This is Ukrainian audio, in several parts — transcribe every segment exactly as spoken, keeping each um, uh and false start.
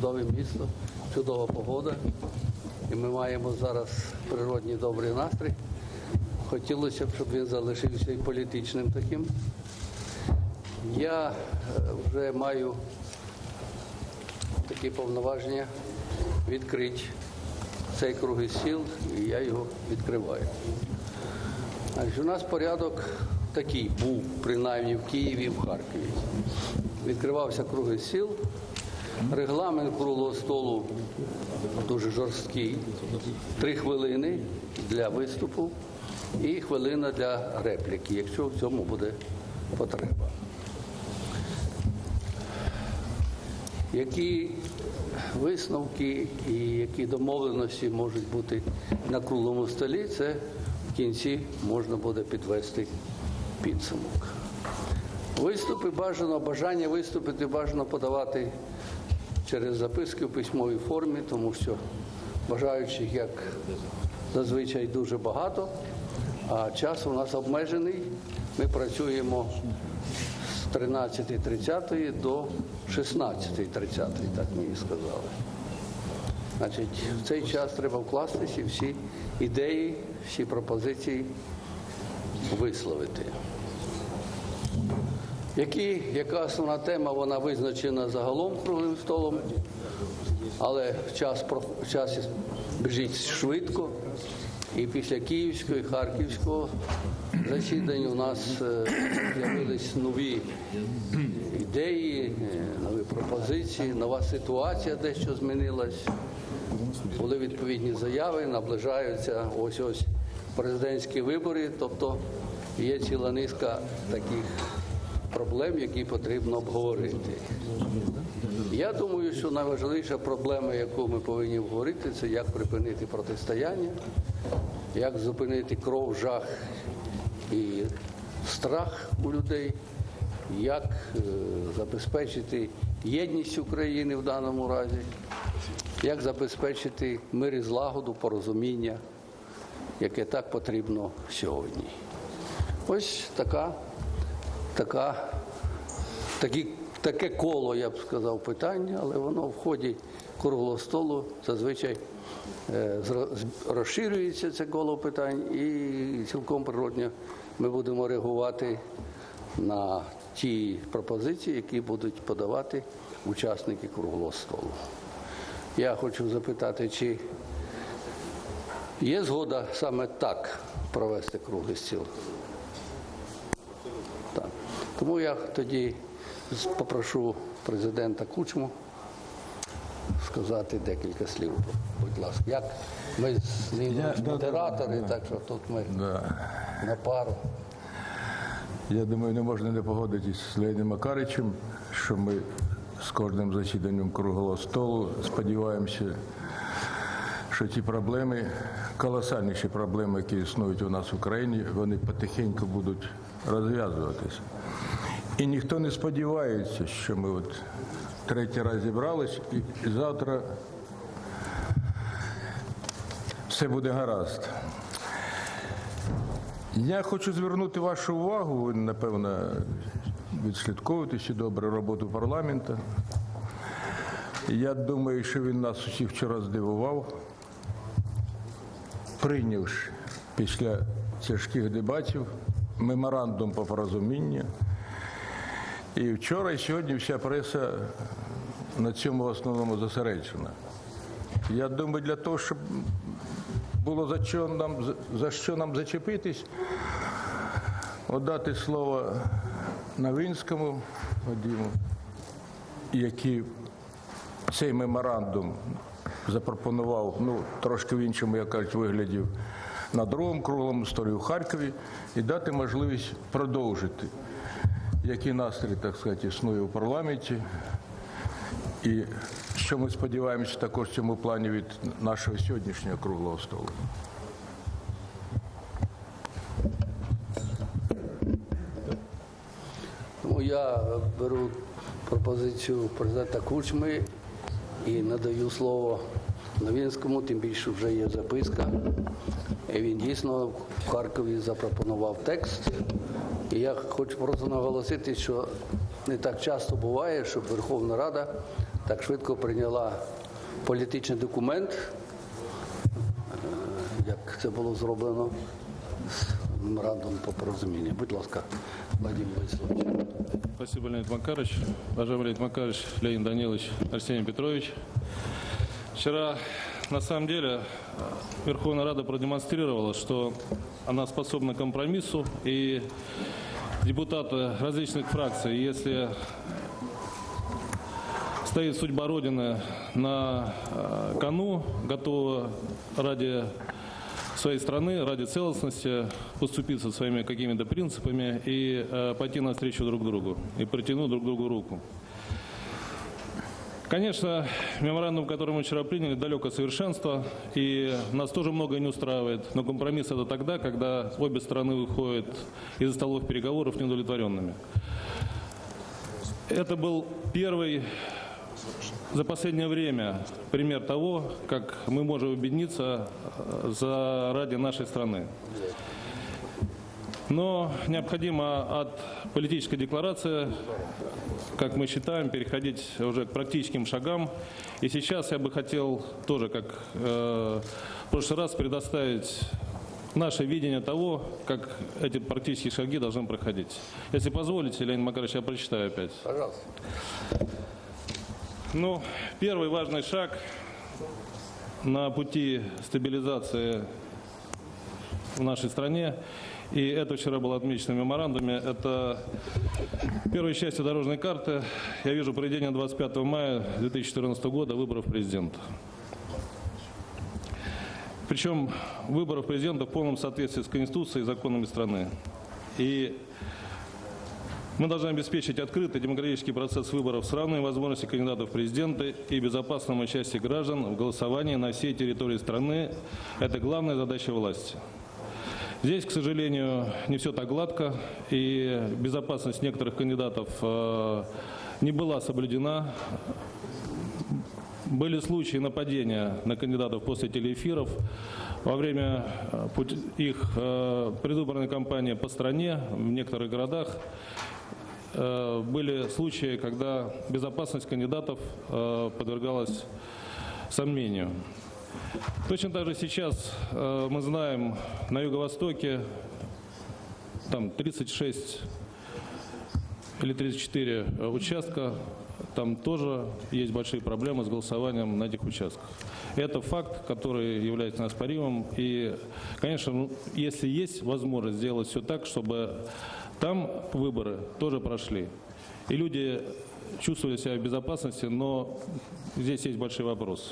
чудове місто, чудова погода. І ми маємо зараз природній добрий настрій. Хотілося б, щоб він залишився і політичним таким. Я вже маю такі повноваження відкрити цей круглий стіл, і я його відкриваю. Значить, у нас порядок такий був, принаймні в Києві і в Харкові. Відкривався круглий стіл, регламент круглого столу дуже жорсткий, три хвилини для виступу і хвилина для репліки, якщо в цьому буде потреба. Які висновки і які домовленості можуть бути на круглому столі, це в кінці можна буде підвести підсумок. Виступи бажано, бажання виступити бажано подавати через записки в письмовій формі, тому що бажаючих, як зазвичай, дуже багато, а час у нас обмежений. Ми працюємо з тринадцятої тридцятої до шістнадцятої тридцятої, так мені сказали. Значить, в цей час треба вкластися і всі ідеї, всі пропозиції висловити. Які, яка основна тема, вона визначена загалом круглим столом, але час, час біжить швидко. І після Київського і Харківського засідань у нас з'явились нові ідеї, нові пропозиції, нова ситуація дещо змінилась. Були відповідні заяви, наближаються ось-ось президентські вибори, тобто є ціла низка таких проблем, які потрібно обговорити. Я думаю, що найважливіша проблема, яку ми повинні обговорити, це як припинити протистояння, як зупинити кров, жах і страх у людей, як забезпечити єдність України в даному разі, як забезпечити мир і злагоду, порозуміння, яке так потрібно сьогодні. Ось така, така, такі, таке коло, я б сказав, питання, але воно в ході круглого столу зазвичай розширюється, це коло питань, і цілком природно ми будемо реагувати на ті пропозиції, які будуть подавати учасники круглого столу. Я хочу запитати, чи є згода саме так провести круглий стіл? Так. Тому я тоді попрошу президента Кучму сказати декілька слів, будь ласка. Як ми з ним модератори, да, да, так що тут ми да. на пару. Я думаю, не можна не погодитись з Леонідом Макаричем, що ми з кожним засіданням круглого столу сподіваємося, що ті проблеми, колосальніші проблеми, які існують у нас в Україні, вони потихеньку будуть розв'язуватися. І ніхто не сподівається, що ми от третій раз зібрались і завтра все буде гаразд. Я хочу звернути вашу увагу, ви, напевно, відслідковуєте ще добре роботу парламенту. Я думаю, що він нас усіх вчора здивував, прийнявши після тяжких дебатів меморандум по порозумінню. І вчора і сьогодні вся преса на цьому в основному зосереджена. Я думаю, для того, щоб було за що нам, за що нам зачепитись, віддати слово Новинському Вадиму, який цей меморандум запропонував, ну, трошки в іншому, як кажуть, вигляді на другому круглому столі в Харкові, і дати можливість продовжити, який настрій, так сказати, існує у парламенті, і що ми сподіваємося також в цьому плані від нашого сьогоднішнього круглого столу. Ну, я беру пропозицію президента Кучми і надаю слово Новинському, тим більше вже є записка. І він дійсно в Харкові запропонував текст. І я хочу просто наголосити, що не так часто буває, щоб Верховна Рада так швидко прийняла політичний документ, як це було зроблено з меморандумом по порозумінню. Будь ласка, Вадим Владиславович. Спасибо, Леонид Макарович. Уважаемый Леонид Макарович, Леонид Данилович, Арсений Петрович. Вчера, на самом деле, Верховная Рада продемонстрировала, что она способна к компромиссу, и депутаты различных фракций, если стоит судьба Родины на кону, готовы ради своей страны, ради целостности поступиться своими какими-то принципами и э, пойти навстречу друг другу, и протянуть друг другу руку. Конечно, меморандум, который мы вчера приняли, далек от совершенства, и нас тоже многое не устраивает, но компромисс это тогда, когда обе стороны выходят из столов переговоров неудовлетворенными. Это был первый за последнее время пример того, как мы можем объединиться за, ради нашей страны. Но необходимо от политической декларации, как мы считаем, переходить уже к практическим шагам. И сейчас я бы хотел тоже, как э, в прошлый раз, предоставить наше видение того, как эти практические шаги должны проходить. Если позволите, Леонид Макарович, я прочитаю опять. Пожалуйста. Ну, первый важный шаг на пути стабилизации в нашей стране, и это вчера было отмечено в меморандуме, это первая часть дорожной карты. Я вижу проведение двадцать пятого мая две тысячи четырнадцатого года выборов президента. Причем выборов президента в полном соответствии с Конституцией и законами страны. И мы должны обеспечить открытый демократический процесс выборов с равными возможностями кандидатов в президенты и безопасным участием граждан в голосовании на всей территории страны. Это главная задача власти. Здесь, к сожалению, не все так гладко, и безопасность некоторых кандидатов э, не была соблюдена. Были случаи нападения на кандидатов после телеэфиров во время их э, предвыборной кампании по стране в некоторых городах. Были случаи, когда безопасность кандидатов подвергалась сомнению. Точно так же сейчас мы знаем, на Юго-Востоке там тридцать шесть или тридцать четыре участка, там тоже есть большие проблемы с голосованием на этих участках. Это факт, который является неоспоримым. И, конечно, если есть возможность сделать все так, чтобы там выборы тоже прошли, и люди чувствовали себя в безопасности, но здесь есть большой вопрос.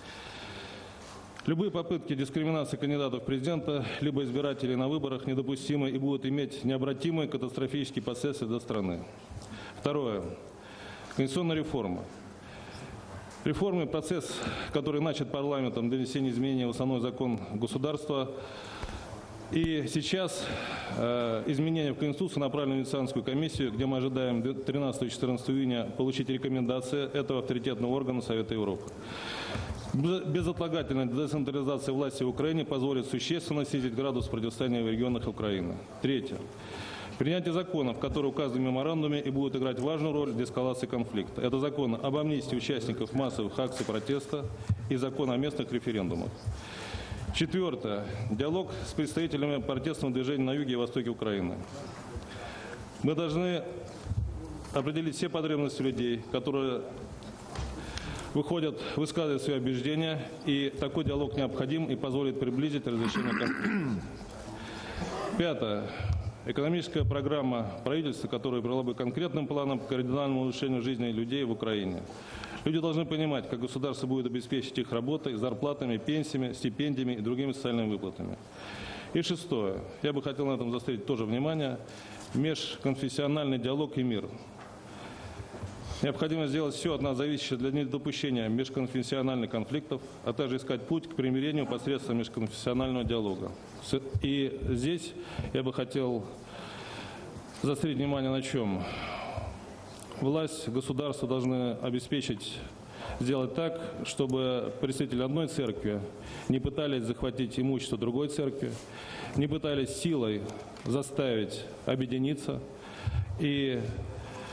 Любые попытки дискриминации кандидатов в президента либо избирателей на выборах недопустимы и будут иметь необратимые катастрофические последствия для страны. Второе. Конституционная реформа. Реформный процесс, который начат парламентом для внесения изменений в основной закон государства. И сейчас э, изменения в Конституцию направлены в Венецианскую комиссию, где мы ожидаем тринадцатого-четырнадцатого июня получить рекомендации этого авторитетного органа Совета Европы. Безотлагательная децентрализация власти в Украине позволит существенно снизить градус противостояния в регионах Украины. Третье. Принятие законов, которые указаны в меморандуме и будут играть важную роль в деэскалации конфликта. Это закон об амнистии участников массовых акций протеста и закон о местных референдумах. Четвертое. Диалог с представителями протестного движения на юге и востоке Украины. Мы должны определить все потребности людей, которые выходят, высказывают свои убеждения, и такой диалог необходим и позволит приблизить разрешение конфликта. Пятое. Экономическая программа правительства, которая была бы конкретным планом по кардинальному улучшению жизни людей в Украине. Люди должны понимать, как государство будет обеспечить их работой, зарплатами, пенсиями, стипендиями и другими социальными выплатами. И шестое. Я бы хотел на этом заострить тоже внимание. Межконфессиональный диалог и мир. Необходимо сделать все от нас зависящее для недопущения межконфессиональных конфликтов, а также искать путь к примирению посредством межконфессионального диалога. И здесь я бы хотел заострить внимание на чем. Власть, государство должны обеспечить, сделать так, чтобы представители одной церкви не пытались захватить имущество другой церкви, не пытались силой заставить объединиться. И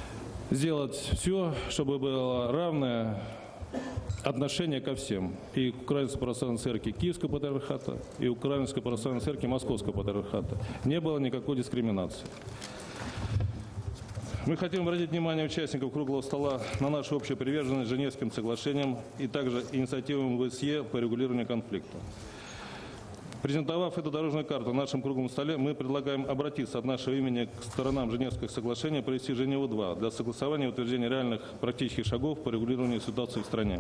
сделать все, чтобы было равное отношение ко всем. И Украинской православной церкви Киевского патриархата, и Украинской православной церкви Московского патриархата. Не было никакой дискриминации. Мы хотим обратить внимание участников круглого стола на нашу общую приверженность Женевским соглашениям и также инициативам ВСЕ по регулированию конфликта. Презентовав эту дорожную карту на нашем круглом столе, мы предлагаем обратиться от нашего имени к сторонам Женевского соглашения провести Женеву-два для согласования и утверждения реальных практических шагов по регулированию ситуации в стране.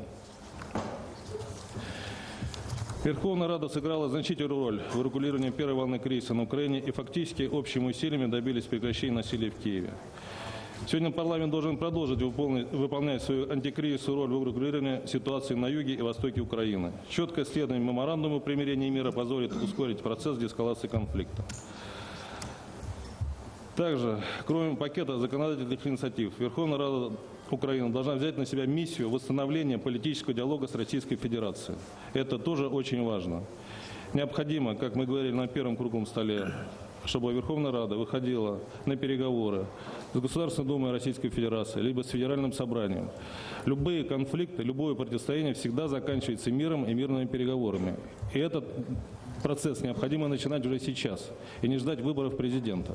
Верховная Рада сыграла значительную роль в регулировании первой волны кризиса на Украине и фактически общими усилиями добились прекращения насилия в Киеве. Сегодня парламент должен продолжить выполнять свою антикризисную роль в урегулировании ситуации на юге и востоке Украины. Четкое следование меморандуму примирения и мира позволит ускорить процесс деэскалации конфликта. Также, кроме пакета законодательных инициатив, Верховная Рада Украины должна взять на себя миссию восстановления политического диалога с Российской Федерацией. Это тоже очень важно. Необходимо, как мы говорили на первом круглом столе, чтобы Верховная Рада выходила на переговоры с Государственной Думой Российской Федерации, либо с Федеральным собранием. Любые конфликты, любое противостояние всегда заканчивается миром и мирными переговорами. И этот процесс необходимо начинать уже сейчас и не ждать выборов президента.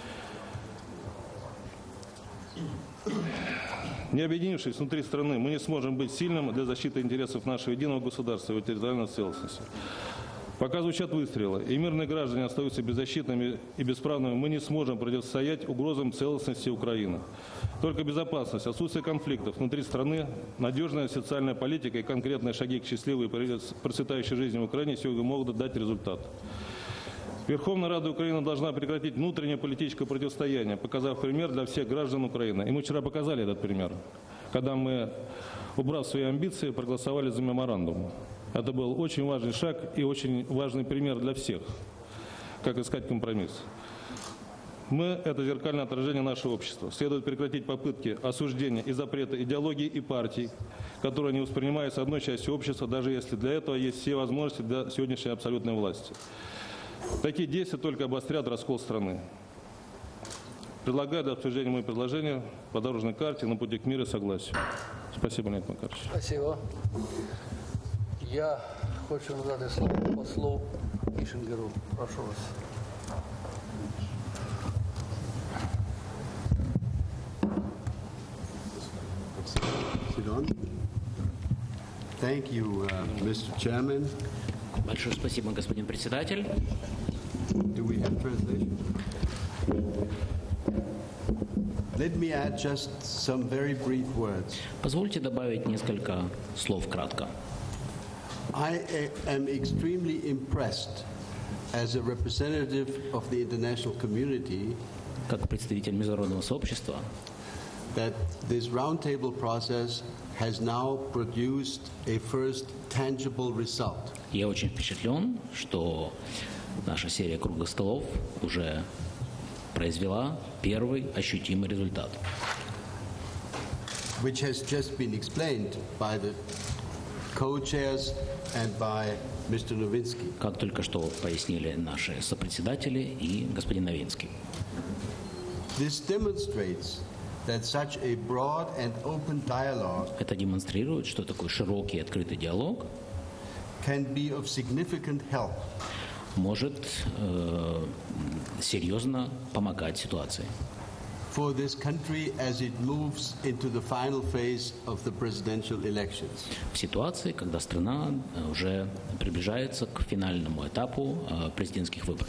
Не объединившись внутри страны, мы не сможем быть сильным для защиты интересов нашего единого государства и его территориальной целостности. Пока звучат выстрелы, и мирные граждане остаются беззащитными и бесправными, мы не сможем противостоять угрозам целостности Украины. Только безопасность, отсутствие конфликтов внутри страны, надежная социальная политика и конкретные шаги к счастливой и процветающей жизни в Украине сегодня могут дать результат. Верховная Рада Украины должна прекратить внутреннее политическое противостояние, показав пример для всех граждан Украины. И мы вчера показали этот пример, когда мы, убрав свои амбиции, проголосовали за меморандум. Это был очень важный шаг и очень важный пример для всех, как искать компромисс. Мы – это зеркальное отражение нашего общества. Следует прекратить попытки осуждения и запрета идеологии и партий, которые не воспринимаются одной частью общества, даже если для этого есть все возможности для сегодняшней абсолютной власти. Такие действия только обострят раскол страны. Предлагаю для обсуждения мои предложения по дорожной карте на пути к миру и согласию. Спасибо, Леонид Макарович. Спасибо. Я хочу надати слово послу Кишингеру. Прошу вас. Thank you, uh, Mister Chairman. Большое спасибо, господин председатель. Do we have translation? Let me add just some very brief words. Позвольте добавить несколько слов кратко. I am extremely impressed as a representative of the international community Как представитель международного сообщества, that this roundtable process has now produced a first tangible result. я очень впечатлен, что наша серия круглых столов уже произвела первый ощутимый результат, which has just been explained by the co-chairs and by Mister Novinsky. как только что пояснили наши сопредседатели и господин Новинский. This demonstrates that such a broad and open dialogue Это демонстрирует, что такой широкий открытый диалог can be of significant help может э, серьезно помогать ситуации. for this country as it moves into the final phase of the presidential elections. В ситуации, когда страна уже приближается к финальному этапу э, президентских выборов.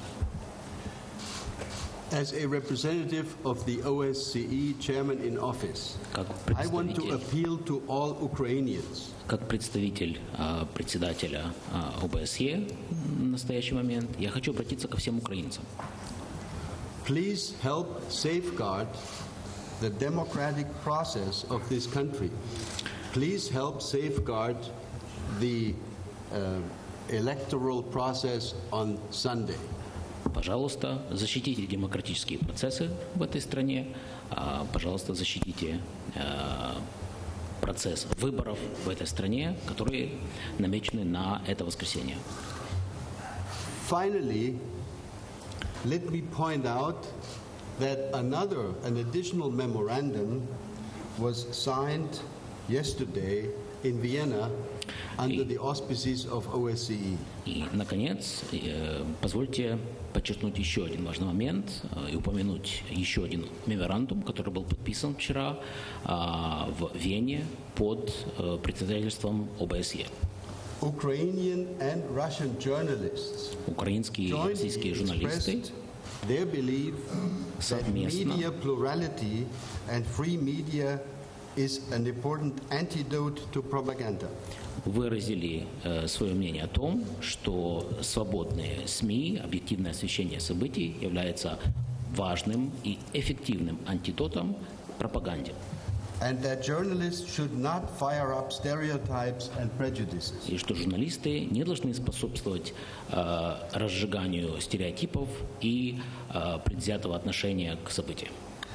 As a representative of the O S C E chairman in office, Как I want to представитель, appeal to all Ukrainians как представитель э, председателя э, О Б С Е в настоящий момент, я хочу обратиться ко всем украинцам. please help safeguard the democratic process of this country. Please help safeguard the uh, electoral process on Sunday. Пожалуйста, защитите демократические процессы в этой стране. А, Пожалуйста, защитите э, процесс выборов в этой стране, которые намечены на это воскресенье. Finally, let me point out that another, an additional memorandum was signed yesterday in Vienna under the auspices of O S C E. И, наконец, э, позвольте подчеркнуть еще один важный момент э, и упомянуть еще один меморандум, который был подписан вчера э, в Вене под э, председательством О Б С Е. Ukrainian and Russian journalists Украинские и jointly российские журналисты expressed their belief that совместно media plurality and free media is an important antidote to propaganda. выразили э, свое мнение о том, что свободные СМИ, объективное освещение событий является важным и эффективным антидотом пропаганде. And that journalists should not fire up stereotypes and prejudices. И что журналисты не должны способствовать э, разжиганию стереотипов и э, предвзятого отношения к событиям.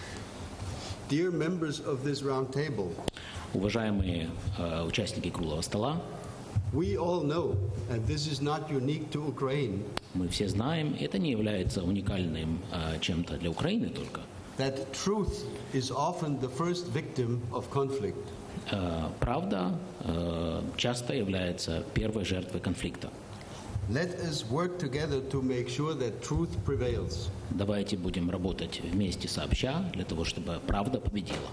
Dear members of this round table, Уважаемые э, участники круглого стола, we all know, and this is not unique to Ukraine, мы все знаем, это не является уникальным э, чем-то для Украины только. that truth is often the first victim of conflict. Э, правда э, часто является первой жертвой конфликта. Let us work together to make sure that truth prevails. Давайте будем работать вместе сообща для того, чтобы правда победила.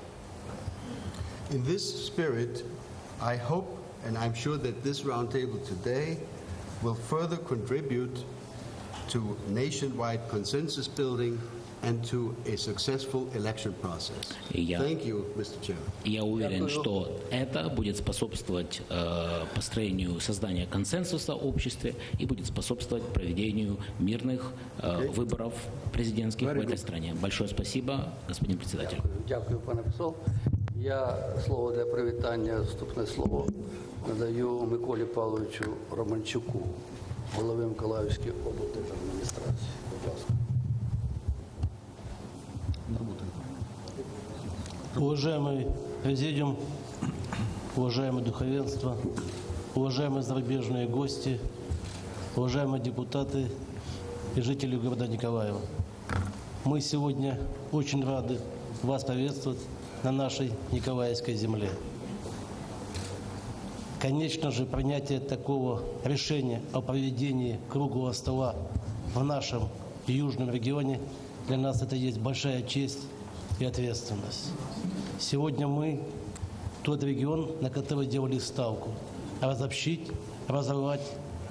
In this spirit, I hope and I'm sure that this roundtable today will further contribute to nationwide consensus building and to a successful election process. И я- Thank you, Mister Chairman. И я уверен, Дякую. что это будет способствовать э, построению создания консенсуса в обществе и будет способствовать проведению мирных э, выборов президентских в этой стране. Большое спасибо, господин председатель. Дякую, пане посол. Я слово для привітання, наступне слово надаю Миколі Павловичу Романчуку, голові Миколаївської облдержадміністрації. Будь ласка. Уважаемый президиум, уважаемое духовенство, уважаемые зарубежные гости, уважаемые депутаты и жители города Николаева. Мы сегодня очень рады вас приветствовать на нашей Николаевской земле. Конечно же, принятие такого решения о проведении круглого стола в нашем южном регионе для нас это есть большая честь и ответственность. Сегодня мы тот регион, на который делали ставку – разобщить, разорвать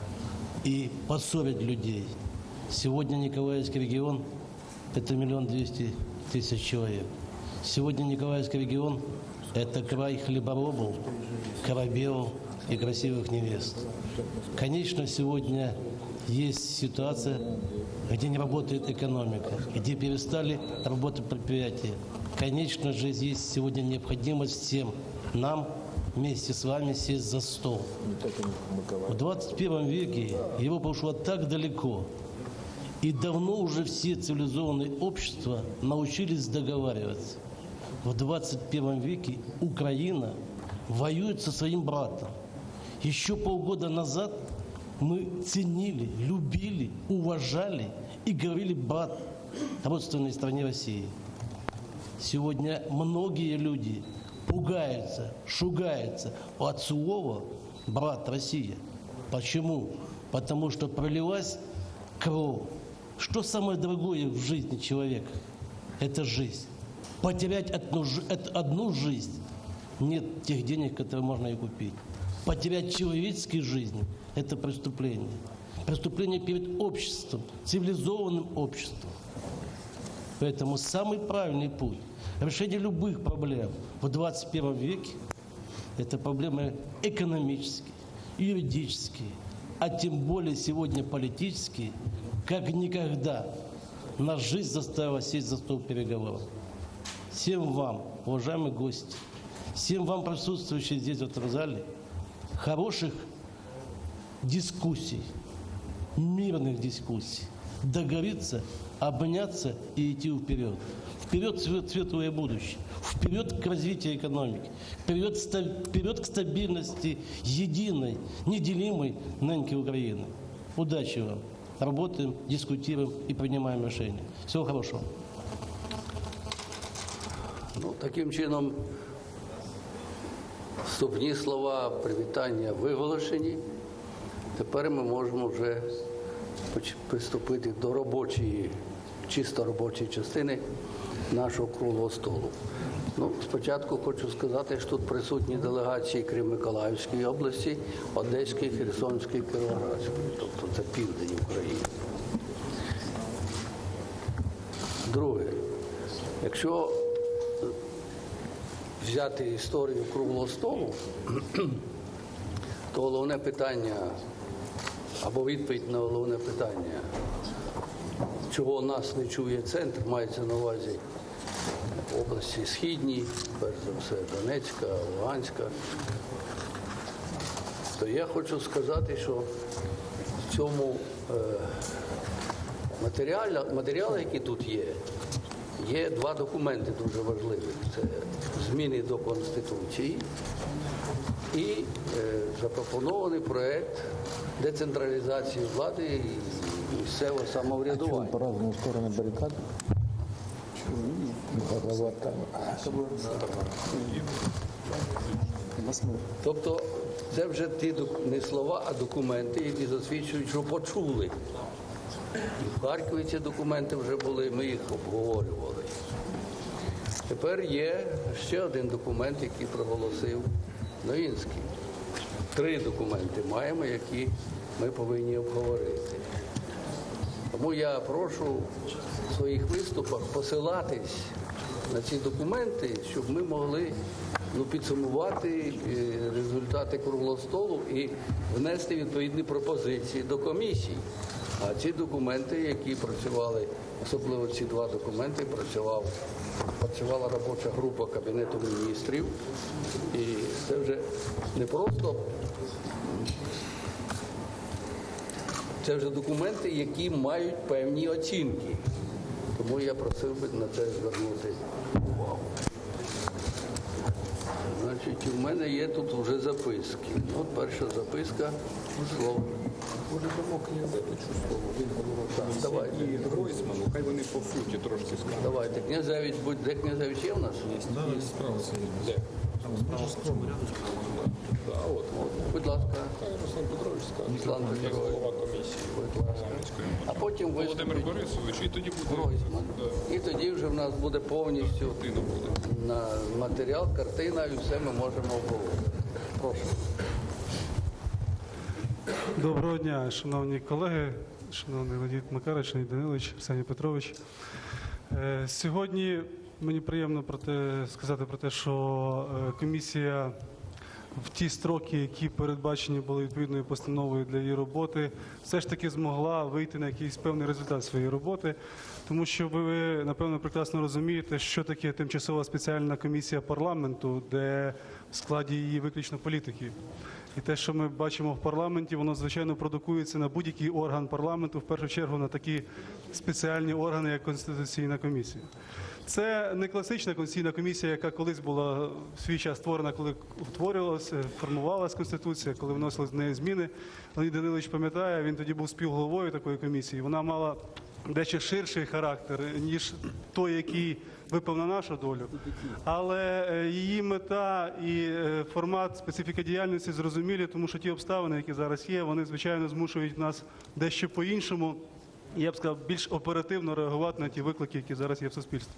и поссорить людей. Сегодня Николаевский регион – это миллион двести тысяч человек. Сегодня Николаевский регион – это край хлеборобов, корабелов и красивых невест. Конечно, сегодня есть ситуация, где не работает экономика, где перестали работать предприятия. Конечно же, есть сегодня необходимость всем нам вместе с вами сесть за стол. В двадцать первом веке Европа ушла так далеко, и давно уже все цивилизованные общества научились договариваться. В двадцать первом веке Украина воюет со своим братом. Еще полгода назад мы ценили, любили, уважали и говорили «брат» родственной стране России. Сегодня многие люди пугаются, шугаются от слова «брат Россия». Почему? Потому что пролилась кровь. Что самое дорогое в жизни человека? Это жизнь. Потерять одну, одну жизнь нет тех денег, которые можно и купить. Потерять человеческие жизни – это преступление. Преступление перед обществом, цивилизованным обществом. Поэтому самый правильный путь решения любых проблем в двадцать первом веке – это проблемы экономические, юридические, а тем более сегодня политические, как никогда нас жизнь заставила сесть за стол переговоров. Всем вам, уважаемые гости, всем вам, присутствующие здесь в этом зале, хороших дискуссий, мирных дискуссий, договориться, обняться и идти вперед. Вперед в светлое будущее, вперед к развитию экономики, вперед, вперед к стабильности единой, неделимой нынче Украины. Удачи вам! Работаем, дискутируем и принимаем решения. Всего хорошего. Ну, таким чином, вступні слова привітання виголошені. Тепер ми можемо вже поч- приступити до робочої, чисто робочої частини нашого круглого столу. Ну, спочатку хочу сказати, що тут присутні делегації, крім Миколаївської області, Одеської, Херсонської, Кіровоградської. Тобто це південь України. Друге, якщо взяти історію круглого столу, то головне питання, або відповідь на головне питання, чого нас не чує центр, мається на увазі області Східній, перш за все Донецька, Луганська, то я хочу сказати, що в цьому е, матеріалі, матеріали, які тут є, є два документи дуже важливі. Це зміни до Конституції і е, запропонований проект децентралізації влади і місцевого самоврядування. По разные стороны баррикад. Тобто це вже ті док- не слова, а документи, які засвідчують, що почули. І в Харкові ці документи вже були, ми їх обговорювали. Тепер є ще один документ, який проголосив Новинський. Три документи маємо, які ми повинні обговорити. Тому я прошу в своїх виступах посилатись на ці документи, щоб ми могли ну, підсумувати е, результати круглого столу і внести відповідні пропозиції до комісії. А ці документи, які працювали, особливо ці два документи, працював, працювала робоча група Кабінету міністрів. І це вже не просто це вже документи, які мають певні оцінки. Тому я просив би на це звернути увагу. Значить, у мене є тут вже записки. От перша записка. Слово. Може, дамо князевичу слово, він голова комісії. давайте. І Гройсману, хай вони по суті трошки скажуть. Давайте. Князевич, будь де Князевич є в нас? Є справа. Де? Да, от. Будь ласка. Хай Руслан Петрович скаже, Руслан як Петрович. голова комісії парламентської. А потім Володимир виступить Борисович, і тоді буде Гройсман. Да, І тоді вже в нас буде повністю картина буде. на матеріал, картина і все ми можемо обговорити. Прошу. Доброго дня, шановні колеги, шановний Леонід Макарович, Леонід Данилович, Арсеній Петрович. Е, Сьогодні мені приємно про те, сказати про те, що е, комісія в ті строки, які передбачені були відповідною постановою для її роботи, все ж таки змогла вийти на якийсь певний результат своєї роботи. Тому що ви, напевно, прекрасно розумієте, що таке тимчасова спеціальна комісія парламенту, де в складі її виключно політики. І те, що ми бачимо в парламенті, воно, звичайно, продукується на будь-який орган парламенту, в першу чергу на такі спеціальні органи, як Конституційна комісія. Це не класична Конституційна комісія, яка колись була в свій час створена, коли утворювалася, формувалася Конституція, коли вносились в неї зміни. Леонід Данилович пам'ятає, він тоді був співголовою такої комісії. Вона мала дещо ширший характер, ніж той, який випав на нашу долю. Але її мета і формат, специфіка діяльності зрозумілі, тому що ті обставини, які зараз є, вони, звичайно, змушують нас дещо по-іншому, я б сказав, більш оперативно реагувати на ті виклики, які зараз є в суспільстві.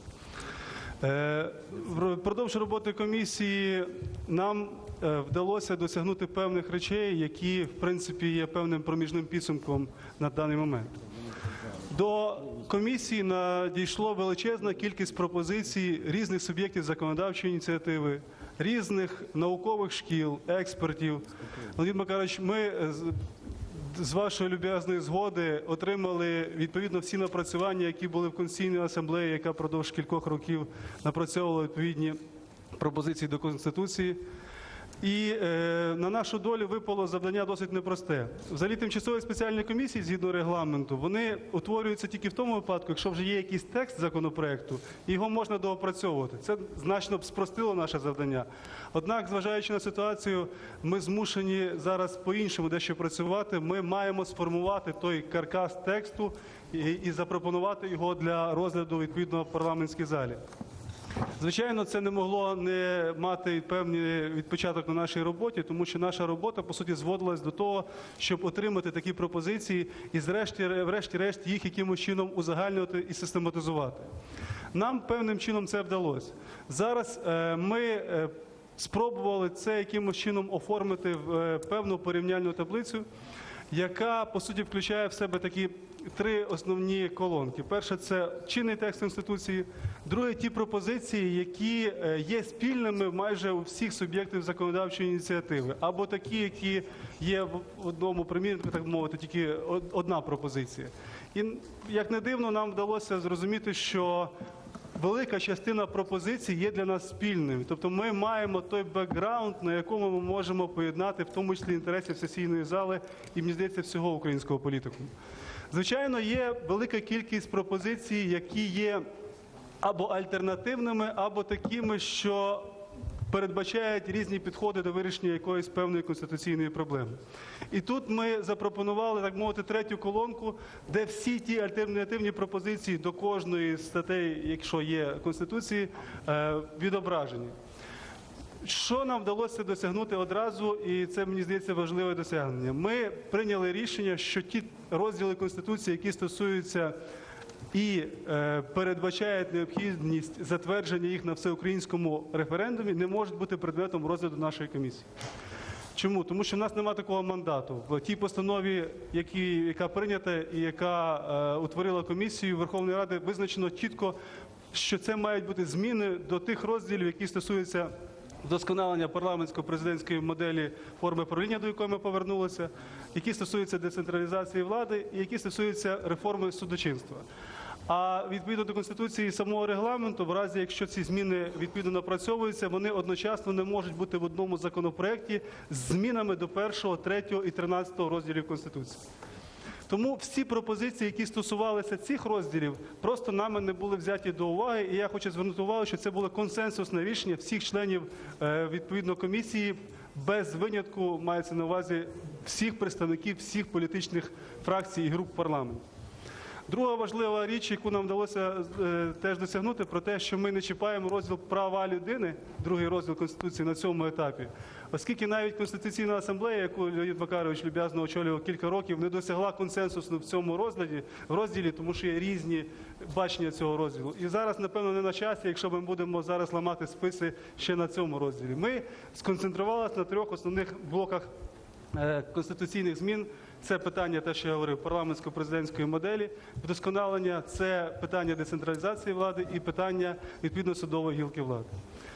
Впродовж роботи комісії нам вдалося досягнути певних речей, які, в принципі, є певним проміжним підсумком на даний момент. До комісії надійшло величезна кількість пропозицій різних суб'єктів законодавчої ініціативи, різних наукових шкіл, експертів. Леонід Макарович, ми з вашої люб'язної згоди отримали відповідно всі напрацювання, які були в Конституційній асамблеї, яка продовж кількох років напрацьовувала відповідні пропозиції до Конституції. І е, на нашу долю випало завдання досить непросте. Взагалі тимчасові спеціальні комісії, згідно регламенту, вони утворюються тільки в тому випадку, якщо вже є якийсь текст законопроекту, і його можна доопрацьовувати. Це значно б спростило наше завдання. Однак, зважаючи на ситуацію, ми змушені зараз по-іншому дещо працювати. Ми маємо сформувати той каркас тексту і, і запропонувати його для розгляду відповідно в парламентській залі. Звичайно, це не могло не мати певний відпочаток на нашій роботі, тому що наша робота, по суті, зводилась до того, щоб отримати такі пропозиції і, зрешті, врешті-решт, їх якимось чином узагальнювати і систематизувати. Нам певним чином це вдалося. Зараз е, ми е, спробували це якимось чином оформити в е, певну порівняльну таблицю, яка, по суті, включає в себе такі три основні колонки. Перше – це чинний текст Конституції. Друге – ті пропозиції, які є спільними майже у всіх суб'єктів законодавчої ініціативи. Або такі, які є в одному примірнику, так мовити, тільки одна пропозиція. І, як не дивно, нам вдалося зрозуміти, що велика частина пропозицій є для нас спільними. Тобто ми маємо той бекграунд, на якому ми можемо поєднати, в тому числі, інтересів сесійної зали і, мені здається, всього українського політику. Звичайно, є велика кількість пропозицій, які є або альтернативними, або такими, що передбачають різні підходи до вирішення якоїсь певної конституційної проблеми. І тут ми запропонували, так мовити, третю колонку, де всі ті альтернативні пропозиції до кожної з статей, якщо є Конституції, відображені. Що нам вдалося досягнути одразу, і це, мені здається, важливе досягнення. Ми прийняли рішення, що ті розділи Конституції, які стосуються і е, передбачають необхідність затвердження їх на всеукраїнському референдумі, не можуть бути предметом розгляду нашої комісії. Чому? Тому що в нас немає такого мандату. В тій постанові, які, яка прийнята і яка е, утворила комісію Верховної Ради, визначено чітко, що це мають бути зміни до тих розділів, які стосуються вдосконалення парламентсько-президентської моделі форми правління, до якої ми повернулися, які стосуються децентралізації влади і які стосуються реформи судочинства. А відповідно до Конституції і самого регламенту, в разі, якщо ці зміни відповідно напрацьовуються, вони одночасно не можуть бути в одному законопроекті з змінами до першого, третього і тринадцятого розділів Конституції. Тому всі пропозиції, які стосувалися цих розділів, просто нами не були взяті до уваги. І я хочу звернути увагу, що це було консенсусне рішення всіх членів відповідно комісії, без винятку, мається на увазі всіх представників всіх політичних фракцій і груп парламенту. Друга важлива річ, яку нам вдалося е, теж досягнути, про те, що ми не чіпаємо розділ права людини, другий розділ Конституції на цьому етапі, оскільки навіть Конституційна асамблея, яку Леонід Макарович люб'язно очолював кілька років, не досягла консенсусу в цьому розділі, розділі, тому що є різні бачення цього розділу. І зараз, напевно, не на часі, якщо ми будемо зараз ламати списи ще на цьому розділі. Ми сконцентрувалися на трьох основних блоках е, конституційних змін. Це питання, те, що я говорив, парламентсько-президентської моделі, вдосконалення, це питання децентралізації влади і питання, відповідно, судової гілки влади.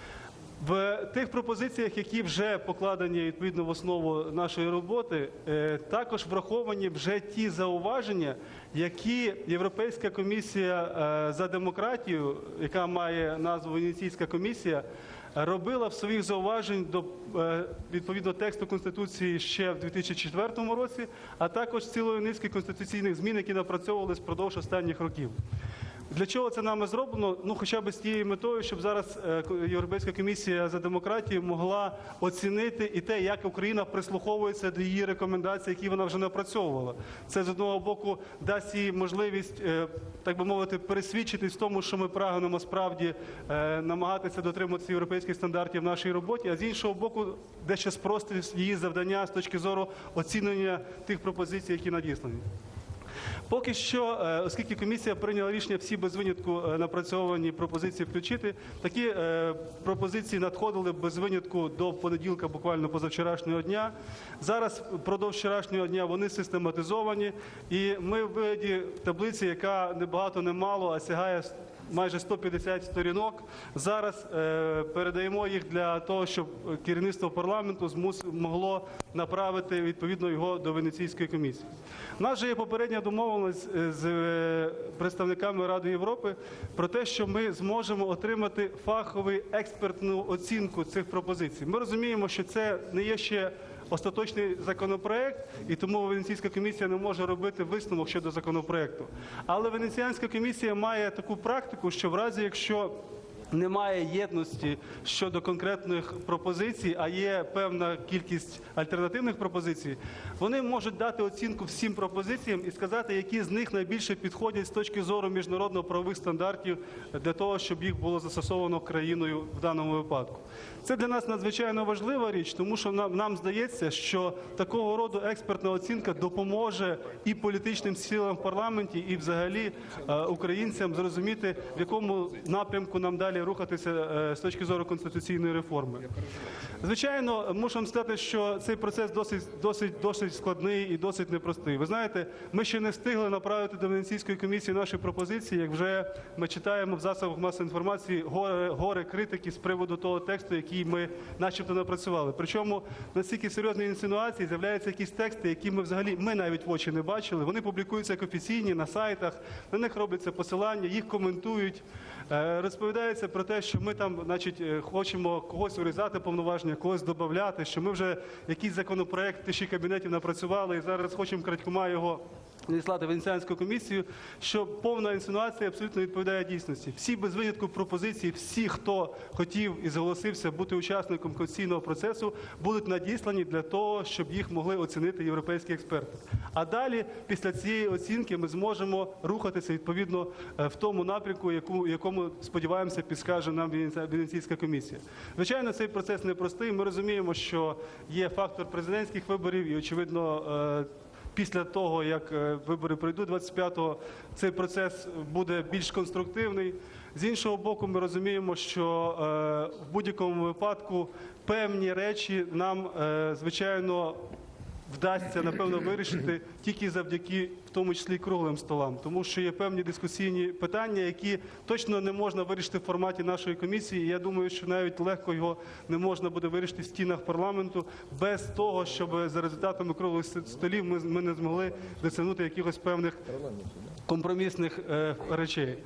В тих пропозиціях, які вже покладені, відповідно, в основу нашої роботи, також враховані вже ті зауваження, які Європейська комісія за демократію, яка має назву Венеційська комісія, робила в своїх зауважень до, відповідно, тексту Конституції ще в дві тисячі четвертому році, а також цілої низки конституційних змін, які напрацьовувалися впродовж останніх років. Для чого це нами зроблено? Ну, хоча б з тією метою, щоб зараз Європейська комісія за демократію могла оцінити і те, як Україна прислуховується до її рекомендацій, які вона вже напрацьовувала. Це, з одного боку, дасть їй можливість, так би мовити, пересвідчитись в тому, що ми прагнемо справді намагатися дотримуватися європейських стандартів в нашій роботі, а з іншого боку, дещо спростить її завдання з точки зору оцінення тих пропозицій, які надіслані. Поки що, оскільки комісія прийняла рішення всі без винятку напрацьовані пропозиції включити, такі пропозиції надходили без винятку до понеділка, буквально позавчорашнього дня. Зараз, впродовж вчорашнього дня, вони систематизовані, і ми в вигляді таблиці, яка не багато, не мало, а сягає майже сто п'ятдесят сторінок, зараз е, передаємо їх для того, щоб керівництво парламенту змус, могло направити, відповідно, його до Венеційської комісії. У нас же є попередня домовленість з е, представниками Ради Європи про те, що ми зможемо отримати фахову експертну оцінку цих пропозицій. Ми розуміємо, що це не є ще остаточний законопроект, і тому Венеційська комісія не може робити висновок щодо законопроекту. Але Венеціанська комісія має таку практику, що в разі, якщо немає єдності щодо конкретних пропозицій, а є певна кількість альтернативних пропозицій, вони можуть дати оцінку всім пропозиціям і сказати, які з них найбільше підходять з точки зору міжнародно-правових стандартів для того, щоб їх було застосовано країною в даному випадку. Це для нас надзвичайно важлива річ, тому що нам, нам здається, що такого роду експертна оцінка допоможе і політичним силам в парламенті, і взагалі е, українцям зрозуміти, в якому напрямку нам далі рухатися е, з точки зору конституційної реформи. Звичайно, мушу вам сказати, що цей процес досить, досить, досить складний і досить непростий. Ви знаєте, ми ще не встигли направити до Венеційської комісії наші пропозиції, як вже ми читаємо в засобах масової інформації горе, горе критики з приводу того тексту, який ми начебто напрацювали. Причому настільки серйозні інсинуації, з'являються якісь тексти, які ми взагалі, ми навіть в очі не бачили. Вони публікуються як офіційні на сайтах, на них робляться посилання, їх коментують. Розповідається про те, що ми там, значить, хочемо когось урізати повноваження, когось додати, що ми вже якийсь законопроект тисячі кабінетів напрацювали і зараз хочемо крадькома його надіслати в Венеціанську комісію, що повна інсинуація абсолютно відповідає дійсності. Всі без винятку пропозиції, всі, хто хотів і зголосився бути учасником конституційного процесу, будуть надіслані для того, щоб їх могли оцінити європейські експерти. А далі, після цієї оцінки, ми зможемо рухатися відповідно в тому напрямку, яку, якому, сподіваємося, підскаже нам Венеційська комісія. Звичайно, цей процес непростий. Ми розуміємо, що є фактор президентських виборів і, очевидно, після того, як вибори пройдуть двадцять п'ятого, цей процес буде більш конструктивний. З іншого боку, ми розуміємо, що в будь-якому випадку певні речі нам, звичайно, вдасться, напевно, вирішити тільки завдяки, в тому числі, круглим столам. Тому що є певні дискусійні питання, які точно не можна вирішити в форматі нашої комісії. І я думаю, що навіть легко його не можна буде вирішити в стінах парламенту без того, щоб за результатами круглих столів ми, ми не змогли досягнути якихось певних компромісних е, речей.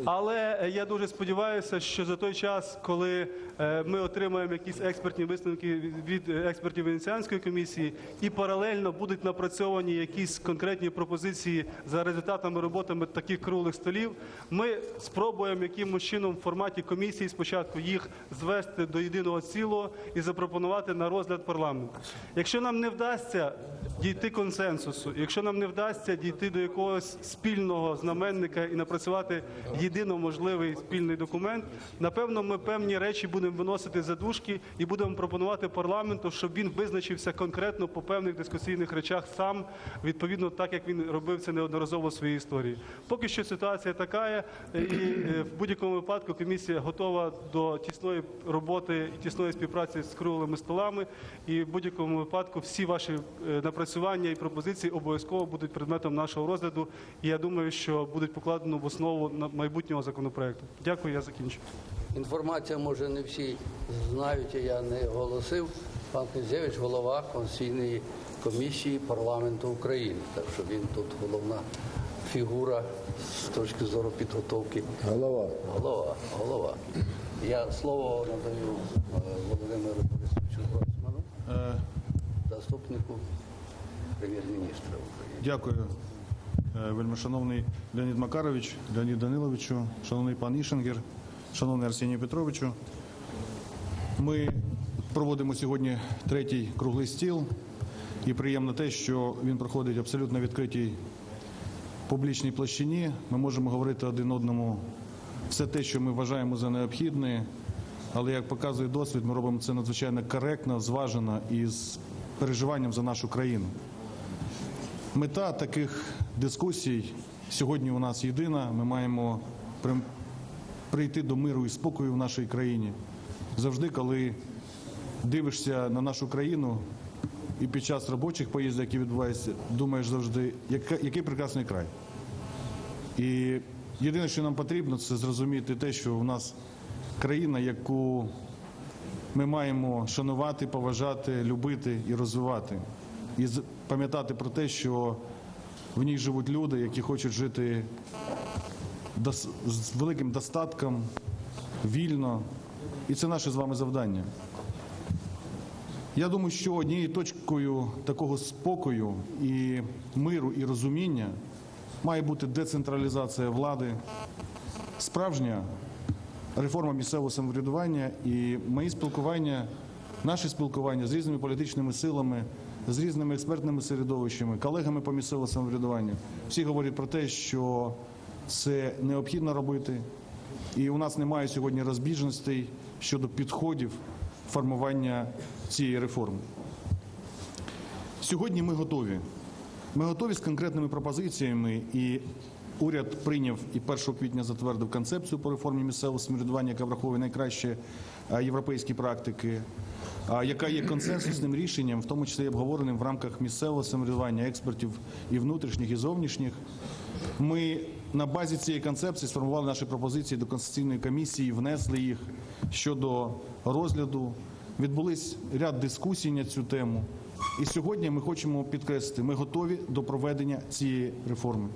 Але я дуже сподіваюся, що за той час, коли е, ми отримаємо якісь експертні висновки від експертів Венеціанської комісії і паралельно будуть напрацьовані якісь конкретні пропозиції за результатами роботи таких круглих столів, ми спробуємо якимось чином в форматі комісії спочатку їх звести до єдиного цілого і запропонувати на розгляд парламенту. Якщо нам не вдасться дійти консенсусу, якщо нам не вдасться дійти до якогось спільного знаменника і напрацювати єдино можливий спільний документ, напевно, ми певні речі будемо виносити за дужки і будемо пропонувати парламенту, щоб він визначився конкретно по певних дискусійних речах сам, відповідно так, як він робив це неодноразово в своїй історії. Поки що ситуація така, і в будь-якому випадку комісія готова до тісної роботи і тісної співпраці з круглими столами, і в будь-якому випадку всі ваші напрацювання і пропозиції обов'язково будуть предметом нашого розгляду, і я думаю, що будуть покладені в основу майбутнього законопроекту. Дякую, я закінчу. Інформація, може, не всі знають, я не оголосив. Пан Князевич – голова Конституційної комісії парламенту України. Так що він тут головна фігура з точки зору підготовки. Голова. Голова. Голова. Я слово надаю Володимиру Борисовичу Гройсману, заступнику прем'єр-міністра України. Дякую, вельмишановний Леонід Макарович, Леонід Даниловичу, шановний пан Ішингер, шановний Арсеній Петровичу. Ми проводимо сьогодні третій круглий стіл, і приємно те, що він проходить абсолютно відкритій публічній площині. Ми можемо говорити один одному все те, що ми вважаємо за необхідне, але, як показує досвід, ми робимо це надзвичайно коректно, зважено і з переживанням за нашу країну. Мета таких дискусій сьогодні у нас єдина. Ми маємо прийти до миру і спокою в нашій країні. Завжди, коли дивишся на нашу країну і під час робочих поїздок, які відбуваються, думаєш завжди, який прекрасний край. І єдине, що нам потрібно, це зрозуміти те, що в нас країна, яку ми маємо шанувати, поважати, любити і розвивати. І пам'ятати про те, що в ній живуть люди, які хочуть жити з великим достатком, вільно. І це наше з вами завдання. Я думаю, що однією точкою такого спокою і миру, і розуміння має бути децентралізація влади, справжня реформа місцевого самоврядування, і мої спілкування, наші спілкування з різними політичними силами, з різними експертними середовищами, колегами по місцевому самоврядуванню, всі говорять про те, що це необхідно робити, і у нас немає сьогодні розбіжностей щодо підходів формування цієї реформи. Сьогодні ми готові. Ми готові з конкретними пропозиціями, і уряд прийняв і першого квітня затвердив концепцію по реформі місцевого самоврядування, яка враховує найкращі європейські практики, яка є консенсусним рішенням, в тому числі обговореним в рамках місцевого самоврядування експертів і внутрішніх, і зовнішніх. Ми на базі цієї концепції сформували наші пропозиції до Конституційної комісії, внесли їх щодо розгляду. Відбулись ряд дискусій на цю тему. І сьогодні ми хочемо підкреслити, ми готові до проведення цієї реформи.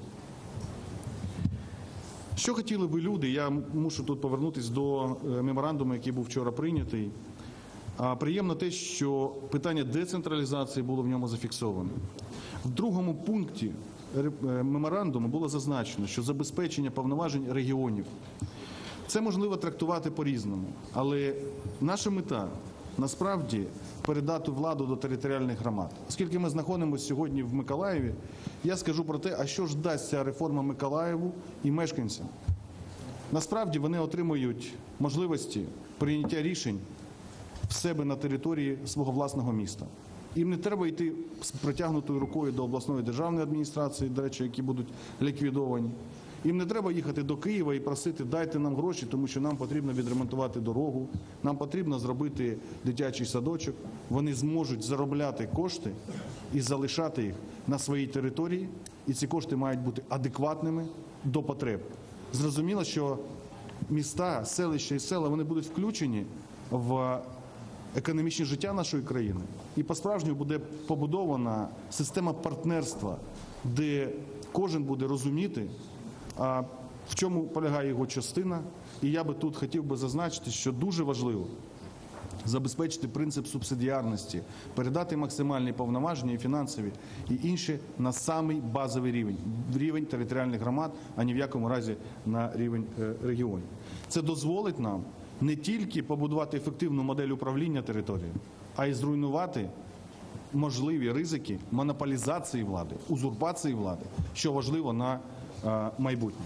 Що хотіли би люди? Я мушу тут повернутися до меморандуму, який був вчора прийнятий. Приємно те, що питання децентралізації було в ньому зафіксовано. В другому пункті меморандуму було зазначено, що забезпечення повноважень регіонів. Це можливо трактувати по-різному, але наша мета насправді передати владу до територіальних громад. Оскільки ми знаходимося сьогодні в Миколаєві, я скажу про те, а що ж дасть ця реформа Миколаєву і мешканцям. Насправді вони отримують можливості прийняття рішень в себе на території свого власного міста. Їм не треба йти з протягнутою рукою до обласної державної адміністрації, до речі, які будуть ліквідовані. Їм не треба їхати до Києва і просити, дайте нам гроші, тому що нам потрібно відремонтувати дорогу, нам потрібно зробити дитячий садочок. Вони зможуть заробляти кошти і залишати їх на своїй території, і ці кошти мають бути адекватними до потреб. Зрозуміло, що міста, селища і села, вони будуть включені в економічне життя нашої країни. І по-справжньому буде побудована система партнерства, де кожен буде розуміти, а в чому полягає його частина. І я би тут хотів би зазначити, що дуже важливо забезпечити принцип субсидіарності, передати максимальні повноваження і фінансові, і інші на самий базовий рівень, в рівень територіальних громад, а ні в якому разі на рівень регіонів. Це дозволить нам не тільки побудувати ефективну модель управління територією, а й зруйнувати можливі ризики монополізації влади, узурпації влади, що важливо на майбутнє.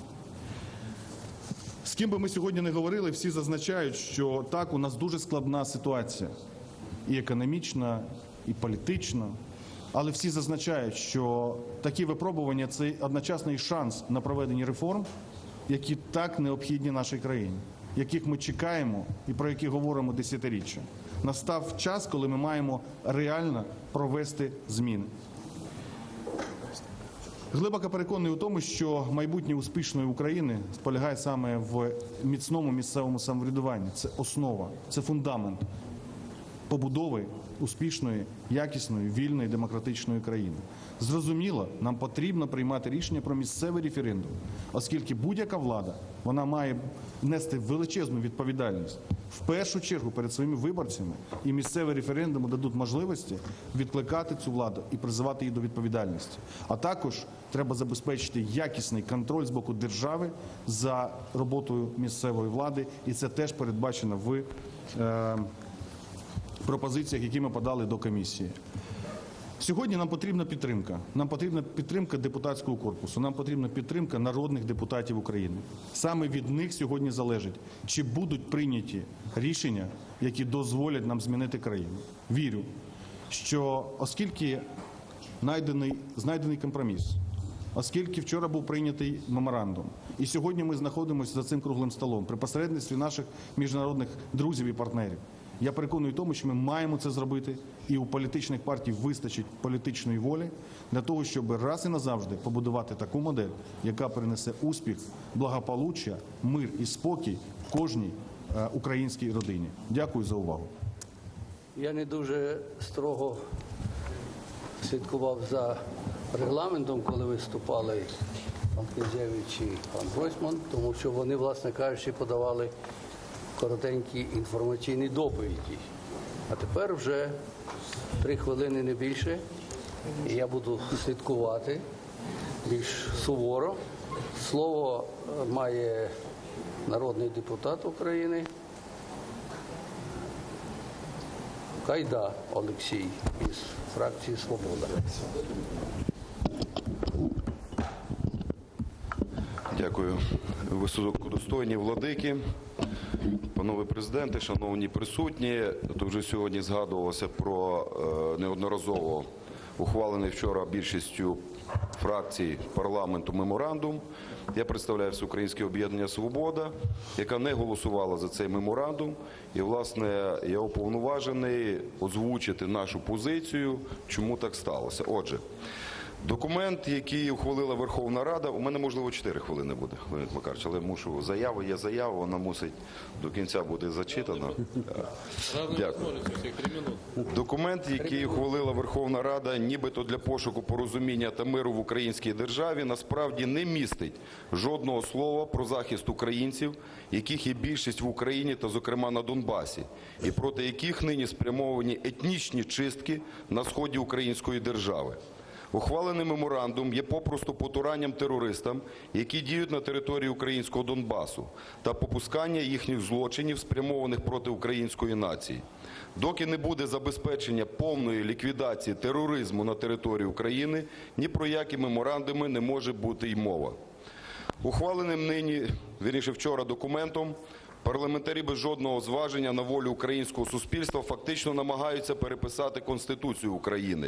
З ким би ми сьогодні не говорили, всі зазначають, що так, у нас дуже складна ситуація і економічна, і політична, але всі зазначають, що такі випробування – це одночасно і шанс на проведення реформ, які так необхідні нашій країні, яких ми чекаємо і про які говоримо десятиріччя. Настав час, коли ми маємо реально провести зміни. Глибоко переконаний у тому, що майбутнє успішної України полягає саме в міцному місцевому самоврядуванні. Це основа, це фундамент побудови успішної, якісної, вільної, демократичної країни. Зрозуміло, нам потрібно приймати рішення про місцевий референдум, оскільки будь-яка влада, вона має нести величезну відповідальність. В першу чергу перед своїми виборцями, і місцеві референдуми дадуть можливості відкликати цю владу і призивати її до відповідальності. А також треба забезпечити якісний контроль з боку держави за роботою місцевої влади, і це теж передбачено в е, пропозиціях, які ми подали до комісії. Сьогодні нам потрібна підтримка. Нам потрібна підтримка депутатського корпусу, нам потрібна підтримка народних депутатів України. Саме від них сьогодні залежить, чи будуть прийняті рішення, які дозволять нам змінити країну. Вірю, що оскільки знайдений, знайдений компроміс, оскільки вчора був прийнятий меморандум, і сьогодні ми знаходимося за цим круглим столом при посередництві наших міжнародних друзів і партнерів, я переконаний в тому, що ми маємо це зробити, і у політичних партій вистачить політичної волі для того, щоб раз і назавжди побудувати таку модель, яка принесе успіх, благополуччя, мир і спокій кожній е, українській родині. Дякую за увагу. Я не дуже строго слідкував за регламентом, коли виступали пан Князевич і пан Гройсман, тому що вони, власне кажучи, подавали коротенькі інформаційні доповіді. А тепер вже три хвилини, не більше, і я буду слідкувати більш суворо. Слово має народний депутат України Кайда Олексій із фракції «Свобода». Дякую. Високодостойні владики, панове президенти, шановні присутні. Тут вже сьогодні згадувалося про е, неодноразово ухвалений вчора більшістю фракцій парламенту меморандум. Я представляю Всеукраїнське об'єднання «Свобода», яка не голосувала за цей меморандум. І, власне, я уповноважений озвучити нашу позицію, чому так сталося. Отже, документ, який ухвалила Верховна Рада, у мене, можливо, чотири хвилини буде, Леонід Макарович, але мушу, заява є заява, вона мусить до кінця бути зачитана. Дякую. Документ, який ухвалила Верховна Рада, нібито для пошуку порозуміння та миру в українській державі, насправді не містить жодного слова про захист українців, яких є більшість в Україні та, зокрема, на Донбасі, і проти яких нині спрямовані етнічні чистки на сході української держави. Ухвалений меморандум є попросту потуранням терористам, які діють на території українського Донбасу, та попускання їхніх злочинів, спрямованих проти української нації. Доки не буде забезпечення повної ліквідації тероризму на території України, ні про які меморандуми не може бути й мова. Ухваленим нині, вірніше вчора, документом парламентарі без жодного зваження на волю українського суспільства фактично намагаються переписати Конституцію України.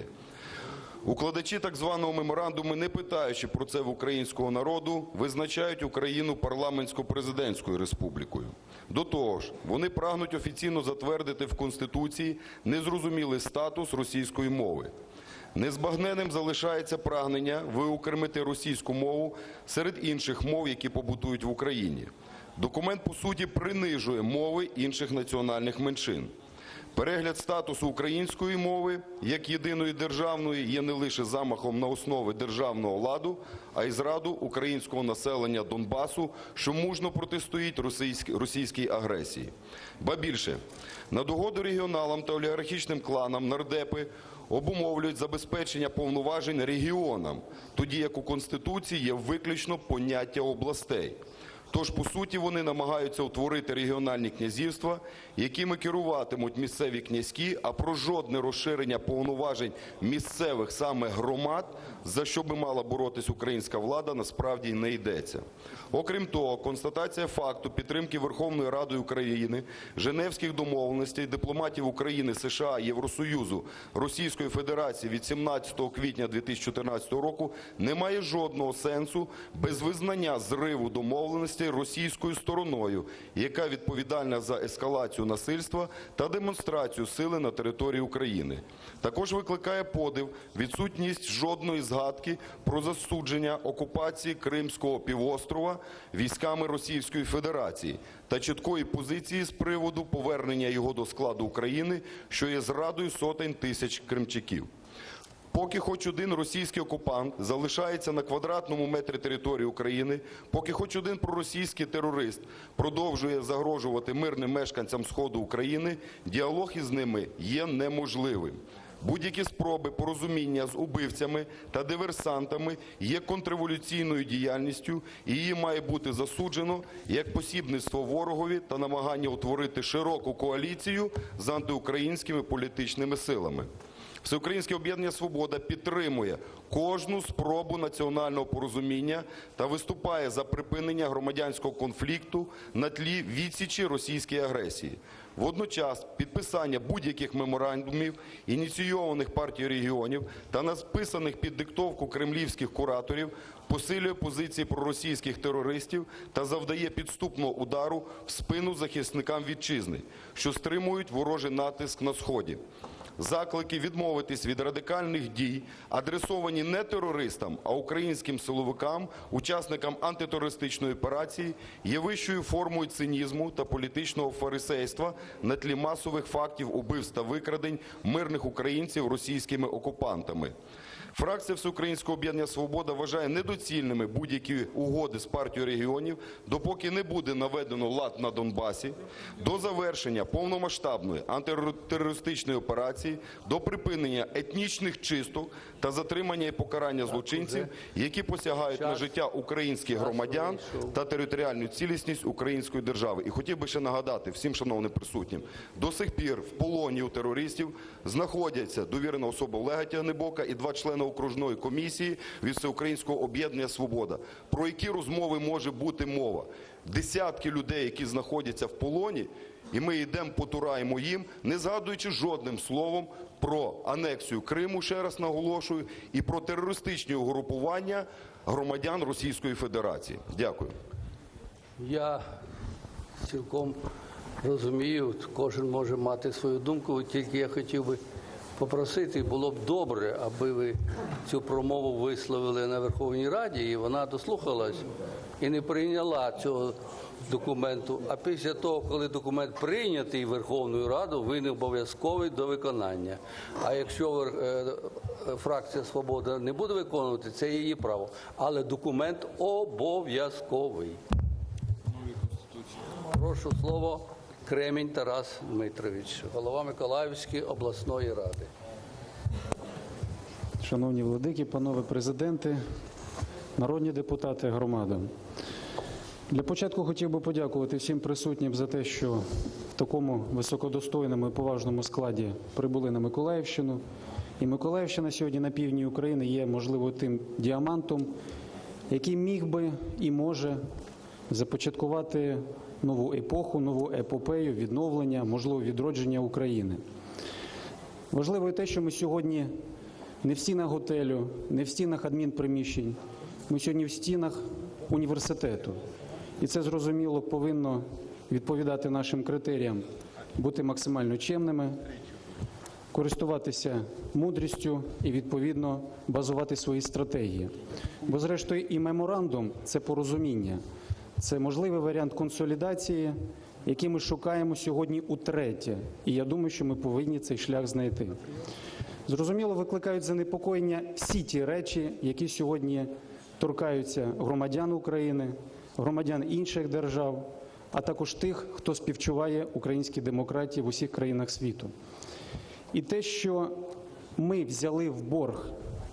Укладачі так званого меморандуму, не питаючи про це в українського народу, визначають Україну парламентсько-президентською республікою. До того ж, вони прагнуть офіційно затвердити в Конституції незрозумілий статус російської мови. Незбагненним залишається прагнення виокремити російську мову серед інших мов, які побутують в Україні. Документ, по суті, принижує мови інших національних меншин. Перегляд статусу української мови як єдиної державної є не лише замахом на основи державного ладу, а й зраду українського населення Донбасу, що мужньо протистоїть російській агресії. Ба більше, на догоду регіоналам та олігархічним кланам нардепи обумовлюють забезпечення повноважень регіонам, тоді як у Конституції є виключно поняття областей. Тож, по суті, вони намагаються утворити регіональні князівства, якими керуватимуть місцеві князькі, а про жодне розширення повноважень місцевих саме громад, за що би мала боротись українська влада, насправді не йдеться. Окрім того, констатація факту підтримки Верховною Радою України, Женевських домовленостей, дипломатів України, США, Євросоюзу, Російської Федерації від сімнадцятого квітня дві тисячі чотирнадцятого року не має жодного сенсу без визнання зриву домовленостей російською стороною, яка відповідальна за ескалацію насильства та демонстрацію сили на території України. Також викликає подив відсутність жодної згадки про засудження окупації Кримського півострова військами Російської Федерації та чіткої позиції з приводу повернення його до складу України, що є зрадою сотень тисяч кримчаків. Поки хоч один російський окупант залишається на квадратному метрі території України, поки хоч один проросійський терорист продовжує загрожувати мирним мешканцям Сходу України, діалог із ними є неможливим. Будь-які спроби порозуміння з убивцями та диверсантами є контрреволюційною діяльністю, і її має бути засуджено як посібництво ворогові та намагання утворити широку коаліцію з антиукраїнськими політичними силами. Всеукраїнське об'єднання «Свобода» підтримує кожну спробу національного порозуміння та виступає за припинення громадянського конфлікту на тлі відсічі російської агресії. Водночас підписання будь-яких меморандумів, ініційованих партією регіонів та написаних під диктовку кремлівських кураторів, посилює позиції проросійських терористів та завдає підступного удару в спину захисникам вітчизни, що стримують ворожий натиск на Сході. Заклики відмовитись від радикальних дій, адресовані не терористам, а українським силовикам, учасникам антитерористичної операції, є вищою формою цинізму та політичного фарисейства на тлі масових фактів убивств та викрадень мирних українців російськими окупантами. Фракція Всеукраїнського об'єднання «Свобода» вважає недоцільними будь-які угоди з партією регіонів, допоки не буде наведено лад на Донбасі, до завершення повномасштабної антитерористичної операції, Федерації до припинення етнічних чисток та затримання і покарання злочинців, які посягають на життя українських громадян та територіальну цілісність української держави. І хотів би ще нагадати всім шановним присутнім, до сих пір в полоні у терористів знаходяться довірена особа Олега Тягнебока і два члени окружної комісії від Всеукраїнського об'єднання «Свобода». Про які розмови може бути мова? Десятки людей, які знаходяться в полоні, і ми йдемо, потураємо їм, не згадуючи жодним словом про анексію Криму, ще раз наголошую, і про терористичні угрупування громадян Російської Федерації. Дякую. Я цілком розумію, кожен може мати свою думку, тільки я хотів би попросити, було б добре, аби ви цю промову висловили на Верховній Раді, і вона дослухалась і не прийняла цього документу. А після того, коли документ прийнятий Верховною Радою, він обов'язковий до виконання. А якщо фракція «Свобода» не буде виконувати, це її право. Але документ обов'язковий. Прошу слово. Кремінь Тарас Дмитрович, голова Миколаївської обласної ради. Шановні владики, панове президенти, народні депутати, громада. Для початку хотів би подякувати всім присутнім за те, що в такому високодостойному і поважному складі прибули на Миколаївщину. І Миколаївщина сьогодні на півдні України є, можливо, тим діамантом, який міг би і може започаткувати нову епоху, нову епопею, відновлення, можливо, відродження України. Важливо і те, що ми сьогодні не в стінах готелю, не в стінах адмінприміщень, ми сьогодні в стінах університету. І це, зрозуміло, повинно відповідати нашим критеріям, бути максимально чемними, користуватися мудрістю і, відповідно, базувати свої стратегії. Бо, зрештою, і меморандум – це порозуміння. Це можливий варіант консолідації, який ми шукаємо сьогодні утретє. І я думаю, що ми повинні цей шлях знайти. Зрозуміло, викликають занепокоєння всі ті речі, які сьогодні торкаються громадян України, громадян інших держав, а також тих, хто співчуває українській демократії в усіх країнах світу. І те, що ми взяли в борг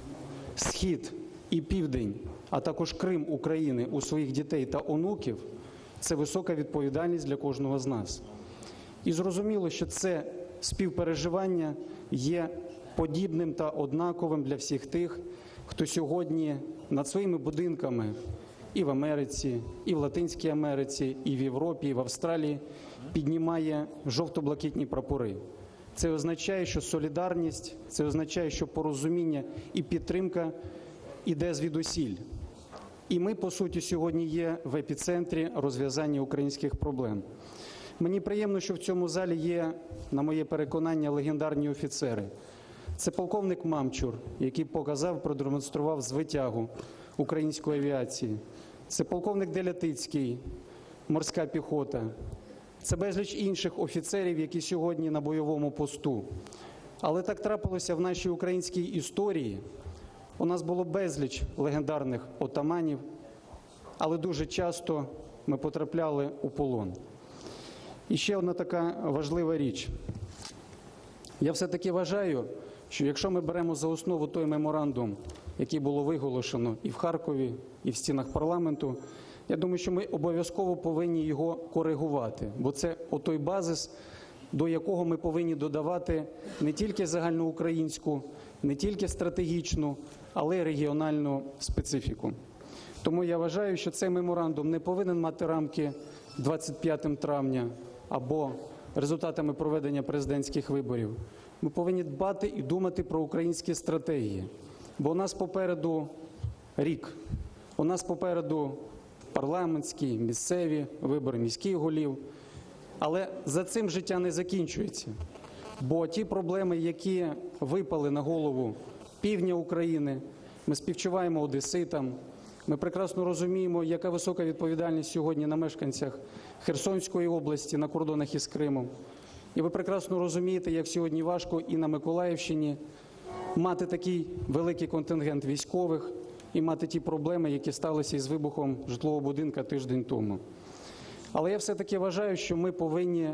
Схід і Південь, а також Крим України у своїх дітей та онуків, це висока відповідальність для кожного з нас. І зрозуміло, що це співпереживання є подібним та однаковим для всіх тих, хто сьогодні над своїми будинками і в Америці, і в Латинській Америці, і в Європі, і в Австралії піднімає жовто-блакитні прапори. Це означає, що солідарність, це означає, що порозуміння і підтримка іде звідусіль. І ми, по суті, сьогодні є в епіцентрі розв'язання українських проблем. Мені приємно, що в цьому залі є, на моє переконання, легендарні офіцери. Це полковник Мамчур, який показав, продемонстрував звитягу української авіації. Це полковник Делятицький, морська піхота. Це безліч інших офіцерів, які сьогодні на бойовому посту. Але так трапилося в нашій українській історії. У нас було безліч легендарних отаманів, але дуже часто ми потрапляли у полон. І ще одна така важлива річ. Я все-таки вважаю, що якщо ми беремо за основу той меморандум, який було виголошено і в Харкові, і в стінах парламенту, я думаю, що ми обов'язково повинні його коригувати, бо це отой базис, до якого ми повинні додавати не тільки загальноукраїнську, не тільки стратегічну, але й регіональну специфіку. Тому я вважаю, що цей меморандум не повинен мати рамки двадцять п'ятого травня або результатами проведення президентських виборів. Ми повинні дбати і думати про українські стратегії. Бо у нас попереду рік, у нас попереду парламентські, місцеві вибори міських голів. Але за цим життя не закінчується. Бо ті проблеми, які випали на голову півдня України, ми співчуваємо одеситам, ми прекрасно розуміємо, яка висока відповідальність сьогодні на мешканцях Херсонської області, на кордонах із Кримом. І ви прекрасно розумієте, як сьогодні важко і на Миколаївщині мати такий великий контингент військових і мати ті проблеми, які сталися із вибухом житлового будинку тиждень тому. Але я все-таки вважаю, що ми повинні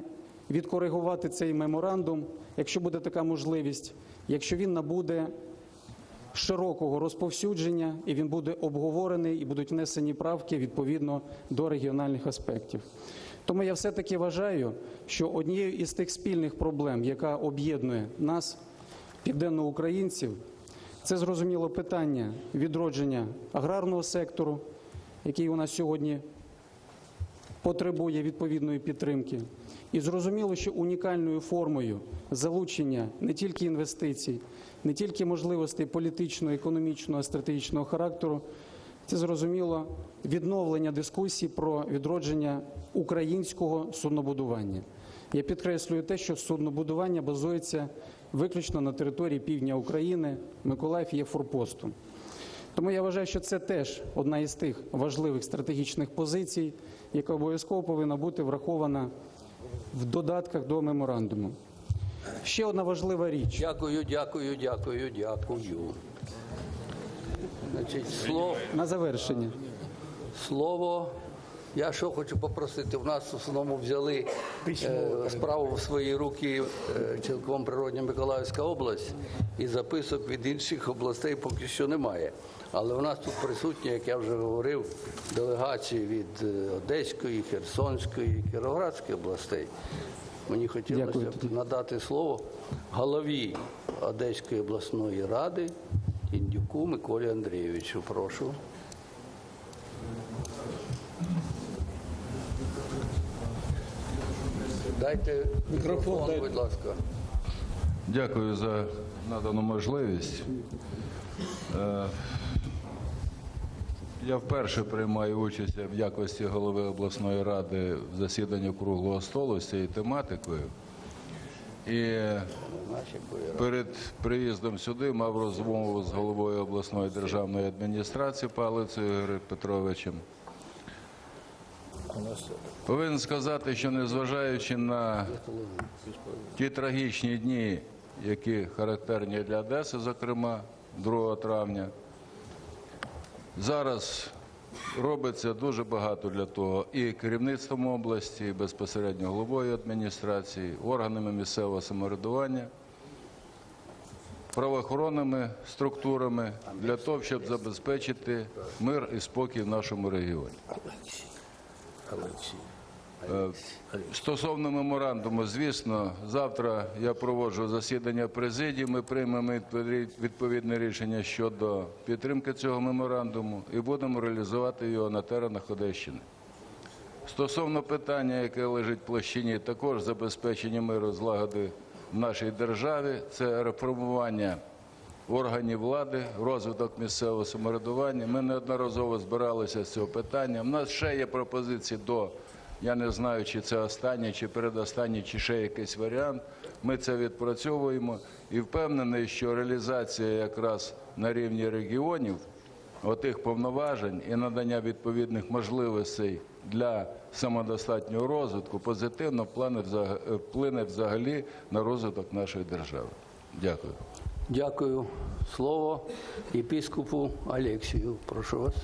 відкоригувати цей меморандум, якщо буде така можливість, якщо він набуде широкого розповсюдження і він буде обговорений, і будуть внесені правки відповідно до регіональних аспектів. Тому я все-таки вважаю, що однією із тих спільних проблем, яка об'єднує нас, південноукраїнців, це, зрозуміло, питання відродження аграрного сектору, який у нас сьогодні потребує відповідної підтримки. І зрозуміло, що унікальною формою залучення не тільки інвестицій, не тільки можливостей політичного, економічного, стратегічного характеру, це, зрозуміло, відновлення дискусій про відродження українського суднобудування. Я підкреслюю те, що суднобудування базується виключно на території півдня України, Миколаїв є форпостом. Тому я вважаю, що це теж одна із тих важливих стратегічних позицій, яка обов'язково повинна бути врахована в додатках до меморандуму. Ще одна важлива річ. Дякую, дякую, дякую, дякую. Значить, слово, На завершення. слово. Я що хочу попросити, в нас в основному взяли е, справу в свої руки е, цілком природня Миколаївська область, і записок від інших областей поки що немає. Але у нас тут присутні, як я вже говорив, делегації від е, Одеської, Херсонської, Кіровоградської областей. Мені хотілося Дякую. б надати слово голові Одеської обласної ради Індюку Миколі Андрійовичу. Прошу. Дайте мікрофон, будь ласка. Дякую за надану можливість. Е, Я вперше приймаю участь в якості голови обласної ради в засіданні круглого столу з цією тематикою. І перед приїздом сюди мав розмову з головою обласної державної адміністрації Палицею Ігорем Петровичем. Повинен сказати, що незважаючи на ті трагічні дні, які характерні для Одеси, зокрема, другого травня, зараз робиться дуже багато для того і керівництвом області, і безпосередньо головою адміністрації, органами місцевого самоврядування, правоохоронними структурами для того, щоб забезпечити мир і спокій в нашому регіоні. Стосовно меморандуму, звісно, завтра я проводжу засідання президії, ми приймемо відповідне рішення щодо підтримки цього меморандуму і будемо реалізувати його на теренах Одещини. Стосовно питання, яке лежить в площині, також забезпечення миру, злагоди в нашій державі, це реформування органів влади, розвиток місцевого самоврядування. Ми неодноразово збиралися з цього питання. У нас ще є пропозиції до, я не знаю, чи це останній, чи передостанній, чи ще якийсь варіант. Ми це відпрацьовуємо і впевнений, що реалізація якраз на рівні регіонів отих повноважень і надання відповідних можливостей для самодостатнього розвитку позитивно вплине взагалі на розвиток нашої держави. Дякую. Дякую. Слово епископу Алексию. Прошу вас.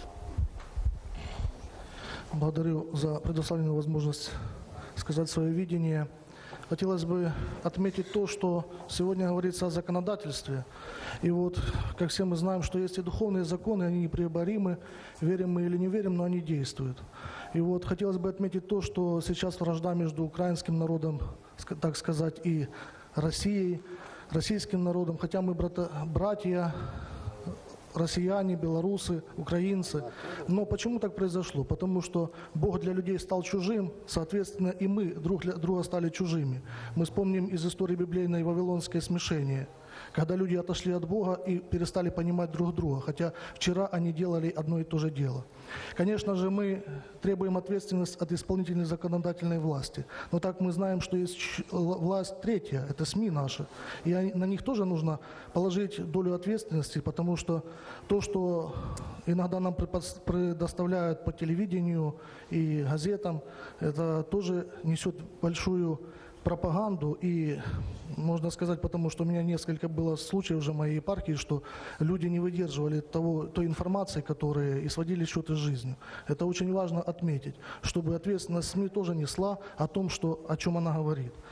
Благодарю за предоставленную возможность сказать свое видение. Хотелось бы отметить то, что сегодня говорится о законодательстве. И вот, как все мы знаем, что есть и духовные законы, они непреоборимы, верим мы или не верим, но они действуют. И вот хотелось бы отметить то, что сейчас вражда между украинским народом, так сказать, и Россией, российским народом, хотя мы брата, братья, россияне, белорусы, украинцы. Но почему так произошло? Потому что Бог для людей стал чужим, соответственно, и мы друг для друга стали чужими. Мы вспомним из истории библейной вавилонское смешение, когда люди отошли от Бога и перестали понимать друг друга, хотя вчера они делали одно и то же дело. Конечно же, мы требуем ответственность от исполнительной законодательной власти, но так мы знаем, что есть власть третья, это СМИ наши, и на них тоже нужно положить долю ответственности, потому что то, что иногда нам предоставляют по телевидению и газетам, это тоже несет большую пропаганду, и можно сказать, потому что у меня несколько было случаев уже в моей епархии, что люди не выдерживали того, той информации, которая и сводили счеты с жизнью. Это очень важно отметить, чтобы ответственность СМИ тоже несла о том, что, о чем она говорит.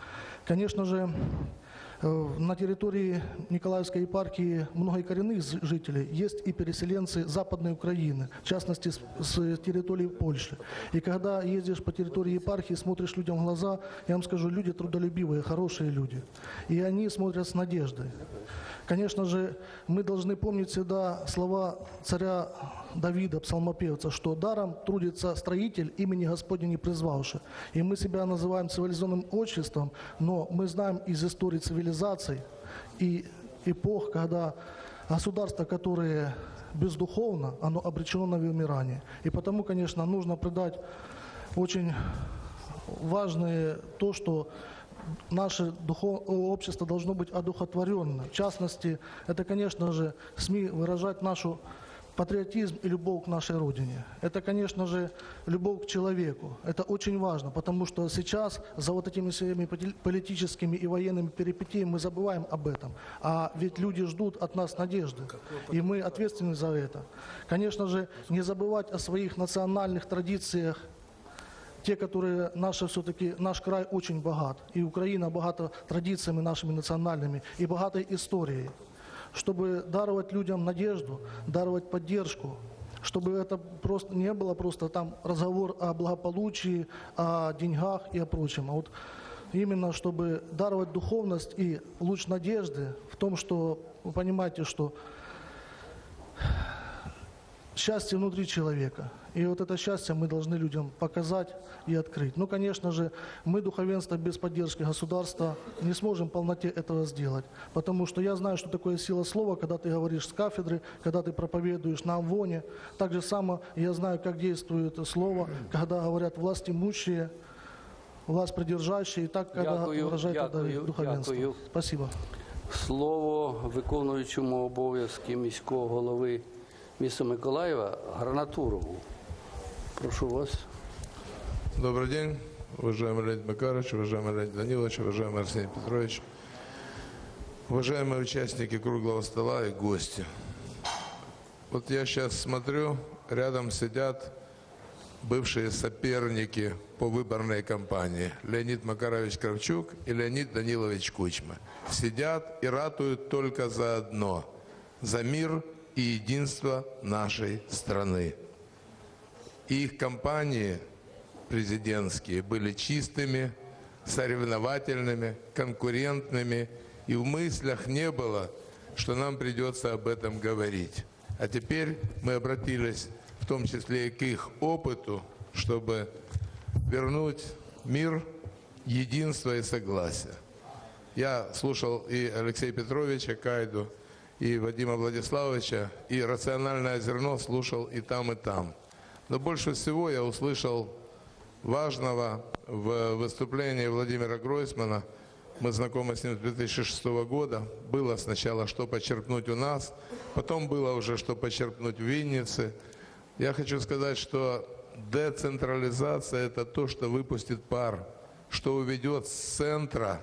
Конечно же, на территории Николаевской епархии много и коренных жителей, есть и переселенцы Западной Украины, в частности, с, с территории Польши. И когда ездишь по территории епархии, смотришь людям в глаза, я вам скажу, люди трудолюбивые, хорошие люди. И они смотрят с надеждой. Конечно же, мы должны помнить всегда слова царя Давида, псалмопевца, что даром трудится строитель, имени Господня не призвавши. И мы себя называем цивилизованным обществом, но мы знаем из истории цивилизаций и эпох, когда государства, которые бездуховно, оно обречено на вымирание. И потому, конечно, нужно придать очень важное то, что наше духов... общество должно быть одухотворенно. В частности, это, конечно же, СМИ выражать нашу патриотизм и любовь к нашей Родине. Это, конечно же, любовь к человеку. Это очень важно, потому что сейчас за вот этими всеми политическими и военными перипетиями мы забываем об этом. А ведь люди ждут от нас надежды, и мы ответственны за это. Конечно же, не забывать о своих национальных традициях, те, которые наши все-таки, наш край очень богат, и Украина богата традициями нашими национальными и богатой историей, чтобы даровать людям надежду, даровать поддержку, чтобы это просто не было просто там разговор о благополучии, о деньгах и о прочем, а вот именно чтобы даровать духовность и луч надежды в том, что вы понимаете, что счастье внутри человека. И вот это счастье мы должны людям показать и открыть. Ну, конечно же, мы, духовенство, без поддержки государства не сможем в полноте этого сделать. Потому что я знаю, что такое сила слова, когда ты говоришь с кафедры, когда ты проповедуешь на амвоне. Так же само я знаю, как действует слово, когда говорят власть имущие, власть придержащие, и так, когда Дякую, выражает дякую, это духовенство. дякую. Спасибо. Слово виконуючому обов'язки міського голови міста Миколаєва Гранатурову. Прошу вас. Добрый день, уважаемый Леонид Макарович, уважаемый Леонид Данилович, уважаемый Арсений Петрович, уважаемые участники круглого стола и гости. Вот я сейчас смотрю, рядом сидят бывшие соперники по выборной кампании Леонид Макарович Кравчук и Леонид Данилович Кучма. Сидят и ратуют только за одно – за мир и единство нашей страны. Их кампании президентские были чистыми, соревновательными, конкурентными, и в мыслях не было, что нам придется об этом говорить. А теперь мы обратились в том числе и к их опыту, чтобы вернуть мир, единство и согласие. Я слушал и Алексея Петровича Кайду, и Вадима Владиславовича, и «Рациональное зерно» слушал и там, и там. Но больше всего я услышал важного в выступлении Владимира Гройсмана. Мы знакомы с ним с две тысячи шестого года. Было сначала что почерпнуть у нас, потом было уже что почерпнуть в Виннице. Я хочу сказать, что децентрализация – это то, что выпустит пар, что уведет с центра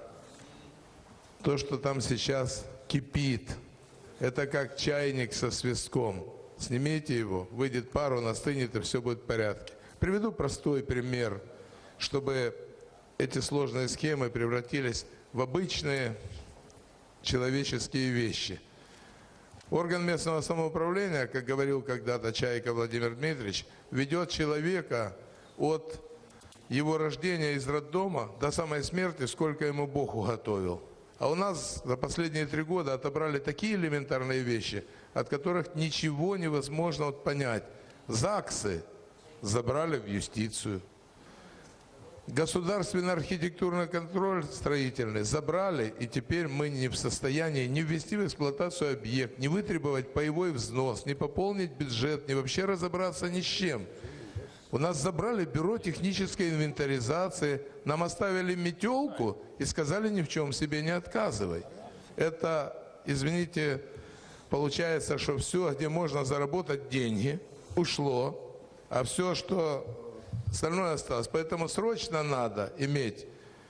то, что там сейчас кипит. Это как чайник со свистком. Снимите его, выйдет пар, он остынет, и все будет в порядке. Приведу простой пример, чтобы эти сложные схемы превратились в обычные человеческие вещи. Орган местного самоуправления, как говорил когда-то Чайка Владимир Дмитриевич, ведет человека от его рождения из роддома до самой смерти, сколько ему Бог уготовил. А у нас за последние три года отобрали такие элементарные вещи, от которых ничего невозможно вот понять. ЗАГСы забрали в юстицию. Государственный архитектурный контроль строительный забрали, и теперь мы не в состоянии не ввести в эксплуатацию объект, не вытребовать паевой взнос, не пополнить бюджет, не вообще разобраться ни с чем. У нас забрали бюро технической инвентаризации, нам оставили метелку и сказали ни в чем себе не отказывай. Это, извините, получается, что все, где можно заработать деньги, ушло, а все, что остальное осталось. Поэтому срочно надо иметь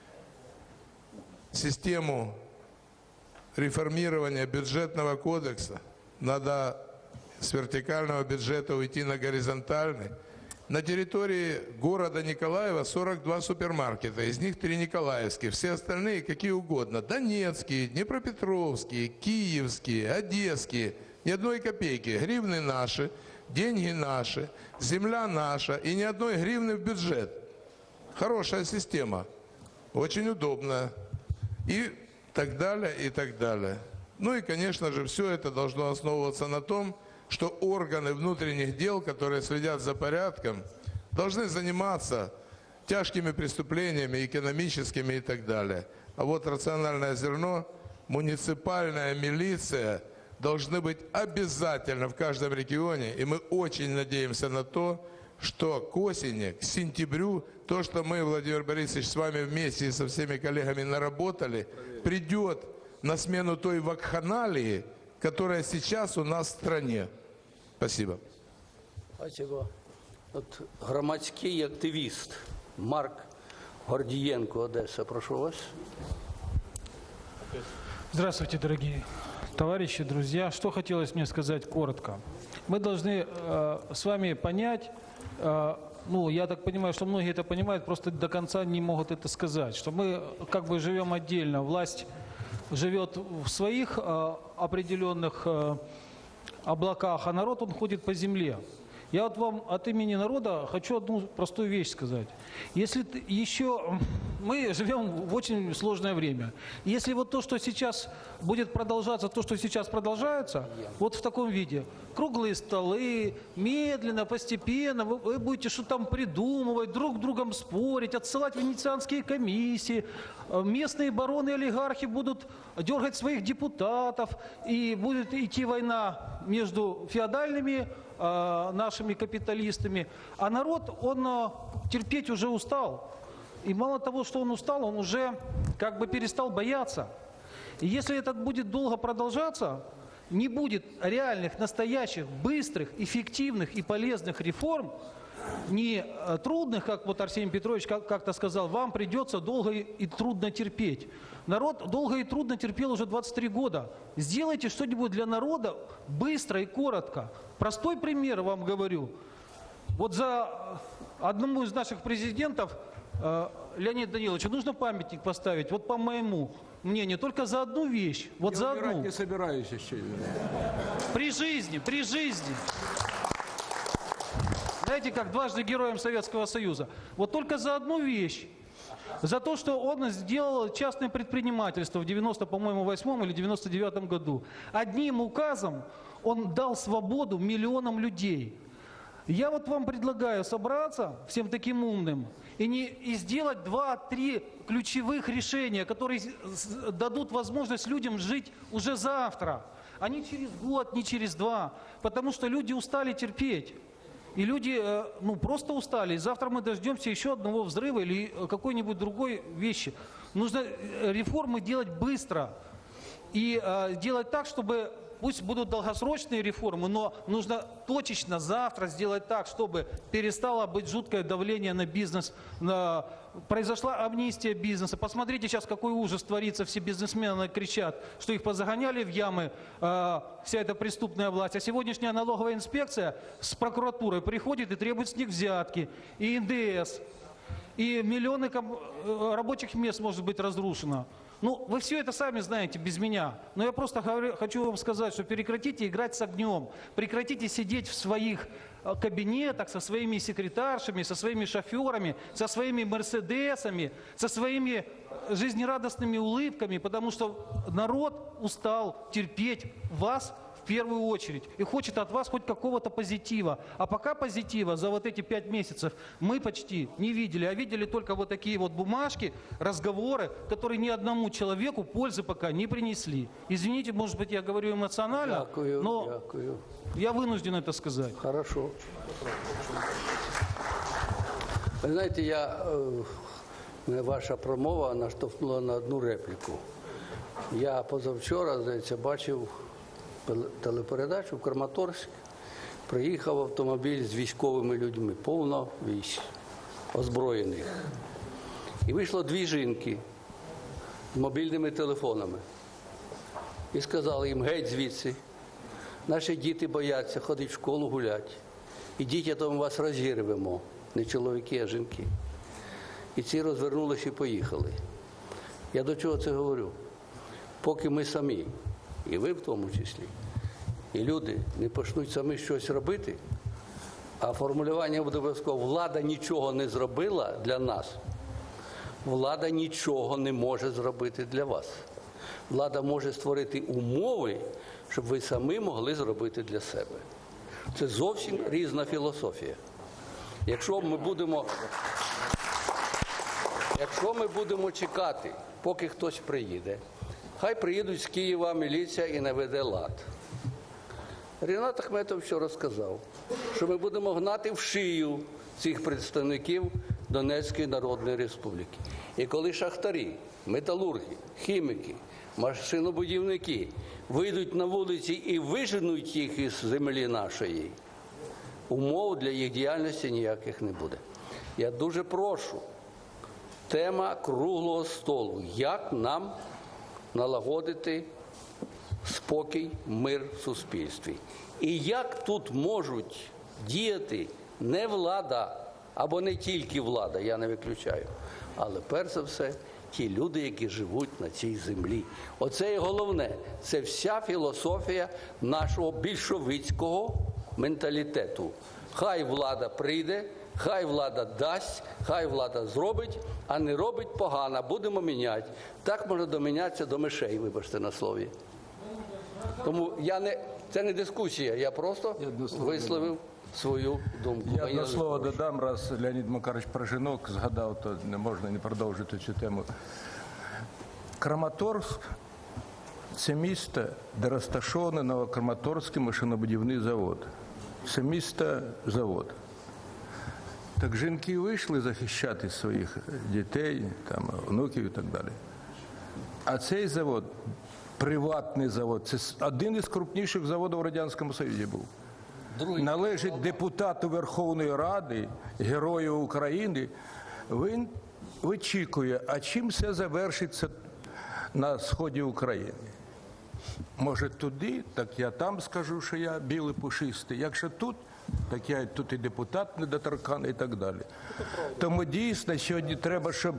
систему реформирования бюджетного кодекса. Надо с вертикального бюджета уйти на горизонтальный. На территории города Николаева сорок два супермаркета, из них три николаевские, все остальные какие угодно. Донецкие, Днепропетровские, Киевские, Одесские. Ни одной копейки. Гривны наши, деньги наши, земля наша и ни одной гривны в бюджет. Хорошая система, очень удобная. И так далее, и так далее. Ну и, конечно же, все это должно основываться на том, что органы внутренних дел, которые следят за порядком, должны заниматься тяжкими преступлениями, экономическими и так далее. А вот рациональное зерно, муниципальная милиция должны быть обязательно в каждом регионе. И мы очень надеемся на то, что к осени, к сентябрю, то, что мы, Владимир Борисович, с вами вместе и со всеми коллегами наработали, придет на смену той вакханалии, которая сейчас у нас в стране. Спасибо. Спасибо. От громадський активіст Марк Гордієнко, Одесса, прошу вас. Здравствуйте, дорогие товарищи, друзья. Что хотелось мне сказать коротко. Мы должны э, с вами понять, э, ну, я так понимаю, что многие это понимают, просто до конца не могут это сказать, что мы как бы живем отдельно. Власть живет в своих э, определенных э, облаках, а народ, он ходит по земле. Я вот вам от имени народа хочу одну простую вещь сказать. Если еще мы живем в очень сложное время. Если вот то, что сейчас будет продолжаться, то, что сейчас продолжается, вот в таком виде, круглые столы, медленно, постепенно, вы, вы будете что-то там придумывать, друг с другом спорить, отсылать венецианские комиссии, местные бароны и олигархи будут дергать своих депутатов, и будет идти война между феодальными нашими капиталистами, а народ, он терпеть уже устал. И мало того, что он устал, он уже как бы перестал бояться. И если это будет долго продолжаться, не будет реальных, настоящих, быстрых, эффективных и полезных реформ, не трудных, как вот Арсений Петрович как-то сказал, вам придется долго и трудно терпеть. Народ долго и трудно терпел уже двадцать три года. Сделайте что-нибудь для народа быстро и коротко. Простой пример вам говорю. Вот за одному из наших президентов, Леониду Даниловичу, нужно памятник поставить, вот по моему мнению, только за одну вещь. Вот Я за одну. не собираюсь еще. При жизни, при жизни. Знаете, как дважды героем Советского Союза. Вот только за одну вещь. За то, что он сделал частное предпринимательство в девяносто, по-моему, восьмом или девяносто девятом году. Одним указом он дал свободу миллионам людей. Я вот вам предлагаю собраться всем таким умным и, не, и сделать два-три ключевых решения, которые дадут возможность людям жить уже завтра, а не через год, не через два. Потому что люди устали терпеть. И люди, ну, просто устали. И завтра мы дождемся еще одного взрыва или какой-нибудь другой вещи. Нужно реформы делать быстро. И э, делать так, чтобы, пусть будут долгосрочные реформы, но нужно точечно завтра сделать так, чтобы перестало быть жуткое давление на бизнес, на... произошла амнистия бизнеса. Посмотрите сейчас, какой ужас творится, все бизнесмены кричат, что их позагоняли в ямы, э, вся эта преступная власть. А сегодняшняя налоговая инспекция с прокуратурой приходит и требует с них взятки, и эн дэ эс, и миллионы рабочих мест может быть разрушено. Ну, вы все это сами знаете без меня. Но я просто говорю, хочу вам сказать, что прекратите играть с огнем. Прекратите сидеть в своих кабинетах со своими секретаршами, со своими шоферами, со своими мерседесами, со своими жизнерадостными улыбками, потому что народ устал терпеть вас в первую очередь и хочет от вас хоть какого-то позитива. А пока позитива за вот эти пять месяцев мы почти не видели, а видели только вот такие вот бумажки, разговоры, которые ни одному человеку пользы пока не принесли. Извините, может быть, я говорю эмоционально, дякую, но дякую. Я вынужден это сказать. Хорошо. Ви знаєте, я, ваша промова наштовхнула на одну репліку. Я позавчора, здається, бачив телепередачу в Краматорськ, приїхав автомобіль з військовими людьми, повно військ, озброєних. І вийшло дві жінки з мобільними телефонами. І сказали їм, геть звідси, наші діти бояться ходити в школу гуляти. ідіть, а то ми вас розірвемо. Не чоловіки, а жінки. І ці розвернулися і поїхали. Я до чого це говорю? Поки ми самі, і ви в тому числі, і люди не почнуть самі щось робити, а формулювання буде обов'язково, влада нічого не зробила для нас, влада нічого не може зробити для вас. Влада може створити умови, щоб ви самі могли зробити для себе. Це зовсім різна філософія. Якщо ми будемо, якщо ми будемо чекати, поки хтось приїде, хай приїдуть з Києва міліція і наведе лад. Рінат Ахметов вчора сказав, що ми будемо гнати в шию цих представників Донецької Народної Республіки. І коли шахтарі, металурги, хіміки, машинобудівники вийдуть на вулиці і виженуть їх із землі нашої, умов для їх діяльності ніяких не буде. Я дуже прошу, тема круглого столу. Як нам налагодити спокій, мир в суспільстві? І як тут можуть діяти не влада, або не тільки влада, я не виключаю, але перш за все ті люди, які живуть на цій землі. Оце і головне. Це вся філософія нашого більшовицького менталітету. Хай влада прийде, хай влада дасть, хай влада зробить, а не робить погано, будемо міняти. Так можна домінятися до мишей, вибачте на слові. Тому я не, це не дискусія, я просто висловив свою думку. Я одне слово додам, раз Леонід Макарович про жінок згадав, то не можна не продовжити цю тему. Краматорськ – це місто, де розташований Новокраматорський машинобудівний завод. Це місто-завод. Так жінки вийшли захищати своїх дітей, там, внуків і так далі. А цей завод, приватний завод, це один із крупніших заводів в Радянському Союзі був. Другий. Належить депутату Верховної Ради, Герою України. Він вичікує, а чим все завершиться на сході України. Може туди, так я там скажу, що я білий пушистий. Якщо тут, так я тут і депутат недоторканий і так далі. Тому дійсно сьогодні треба, щоб...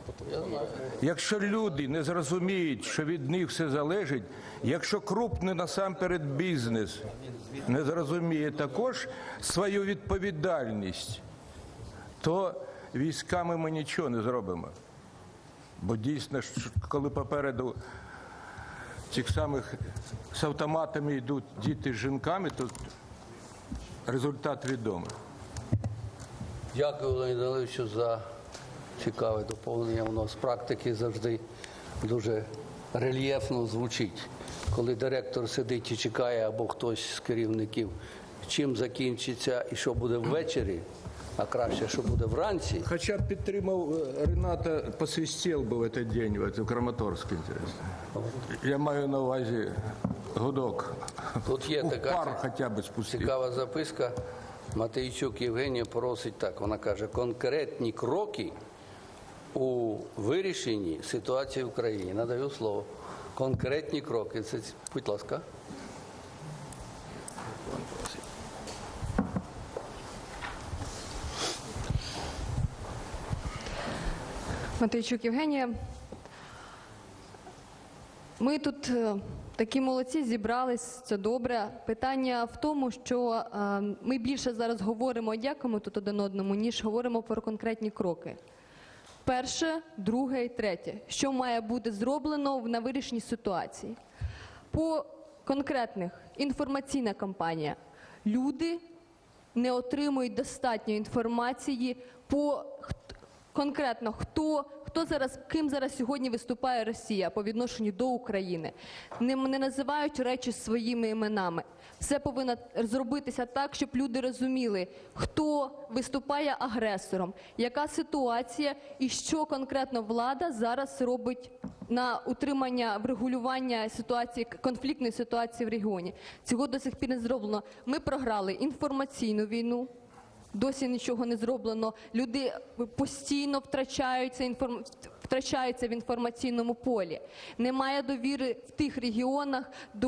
Якщо люди не зрозуміють, що від них все залежить, якщо крупний насамперед бізнес не зрозуміє також свою відповідальність, то військами ми нічого не зробимо. Бо дійсно, коли попереду цих самих з автоматами йдуть діти з жінками, то результат відомий. Дякую, Леоніду Леонідовичу, за цікаве доповнення. Воно з практики завжди дуже рельєфно звучить. Коли директор сидить і чекає, або хтось з керівників, чим закінчиться і що буде ввечері, а краще, що буде вранці. Хоча б підтримав Рената, посвистів би в цей день, в Краматорську, інтересно. Я маю на увазі гудок. Тут є така хоча б спустив. Цікава записка. Матейчук Євгенія просить так, вона каже, конкретні кроки у вирішенні ситуації в Україні. Надаю слово. Конкретні кроки. Це, будь ласка. Матейчук Євгенія. Ми тут такі молодці зібрались, це добре. Питання в тому, що ми більше зараз говоримо, дякуємо тут один одному, ніж говоримо про конкретні кроки. Перше, друге і третє. Що має бути зроблено на вирішенні ситуації? По конкретних інформаційна кампанія. Люди не отримують достатньо інформації по конкретно хто, хто зараз, ким зараз сьогодні виступає Росія по відношенню до України. Не, не називають речі своїми іменами. Все повинно зробитися так, щоб люди розуміли, хто виступає агресором, яка ситуація і що конкретно влада зараз робить на утримання, врегулювання ситуації, конфліктної ситуації в регіоні. Цього до сих пір не зроблено. Ми програли інформаційну війну. Досі нічого не зроблено. Люди постійно втрачаються, інформ... втрачаються в інформаційному полі. Немає довіри в тих регіонах до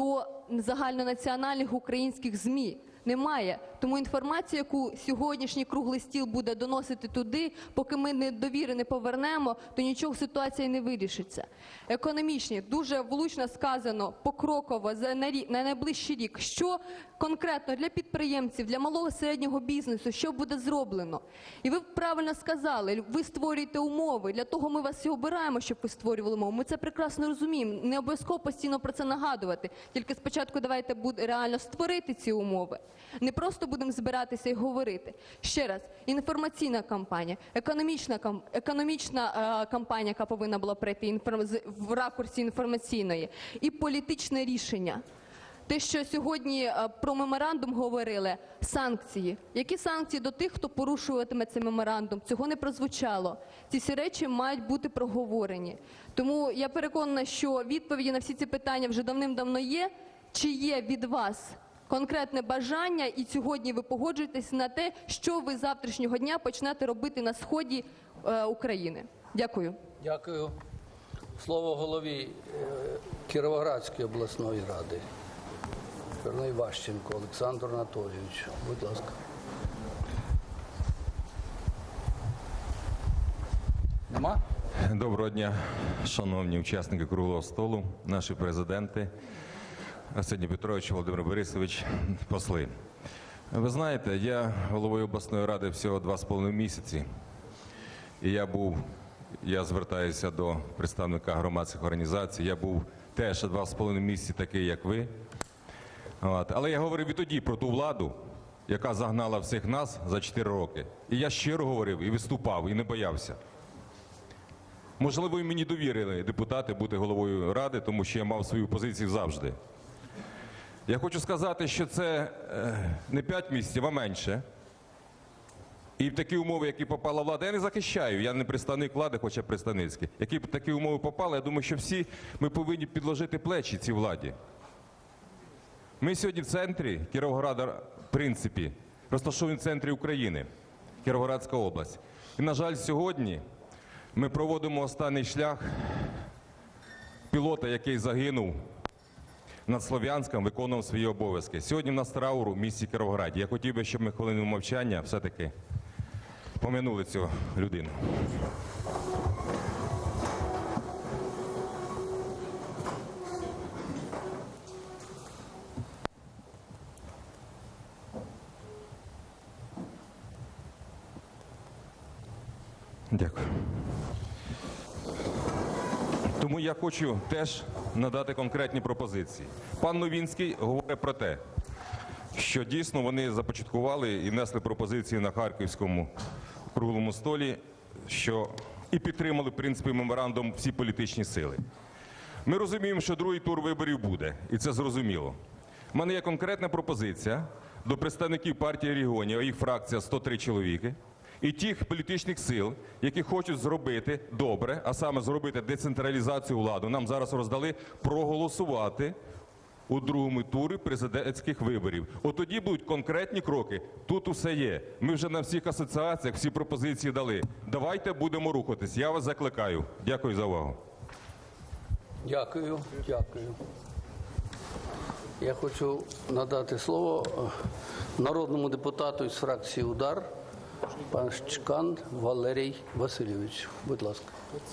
загальнонаціональних українських ЗМІ. Немає. Тому інформацію, яку сьогоднішній круглий стіл буде доносити туди, поки ми недовіри не повернемо, то нічого ситуація не вирішиться. Економічні, дуже влучно сказано, покроково, за на, рік, на найближчий рік, що конкретно для підприємців, для малого і середнього бізнесу, що буде зроблено. І ви правильно сказали, ви створюєте умови, для того ми вас і обираємо, щоб ви створювали умови. Ми це прекрасно розуміємо, не обов'язково постійно про це нагадувати. Тільки спочатку давайте буде реально створити ці умови. Не просто будемо збиратися і говорити. Ще раз, інформаційна кампанія, економічна, економічна е, кампанія, яка повинна була пройти інформ... в ракурсі інформаційної, і політичне рішення. Те, що сьогодні е, про меморандум говорили, санкції. Які санкції до тих, хто порушуватиме цей меморандум? Цього не прозвучало. Ці всі речі мають бути проговорені. Тому я переконана, що відповіді на всі ці питання вже давним-давно є. Чи є від вас конкретне бажання, і сьогодні ви погоджуєтесь на те, що ви з завтрашнього дня почнете робити на сході е, України? Дякую. Дякую. Слово голові е, Кіровоградської обласної ради. Іващенко Олександр Анатолійович. Будь ласка. Нема? Доброго дня, шановні учасники круглого столу, наші президенти, Арсеній Петрович, Володимир Борисович, посли. Ви знаєте, я головою обласної ради всього два з половиною місяці. І я був, я звертаюся до представника громадських організацій, я був теж два з половиною місяці такий, як ви. От. Але я говорив і тоді про ту владу, яка загнала всіх нас за чотири роки. І я щиро говорив, і виступав, і не боявся. Можливо, і мені довірили депутати бути головою ради, тому що я мав свою позицію завжди. Я хочу сказати, що це не п'ять місяців, а менше. І в такі умови, які попала влада, я не захищаю, я не представник влади, хоча представницький. Які б такі умови попали, я думаю, що всі ми повинні підложити плечі цій владі. Ми сьогодні в центрі Кіровограда, в принципі, розташовані в центрі України, Кіровоградська область. І, на жаль, сьогодні ми проводимо останній шлях пілота, який загинув над Слов'янськом, виконував свої обов'язки. Сьогодні в нас траур у місті Кіровограді. Я хотів би, щоб ми хвилину мовчання все-таки пом'янули цю людину. Дякую. Тому я хочу теж надати конкретні пропозиції. Пан Новінський говорить про те, що дійсно вони започаткували і внесли пропозиції на Харківському круглому столі, що і підтримали, в принципі, меморандум всі політичні сили. Ми розуміємо, що другий тур виборів буде, і це зрозуміло. У мене є конкретна пропозиція до представників партії регіонів, а їх фракція сто три чоловіки, і тих політичних сил, які хочуть зробити добре, а саме зробити децентралізацію влади, нам зараз роздали, проголосувати у другому турі президентських виборів. От тоді будуть конкретні кроки. Тут усе є. Ми вже на всіх асоціаціях всі пропозиції дали. Давайте будемо рухатись. Я вас закликаю. Дякую за увагу. Дякую. Дякую. Я хочу надати слово народному депутату із фракції «Удар», пан Чкан Валерій Васильович. Будь ласка.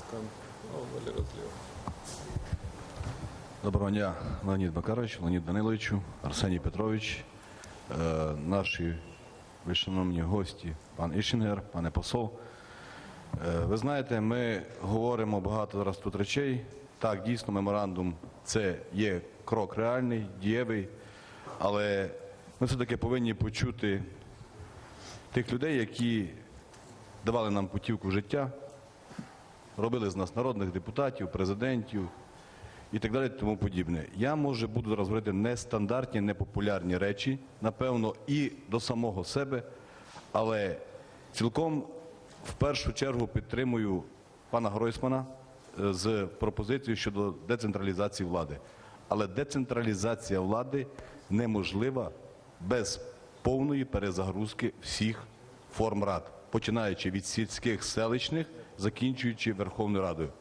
Доброго дня, Леонід Макарович, Леонід Даниловичу, Арсеній Петрович, е, наші вельшановні гості, пан Ішингер, пане посол. Е, ви знаєте, ми говоримо багато зараз тут речей. Так, дійсно, меморандум – це є крок реальний, дієвий, але ми все-таки повинні почути тих людей, які давали нам путівку в життя, робили з нас народних депутатів, президентів і так далі, тому подібне. Я, може, буду зараз говорити нестандартні, непопулярні речі, напевно, і до самого себе, але цілком в першу чергу підтримую пана Гройсмана з пропозицією щодо децентралізації влади. Але децентралізація влади неможлива без повної перезагрузки всіх форм рад, починаючи від сільських, селищних, закінчуючи Верховною Радою.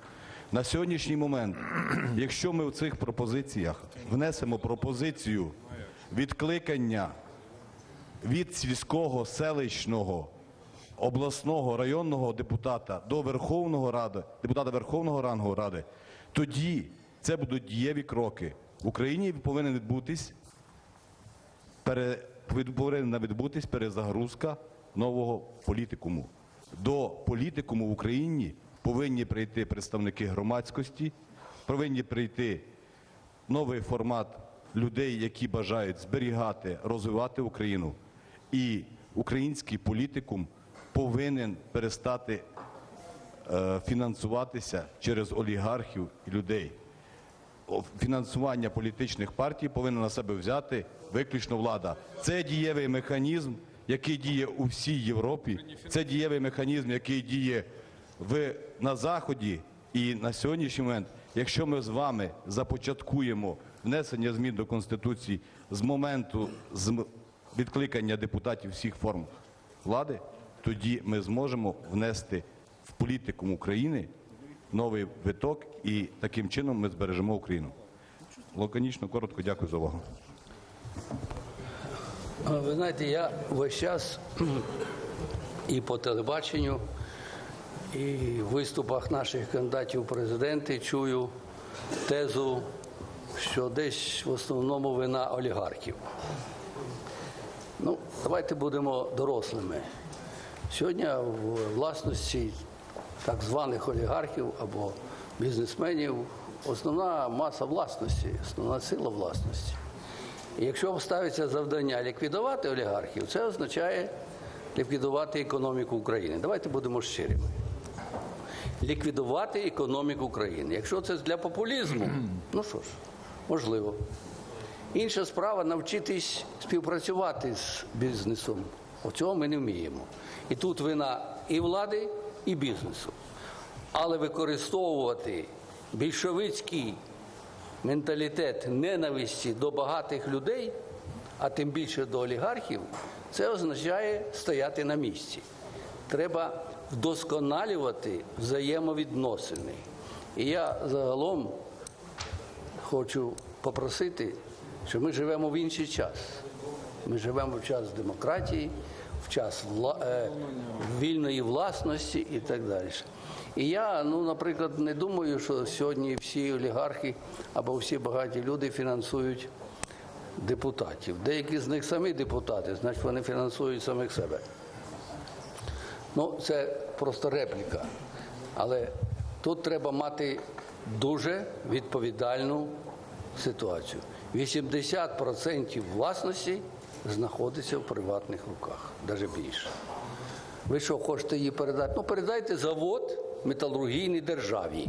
На сьогоднішній момент, якщо ми в цих пропозиціях внесемо пропозицію відкликання від сільського, селищного, обласного, районного депутата до Верховного Ради, депутата Верховного рангу Ради, тоді це будуть дієві кроки. В Україні повинен відбутись, пере, повинна відбутись перезагрузка нового політикуму. До політикуму в Україні повинні прийти представники громадськості, повинні прийти новий формат людей, які бажають зберігати, розвивати Україну. І український політикум повинен перестати е, фінансуватися через олігархів і людей. Фінансування політичних партій повинна на себе взяти виключно влада. Це дієвий механізм, який діє у всій Європі. Це дієвий механізм, який діє в, на Заході. І на сьогоднішній момент, якщо ми з вами започаткуємо внесення змін до Конституції з моменту з відкликання депутатів всіх форм влади, тоді ми зможемо внести в політикум України новий виток і таким чином ми збережемо Україну. Лаконічно, коротко, дякую за увагу. Ви знаєте, я весь час і по телебаченню, і в виступах наших кандидатів у президенти чую тезу, що десь в основному вина олігархів. Ну, давайте будемо дорослими. Сьогодні в власності так званих олігархів або бізнесменів основна маса власності, основна сила власності. І якщо ставиться завдання ліквідувати олігархів, це означає ліквідувати економіку України. Давайте будемо щирими. Ліквідувати економіку України. Якщо це для популізму, ну що ж, можливо. Інша справа – навчитись співпрацювати з бізнесом. Оцього ми не вміємо. І тут вина і влади, і бізнесу. Але використовувати більшовицький менталітет ненависті до багатих людей, а тим більше до олігархів, це означає стояти на місці. Треба вдосконалювати взаємовідносини. І я загалом хочу попросити, що ми живемо в інший час. Ми живемо в час демократії, в час вла... е... вільної власності і так далі. І я, ну, наприклад, не думаю, що сьогодні всі олігархи або всі багаті люди фінансують депутатів. Деякі з них самі депутати, значить вони фінансують самих себе. Ну, це просто репліка. Але тут треба мати дуже відповідальну ситуацію. вісімдесят відсотків власності знаходиться в приватних руках, навіть більше. Ви що, хочете її передати? Ну, передайте завод металургійній державі.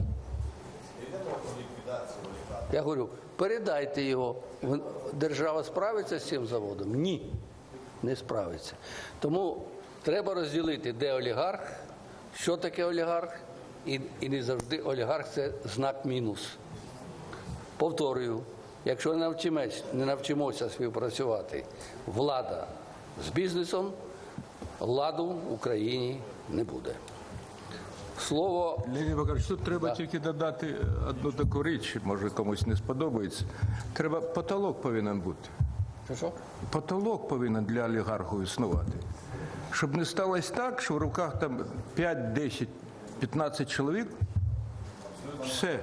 Я говорю, передайте його. Держава справиться з цим заводом? Ні, не справиться. Тому треба розділити, де олігарх, що таке олігарх, і, і не завжди олігарх – це знак мінус. Повторюю, якщо не навчимося, не навчимося співпрацювати влада з бізнесом, ладу в Україні не буде. Слово... Леонід Макарович, тут треба да. тільки додати одну таку річ, може комусь не сподобається. Треба, потолок повинен бути. Що, що? Потолок повинен для олігарху існувати. Щоб не сталося так, що в руках там п'ять, десять, п'ятнадцять чоловік, все.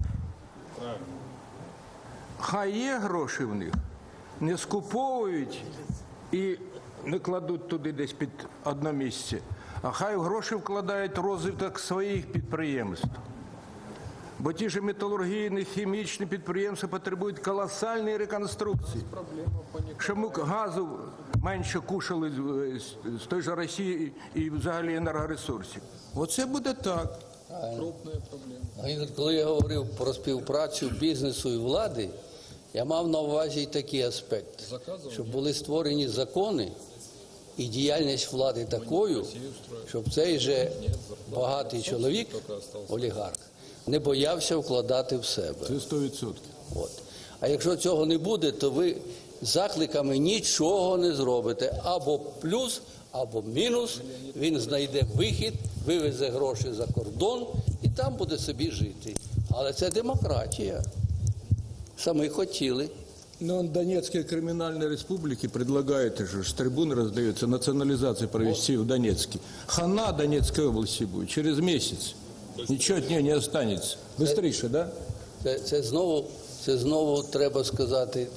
Хай є гроші в них, не скуповують і не кладуть туди десь під одне місце, а хай гроші вкладають в розвиток своїх підприємств. Бо ті ж металургійні, хімічні підприємства потребують колосальної реконструкції. Щоб ми газу менше кушали з той же Росії і взагалі енергоресурсів. Оце буде так. Крупная проблема. Коли я говорив про співпрацю бізнесу і влади, я мав на увазі і такий аспект, щоб були створені закони і діяльність влади такою, щоб цей же багатий чоловік, олігарх, не боявся вкладати в себе. Це сто відсотків. От. А якщо цього не буде, то ви закликами нічого не зробите. Або плюс, або мінус, він знайде вихід, вивезе гроші за кордон і там буде собі жити. Але це демократія. Самі хотіли. Но он Донецкой криминальной республике предлагает же, с трибуны раздается, национализацию провести в Донецке. Хана Донецкой области будет через месяц. Ничего от нее не останется. Быстрейше, да? Це, це, знову, це знову треба сказати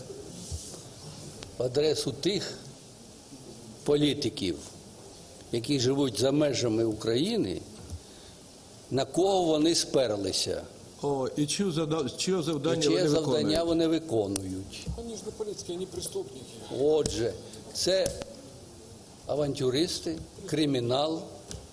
в адресу тих політиків, які живуть за межами України, на кого вони сперлися. О, і чиє завдання, і чиє вони завдання виконують? вони виконують. Вони ж не поліцейські, вони преступники. Отже, це авантюристи, кримінал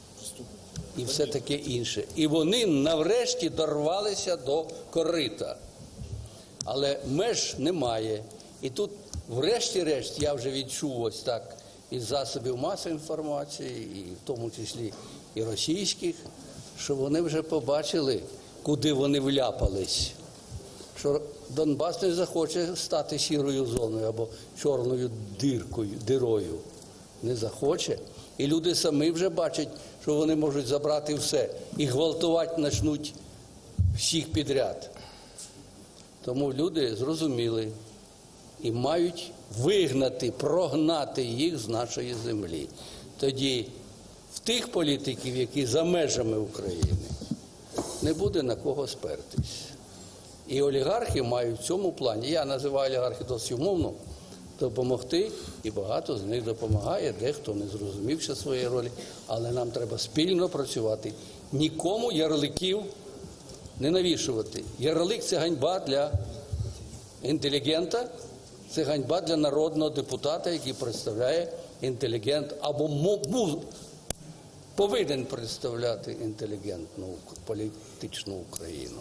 і все таке інше. І вони наврешті дорвалися до корита. Але меж немає. І тут, врешті-решт, я вже відчув ось так із засобів масової інформації, і в тому числі і російських, що вони вже побачили, куди вони вляпались. Що Донбас не захоче стати сірою зоною або чорною диркою, дирою. Не захоче. І люди самі вже бачать, що вони можуть забрати все. І гвалтувати почнуть всіх підряд. Тому люди зрозуміли і мають вигнати, прогнати їх з нашої землі. Тоді в тих політиків, які за межами України, не буде на кого спертись. І олігархи мають в цьому плані, я називаю олігархів досить умовно, допомогти, і багато з них допомагає, дехто не зрозумів ще своєї ролі, але нам треба спільно працювати. Нікому ярликів не навішувати. Ярлик – це ганьба для інтелігента, це ганьба для народного депутата, який представляє інтелігент, або був, повинен представляти інтелігентну політичну Україну.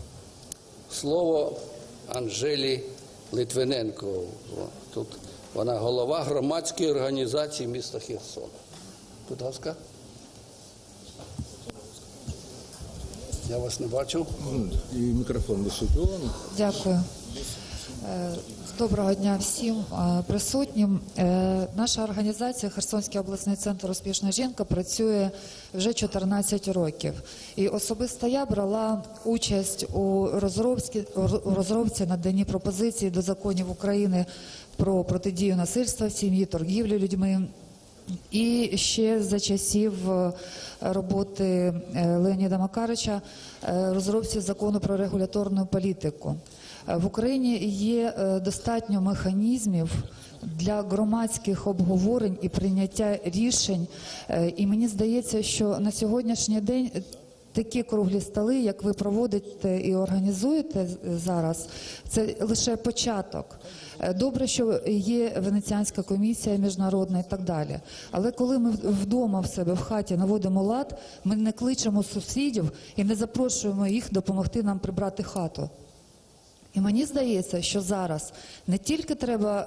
Слово Анжелі Литвиненко. Тут вона голова громадської організації міста Херсона. Будь ласка. Я вас не бачу. І мікрофон висвітлював. Дякую. Доброго дня всім присутнім. Наша організація Херсонський обласний центр «Успішна жінка» працює вже чотирнадцять років. І особисто я брала участь у розробці, у розробці наданні пропозицій до законів України про протидію насильства в сім'ї, торгівлі людьми. І ще за часів роботи Леоніда Макарича розробці закону про регуляторну політику. В Україні є достатньо механізмів для громадських обговорень і прийняття рішень. І мені здається, що на сьогоднішній день такі круглі столи, як ви проводите і організуєте зараз, це лише початок. Добре, що є Венеціанська комісія міжнародна і так далі. Але коли ми вдома в себе в хаті наводимо лад, ми не кличемо сусідів і не запрошуємо їх допомогти нам прибрати хату. І мені здається, що зараз не тільки треба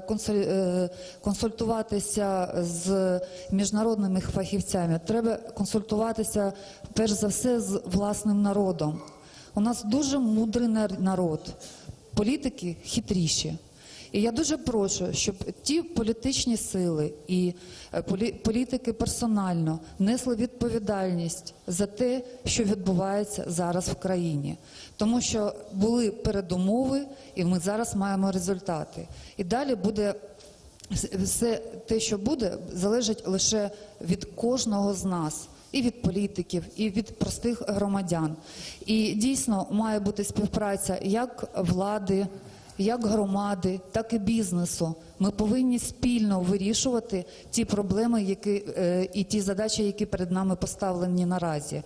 консультуватися з міжнародними фахівцями, треба консультуватися, перш за все, з власним народом. У нас дуже мудрий народ, політики хитріші. І я дуже прошу, щоб ті політичні сили і політики персонально несли відповідальність за те, що відбувається зараз в країні. Тому що були передумови, і ми зараз маємо результати. І далі буде все те, що буде, залежить лише від кожного з нас. І від політиків, і від простих громадян. І дійсно має бути співпраця як влади, як громади, так і бізнесу. Ми повинні спільно вирішувати ті проблеми, які, е, і ті задачі, які перед нами поставлені наразі.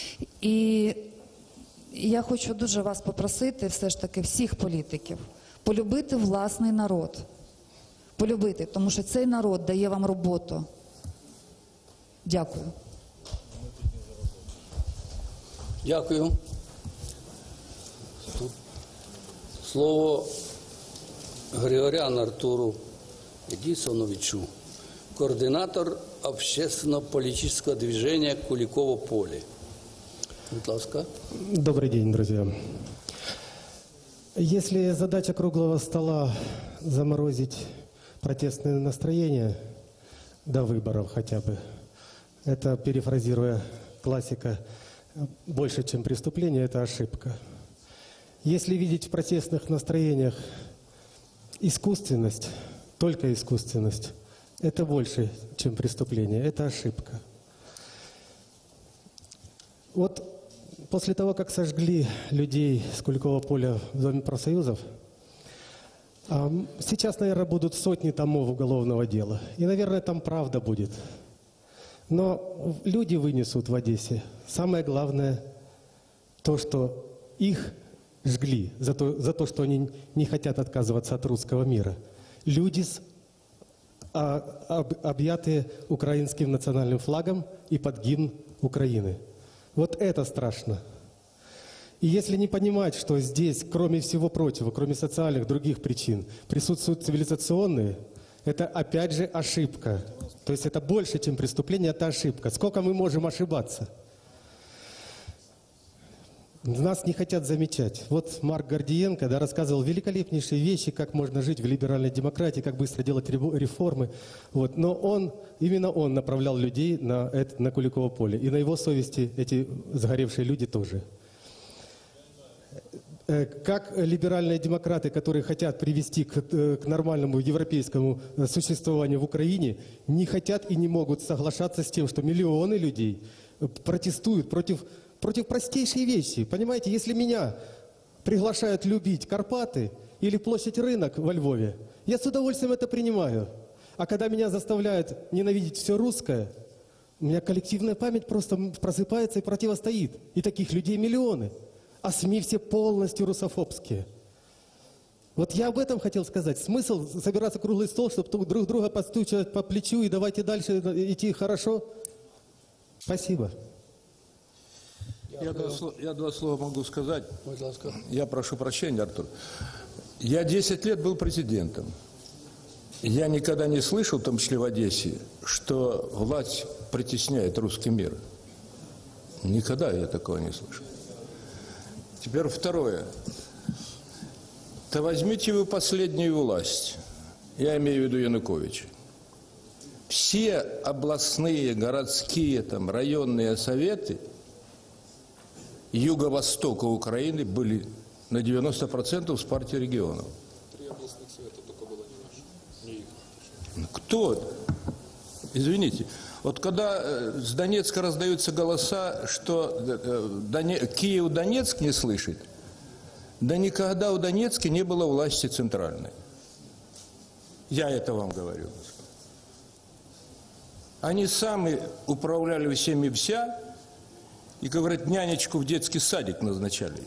І я хочу дуже вас попросити, все ж таки, всіх політиків, полюбити власний народ. Полюбити, тому що цей народ дає вам роботу. Дякую. Дякую. Слово Григоряну Артуру Эдисоновичу, координатор общественно-политического движения «Куликово поле». Будь ласка. Добрый день, друзья. Если задача круглого стола заморозить протестные настроения до выборов хотя бы, это, перефразируя классика, больше, чем преступление, это ошибка. Если видеть в протестных настроениях искусственность, только искусственность, это больше, чем преступление, это ошибка. Вот после того, как сожгли людей с Куликового поля в Доме профсоюзов, сейчас, наверное, будут сотни томов уголовного дела. И, наверное, там правда будет. Но люди вынесут в Одессе. Самое главное, то, что их жгли за то, за то, что они не хотят отказываться от русского мира. Люди, с, а, об, объятые украинским национальным флагом и под гимн Украины. Вот это страшно. И если не понимать, что здесь, кроме всего прочего, кроме социальных других причин, присутствуют цивилизационные, это опять же ошибка. То есть это больше, чем преступление, это ошибка. Сколько мы можем ошибаться? Нас не хотят замечать. Вот Марк Гордиенко, да, рассказывал великолепнейшие вещи, как можно жить в либеральной демократии, как быстро делать реформы. Вот. Но он, именно он направлял людей на, это, на Куликово поле. И на его совести эти сгоревшие люди тоже. Как либеральные демократы, которые хотят привести к, к нормальному европейскому существованию в Украине, не хотят и не могут соглашаться с тем, что миллионы людей протестуют против, против простейшей вещи. Понимаете, если меня приглашают любить Карпаты или площадь Рынок во Львове, я с удовольствием это принимаю. А когда меня заставляют ненавидеть все русское, у меня коллективная память просто просыпается и противостоит. И таких людей миллионы. А СМИ все полностью русофобские. Вот я об этом хотел сказать. Смысл собираться круглый стол, чтобы друг друга подстучивать по плечу и давайте дальше идти хорошо. Спасибо. Я два, я два слова могу сказать. Я прошу прощения, Артур. Я десять лет был президентом. Я никогда не слышал, в том числе в Одессе, что власть притесняет русский мир. Никогда я такого не слышал. Теперь второе. То возьмите вы последнюю власть, я имею в виду Януковича. Все областные, городские, там, районные советы юго-востока Украины были на девяносто процентов с партией регионов. Три областных совета только было не наши, не их. Кто? Извините. Вот когда с Донецка раздаются голоса, что Киев-Донецк не слышит, да никогда у Донецка не было власти центральной. Я это вам говорю. Они сами управляли всеми вся, и, говорят, нянечку в детский садик назначали.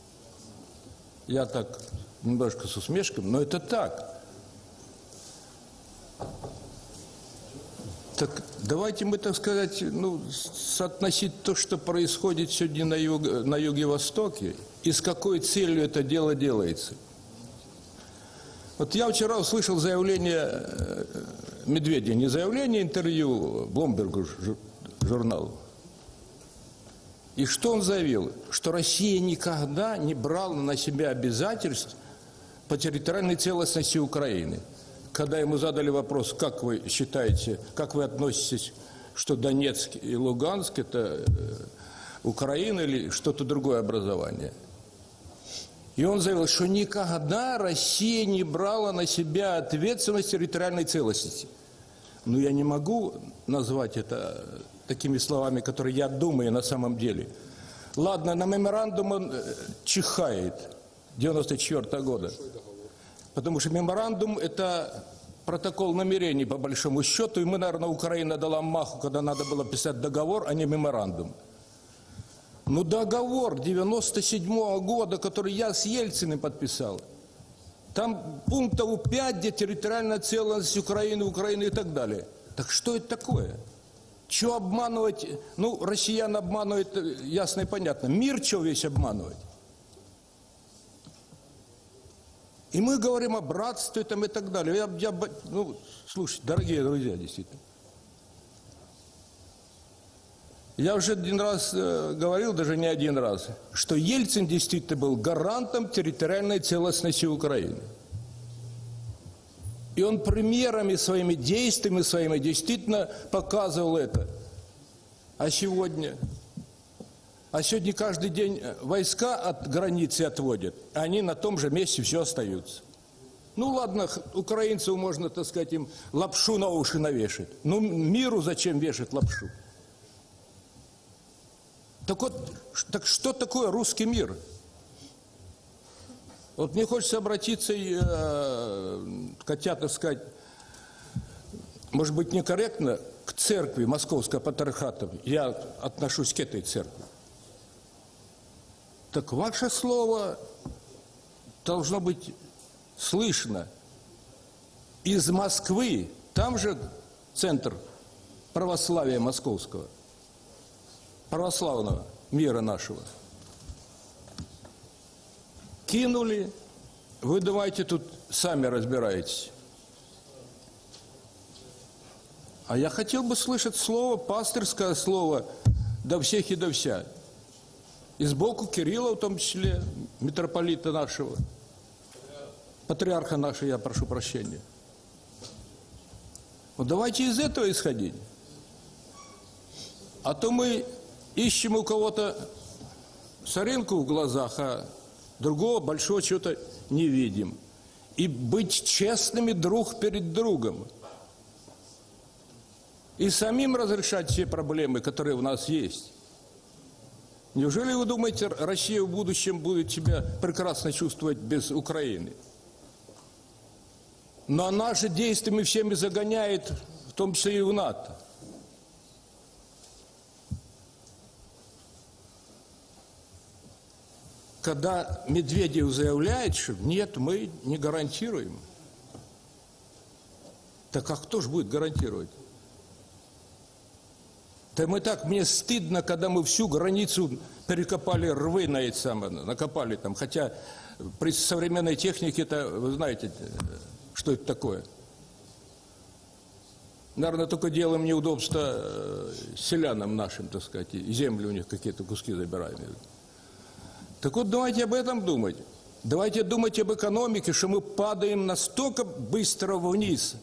Я так немножко с усмешкой, но это так. Так давайте мы, так сказать, ну, соотносить то, что происходит сегодня на, юг, на юге-востоке, и с какой целью это дело делается. Вот я вчера услышал заявление Медведева, не заявление, интервью Блумбергу журналу. И что он заявил? Что Россия никогда не брала на себя обязательств по территориальной целостности Украины. Когда ему задали вопрос, как вы считаете, как вы относитесь, что Донецк и Луганск – это Украина или что-то другое образование. И он заявил, что никогда Россия не брала на себя ответственность территориальной целостности. Но я не могу назвать это такими словами, которые я думаю на самом деле. Ладно, на меморандум он чихает девяносто четвёртого года. Потому что меморандум – это протокол намерений, по большому счету. И мы, наверное, Украина дала маху, когда надо было писать договор, а не меморандум. Ну, договор девяносто седьмого года, который я с Ельциным подписал, там пунктов пять, где территориальная целостность Украины, Украины и так далее. Так что это такое? Что обманывать? Ну, россиян обманывают, ясно и понятно. Мир что весь обманывать? И мы говорим о братстве там, и так далее. Я, я, ну, слушайте, дорогие друзья, действительно. Я уже один раз э, говорил, даже не один раз, что Ельцин действительно был гарантом территориальной целостности Украины. И он примерами своими действиями своими действительно показывал это. А сегодня? А сегодня каждый день войска от границы отводят, а они на том же месте все остаются. Ну ладно, украинцев можно, так сказать, им лапшу на уши навешать. Ну миру зачем вешать лапшу? Так вот, так что такое русский мир? Вот мне хочется обратиться, э, хотя, так сказать, может быть, некорректно, к церкви Московского патриархата. Я отношусь к этой церкви. Так ваше слово должно быть слышно из Москвы, там же центр православия московского, православного мира нашего. Кинули, вы давайте тут сами разбираетесь. А я хотел бы слышать слово, пастырское слово, до всех и до вся. И сбоку Кирилла, в том числе, митрополита нашего, патриарха нашего, я прошу прощения. Вот давайте из этого исходить. А то мы ищем у кого-то соринку в глазах, а другого большого чего-то не видим. И быть честными друг перед другом. И самим разрешать все проблемы, которые у нас есть. Неужели вы думаете, Россия в будущем будет себя прекрасно чувствовать без Украины? Но она же действиями всеми загоняет, в том числе и в НАТО. Когда Медведев заявляет, что нет, мы не гарантируем. Так а кто же будет гарантировать? Да мы так, мне стыдно, когда мы всю границу перекопали, рвы на эти самые, накопали там. Хотя при современной технике-то, вы знаете, что это такое. Наверное, только делаем неудобства селянам нашим, так сказать, и земли у них какие-то куски забираем. Так вот, давайте об этом думать. Давайте думать об экономике, что мы падаем настолько быстро вниз,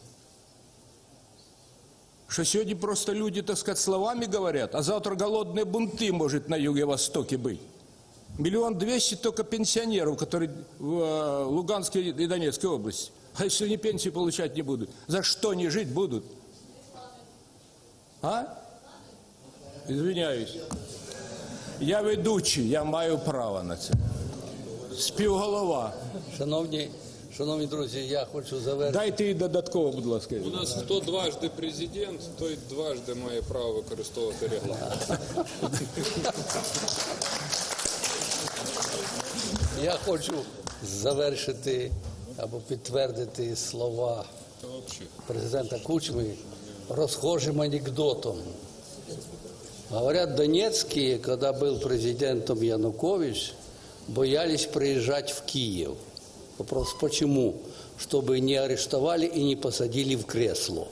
что сегодня просто люди, так сказать, словами говорят, а завтра голодные бунты может на юге-востоке быть. Миллион двести только пенсионеров, которые в Луганской и Донецкой области. А если они пенсии получать не будут, за что они жить будут? А? Извиняюсь. Я ведучий, я маю право на це. Співголова. Шановні, шановні друзі, я хочу завершити. Дайте і додатково, будь ласка. У нас хто дважди президент, той дважди має право використовувати регламент. Я хочу завершити або підтвердити слова президента Кучми расхожим анекдотом. Говорят, донецкие, когда был президентом Янукович, боялись приезжать в Киев. Вопрос, почему? Чтобы не арестовали и не посадили в кресло.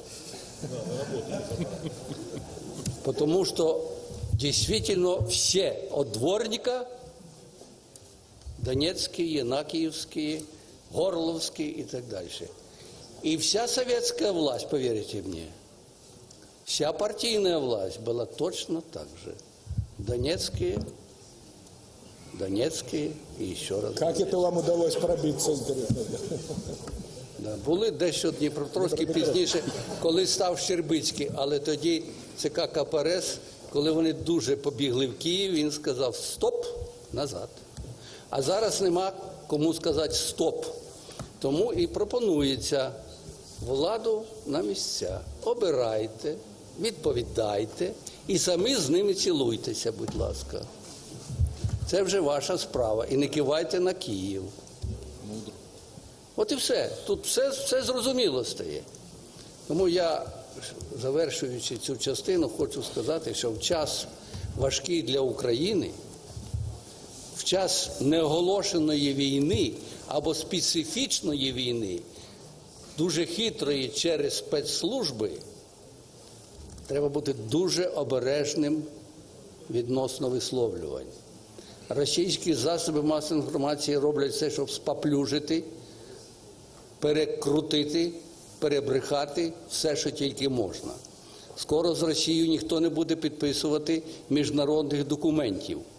Потому что действительно все от дворника, донецкие, янакиевские, горловские и так дальше. И вся советская власть, поверьте мне, вся партийная власть была точно так же. Донецкие, Донецкие и еще раз. Как это вам удалось пробиться, интересно? Да, були дещо Дніпропетровські пізніше, коли став Щербицький, але тоді ЦК КПРС, коли вони дуже побігли в Київ, він сказав стоп, назад. А зараз нема кому сказати стоп. Тому і пропонується владу на місця. Обирайте, відповідайте і самі з ними цілуйтеся, будь ласка. Це вже ваша справа. І не кивайте на Київ. От і все. Тут все, все зрозуміло стає. Тому я, завершуючи цю частину, хочу сказати, що в час важкий для України, в час неоголошеної війни або специфічної війни, дуже хитрої через спецслужби, треба бути дуже обережним відносно висловлювань. Російські засоби масової інформації роблять все, щоб спаплюжити, перекрутити, перебрехати все, що тільки можна. Скоро з Росією ніхто не буде підписувати міжнародних документів.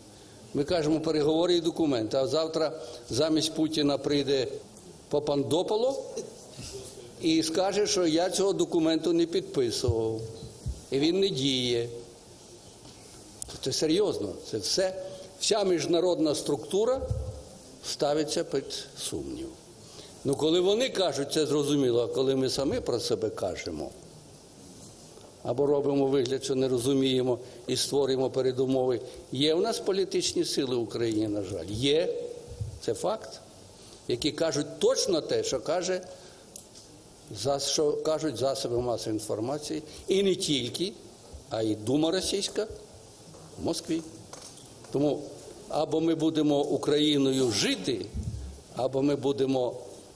Ми кажемо переговори і документи, а завтра замість Путіна прийде Папандополо і скаже, що я цього документу не підписував, і він не діє. Це серйозно, це все, вся міжнародна структура ставиться під сумнів. Ну, коли вони кажуть, це зрозуміло, а коли ми самі про себе кажемо, або робимо вигляд, що не розуміємо і створюємо передумови. Є у нас політичні сили в Україні, на жаль. Є, це факт, які кажуть точно те, що, каже, що кажуть засоби масової інформації. І не тільки, а й Дума російська в Москві. Тому або ми будемо Україною жити, або ми будемо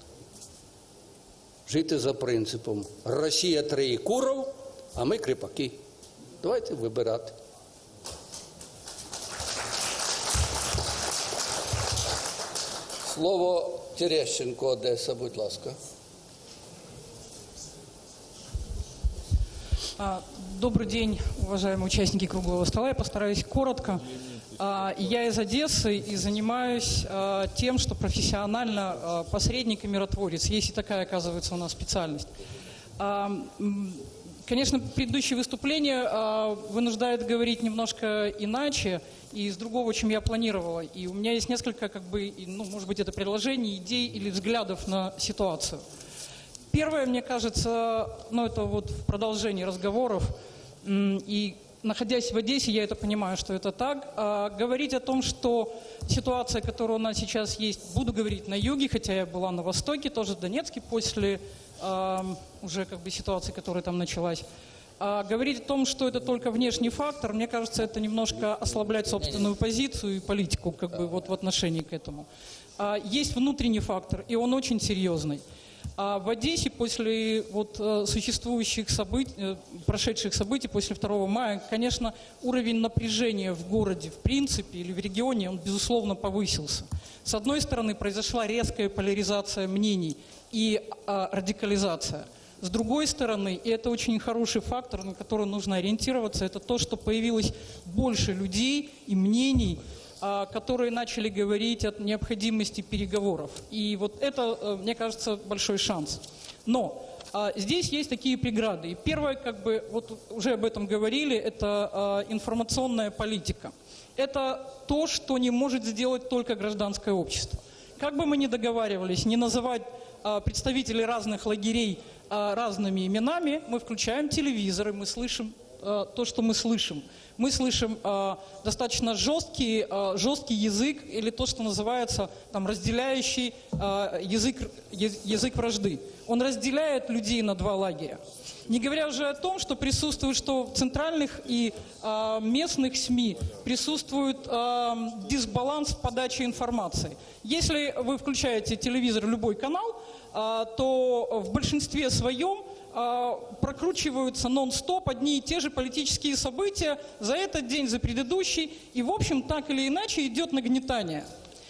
жити за принципом «Росія троєкуров, а ми кріпаки». Давайте вибирати. Слово Терещенко, Одеса, будь ласка. Добрый день, уважаемые участники круглого стола. Я постараюсь коротко. Я из Одессы и занимаюсь тем, что профессионально посредник и миротворец. Есть и такая, оказывается, у нас специальность. Конечно, предыдущее выступление вынуждает говорить немножко иначе и с другого, чем я планировала. И у меня есть несколько, как бы, ну, может быть, это предложений, идей или взглядов на ситуацию. Первое, мне кажется, ну, это вот в продолжении разговоров, и находясь в Одессе, я это понимаю, что это так, а говорить о том, что ситуация, которая у нас сейчас есть, буду говорить на юге, хотя я была на востоке, тоже в Донецке, после а, уже как бы ситуации, которая там началась. А говорить о том, что это только внешний фактор, мне кажется, это немножко ослаблять собственную позицию и политику как бы, вот, в отношении к этому. А, есть внутренний фактор, и он очень серьезный. А в Одессе после вот, существующих событий, прошедших событий после второго мая, конечно, уровень напряжения в городе, в принципе, или в регионе, он, безусловно, повысился. С одной стороны, произошла резкая поляризация мнений и а, радикализация. С другой стороны, и это очень хороший фактор, на который нужно ориентироваться, это то, что появилось больше людей и мнений, которые начали говорить о необходимости переговоров. И вот это, мне кажется, большой шанс. Но а, здесь есть такие преграды. И первое, как бы, вот уже об этом говорили, это а, информационная политика. Это то, что не может сделать только гражданское общество. Как бы мы ни договаривались, не называть а, представителей разных лагерей а, разными именами, мы включаем телевизоры, мы слышим а, то, что мы слышим. Мы слышим э, достаточно жесткий, э, жесткий язык, или то, что называется там, разделяющий э, язык, язык вражды. Он разделяет людей на два лагеря. Не говоря уже о том, что присутствует, что в центральных и э, местных СМИ присутствует э, дисбаланс в подаче информации. Если вы включаете телевизор, любой канал, э, то в большинстве своем прокручиваются нон-стоп одни и те же политические события за этот день, за предыдущий, и, в общем, так или иначе идет нагнетание.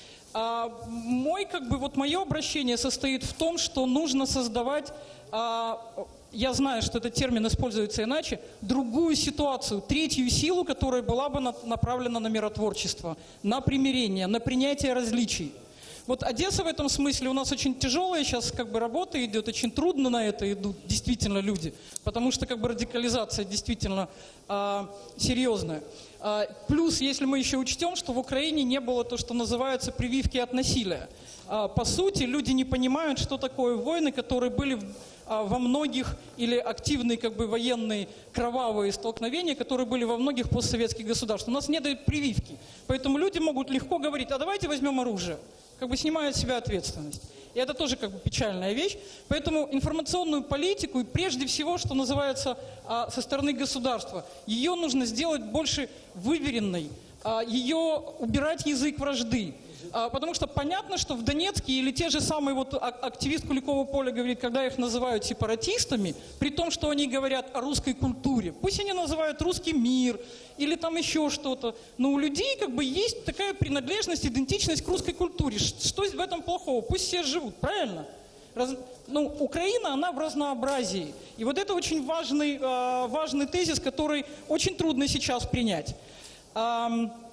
А мой, как бы, вот мое обращение состоит в том, что нужно создавать, а, я знаю, что этот термин используется иначе, другую ситуацию, третью силу, которая была бы на, направлена на миротворчество, на примирение, на принятие различий. Вот Одесса в этом смысле у нас очень тяжелая сейчас как бы работа идет, очень трудно на это идут действительно люди, потому что как бы радикализация действительно а, серьезная. А, плюс, если мы еще учтем, что в Украине не было то, что называется прививки от насилия. А, по сути, люди не понимают, что такое войны, которые были а, во многих, или активные как бы военные кровавые столкновения, которые были во многих постсоветских государствах. У нас нет прививки, поэтому люди могут легко говорить, а давайте возьмем оружие. Как бы снимают с себя ответственность. И это тоже как бы печальная вещь. Поэтому информационную политику, и прежде всего, что называется, со стороны государства, ее нужно сделать больше выверенной, ее убирать язык вражды. Потому что понятно, что в Донецке или те же самые, вот активист Куликова Поля говорит, когда их называют сепаратистами, при том, что они говорят о русской культуре, пусть они называют русский мир или там еще что-то, но у людей как бы есть такая принадлежность, идентичность к русской культуре. Что в этом плохого? Пусть все живут, правильно? Раз, ну, Украина, она в разнообразии. И вот это очень важный, важный тезис, который очень трудно сейчас принять.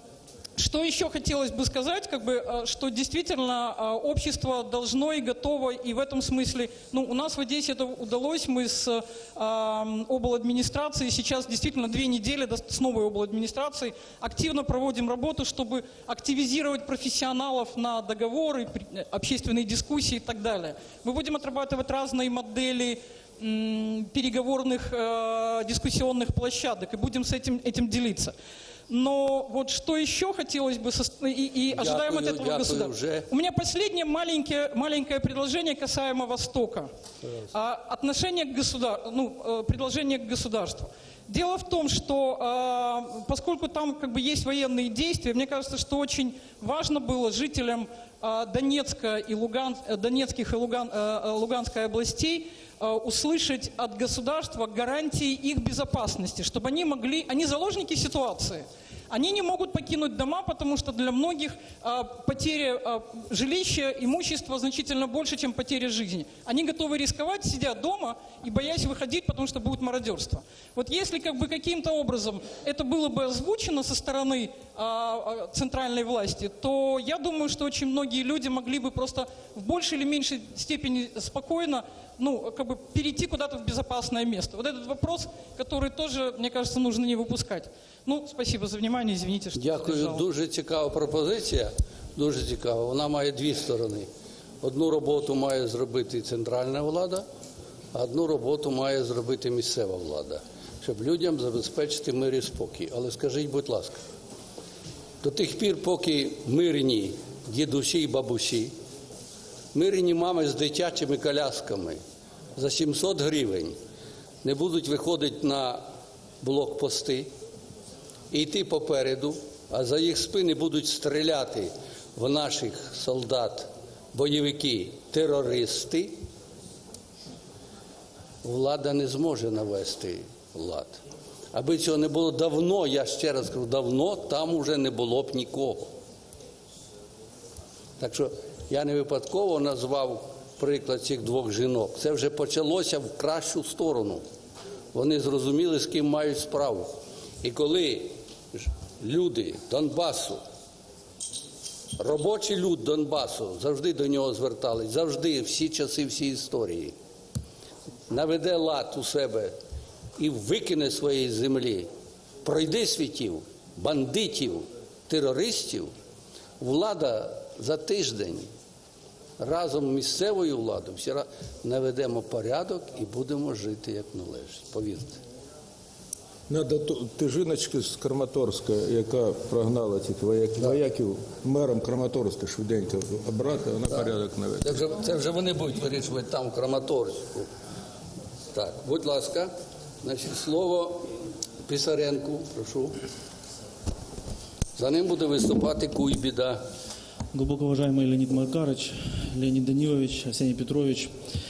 Что еще хотелось бы сказать, как бы, что действительно общество должно и готово, и в этом смысле, ну, у нас в Одессе это удалось, мы с э, обладминистрацией сейчас действительно две недели с новой обладминистрацией активно проводим работу, чтобы активизировать профессионалов на договоры, общественные дискуссии и так далее. Мы будем отрабатывать разные модели м, переговорных э, дискуссионных площадок и будем с этим, этим делиться. Но вот что еще хотелось бы, со... и, и ожидаем от этого государства. У меня последнее маленькое, маленькое предложение касаемо Востока. А, отношение к государству, ну, предложение к государству. Дело в том, что а, поскольку там как бы есть военные действия, мне кажется, что очень важно было жителям а, Донецка и Луган... Донецких и Луган... а, Луганской областей услышать от государства гарантии их безопасности, чтобы они могли, они заложники ситуации, они не могут покинуть дома, потому что для многих а, потеря а, жилища, имущества значительно больше, чем потеря жизни. Они готовы рисковать, сидя дома и боясь выходить, потому что будет мародерство. Вот если как бы каким-то образом это было бы озвучено со стороны а, центральной власти, то я думаю, что очень многие люди могли бы просто в большей или меньшей степени спокойно, ну, как бы перейти куда-то в безопасное место. Вот этот вопрос, который тоже, мне кажется, нужно не выпускать. Ну, спасибо за внимание, извините, что Дякую, задержал. дуже цікава пропозиція, дуже цікава. Вона має дві сторони. Одну роботу має зробити центральна влада, а одну роботу має зробити місцева влада, щоб людям забезпечити мир і спокій. Але скажіть, будь ласка, до тих пір, поки мирні дідусі і бабусі, мирні мами з дитячими колясками за сімсот гривень не будуть виходити на блокпости і йти попереду, а за їх спини будуть стріляти в наших солдат бойовики, терористи, влада не зможе навести лад. Аби цього не було давно, я ще раз кажу, давно там уже не було б нікого. Так що я не випадково назвав приклад цих двох жінок. Це вже почалося в кращу сторону. Вони зрозуміли, з ким мають справу. І коли люди Донбасу, робочий люд Донбасу, завжди до нього звертались, завжди, всі часи, всі історії, наведе лад у себе і викине своєї землі, пройди світів, бандитів, терористів, влада за тиждень разом з місцевою владою всі наведемо порядок і будемо жити як належить. Повірте. Надо ти жіночки з Краматорська, яка прогнала цих вояків, вояків мером Краматорська швиденько обрати, вона порядок наведе. Це вже, це вже вони будуть вирішувати там, в Краматорську. Так, будь ласка, значить, слово Писаренку, прошу. За ним буде виступати Куйбіда. Глубоко уважаемый Леонид Макарович, Леонид Данилович, Арсений Петрович,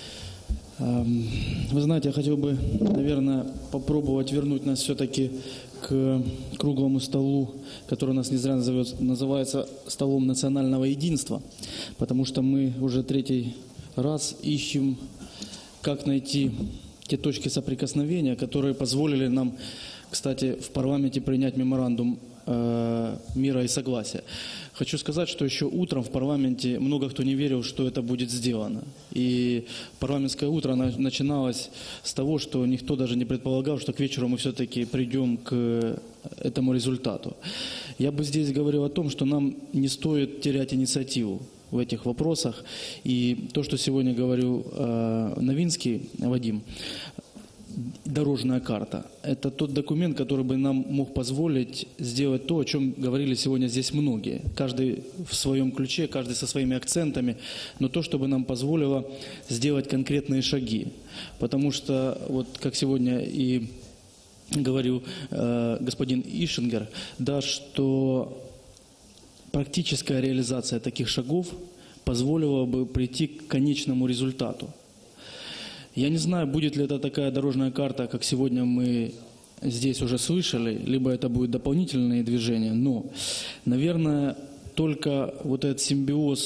вы знаете, я хотел бы, наверное, попробовать вернуть нас все-таки к круглому столу, который у нас не зря называется столом национального единства, потому что мы уже третий раз ищем, как найти те точки соприкосновения, которые позволили нам, кстати, в парламенте принять меморандум мира и согласия. Хочу сказать, что еще утром в парламенте много кто не верил, что это будет сделано. И парламентское утро начиналось с того, что никто даже не предполагал, что к вечеру мы все-таки придем к этому результату. Я бы здесь говорил о том, что нам не стоит терять инициативу в этих вопросах. И то, что сегодня говорил э, Новинский Вадим, дорожная карта. Это тот документ, который бы нам мог позволить сделать то, о чем говорили сегодня здесь многие. Каждый в своем ключе, каждый со своими акцентами, но то, чтобы нам позволило сделать конкретные шаги. Потому что, вот как сегодня и говорил э, господин Ишингер, да, что практическая реализация таких шагов позволила бы прийти к конечному результату. Я не знаю, будет ли это такая дорожная карта, как сегодня мы здесь уже слышали, либо это будут дополнительные движения, но, наверное, только вот этот симбиоз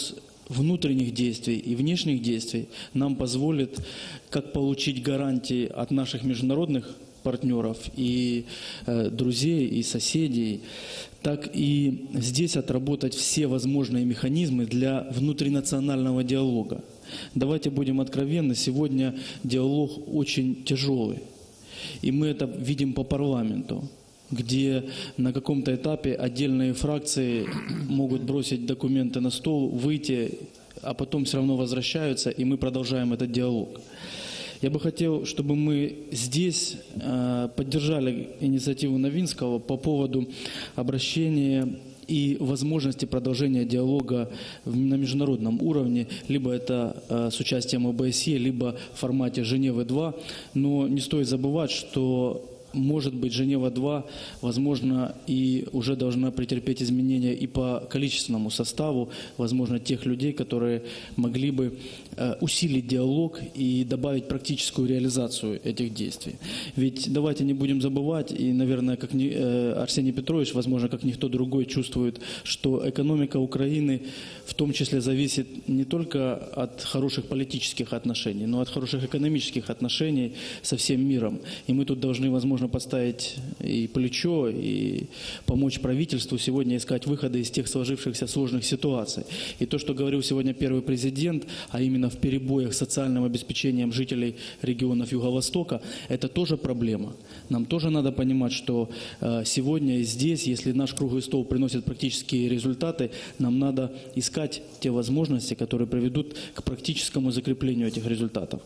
внутренних действий и внешних действий нам позволит как получить гарантии от наших международных партнеров и э, друзей, и соседей, так и здесь отработать все возможные механизмы для внутринационального диалога. Давайте будем откровенны, сегодня диалог очень тяжелый, и мы это видим по парламенту, где на каком-то этапе отдельные фракции могут бросить документы на стол, выйти, а потом все равно возвращаются, и мы продолжаем этот диалог. Я бы хотел, чтобы мы здесь э, поддержали инициативу Новинского по поводу обращения и возможности продолжения диалога на международном уровне, либо это э, с участием ОБСЕ, либо в формате Женевы-два. Но не стоит забывать, что может быть, Женева-два, возможно, и уже должна претерпеть изменения и по количественному составу, возможно, тех людей, которые могли бы э, усилить диалог и добавить практическую реализацию этих действий. Ведь давайте не будем забывать, и, наверное, как ни, э, Арсений Петрович, возможно, как никто другой чувствует, что экономика Украины в том числе зависит не только от хороших политических отношений, но и от хороших экономических отношений со всем миром. И мы тут должны, возможно, поставить и плечо, и помочь правительству сегодня искать выходы из тех сложившихся сложных ситуаций. И то, что говорил сегодня первый президент, а именно в перебоях с социальным обеспечением жителей регионов Юго-Востока, это тоже проблема. Нам тоже надо понимать, что сегодня и здесь, если наш круглый стол приносит практические результаты, нам надо искать те возможности, которые приведут к практическому закреплению этих результатов.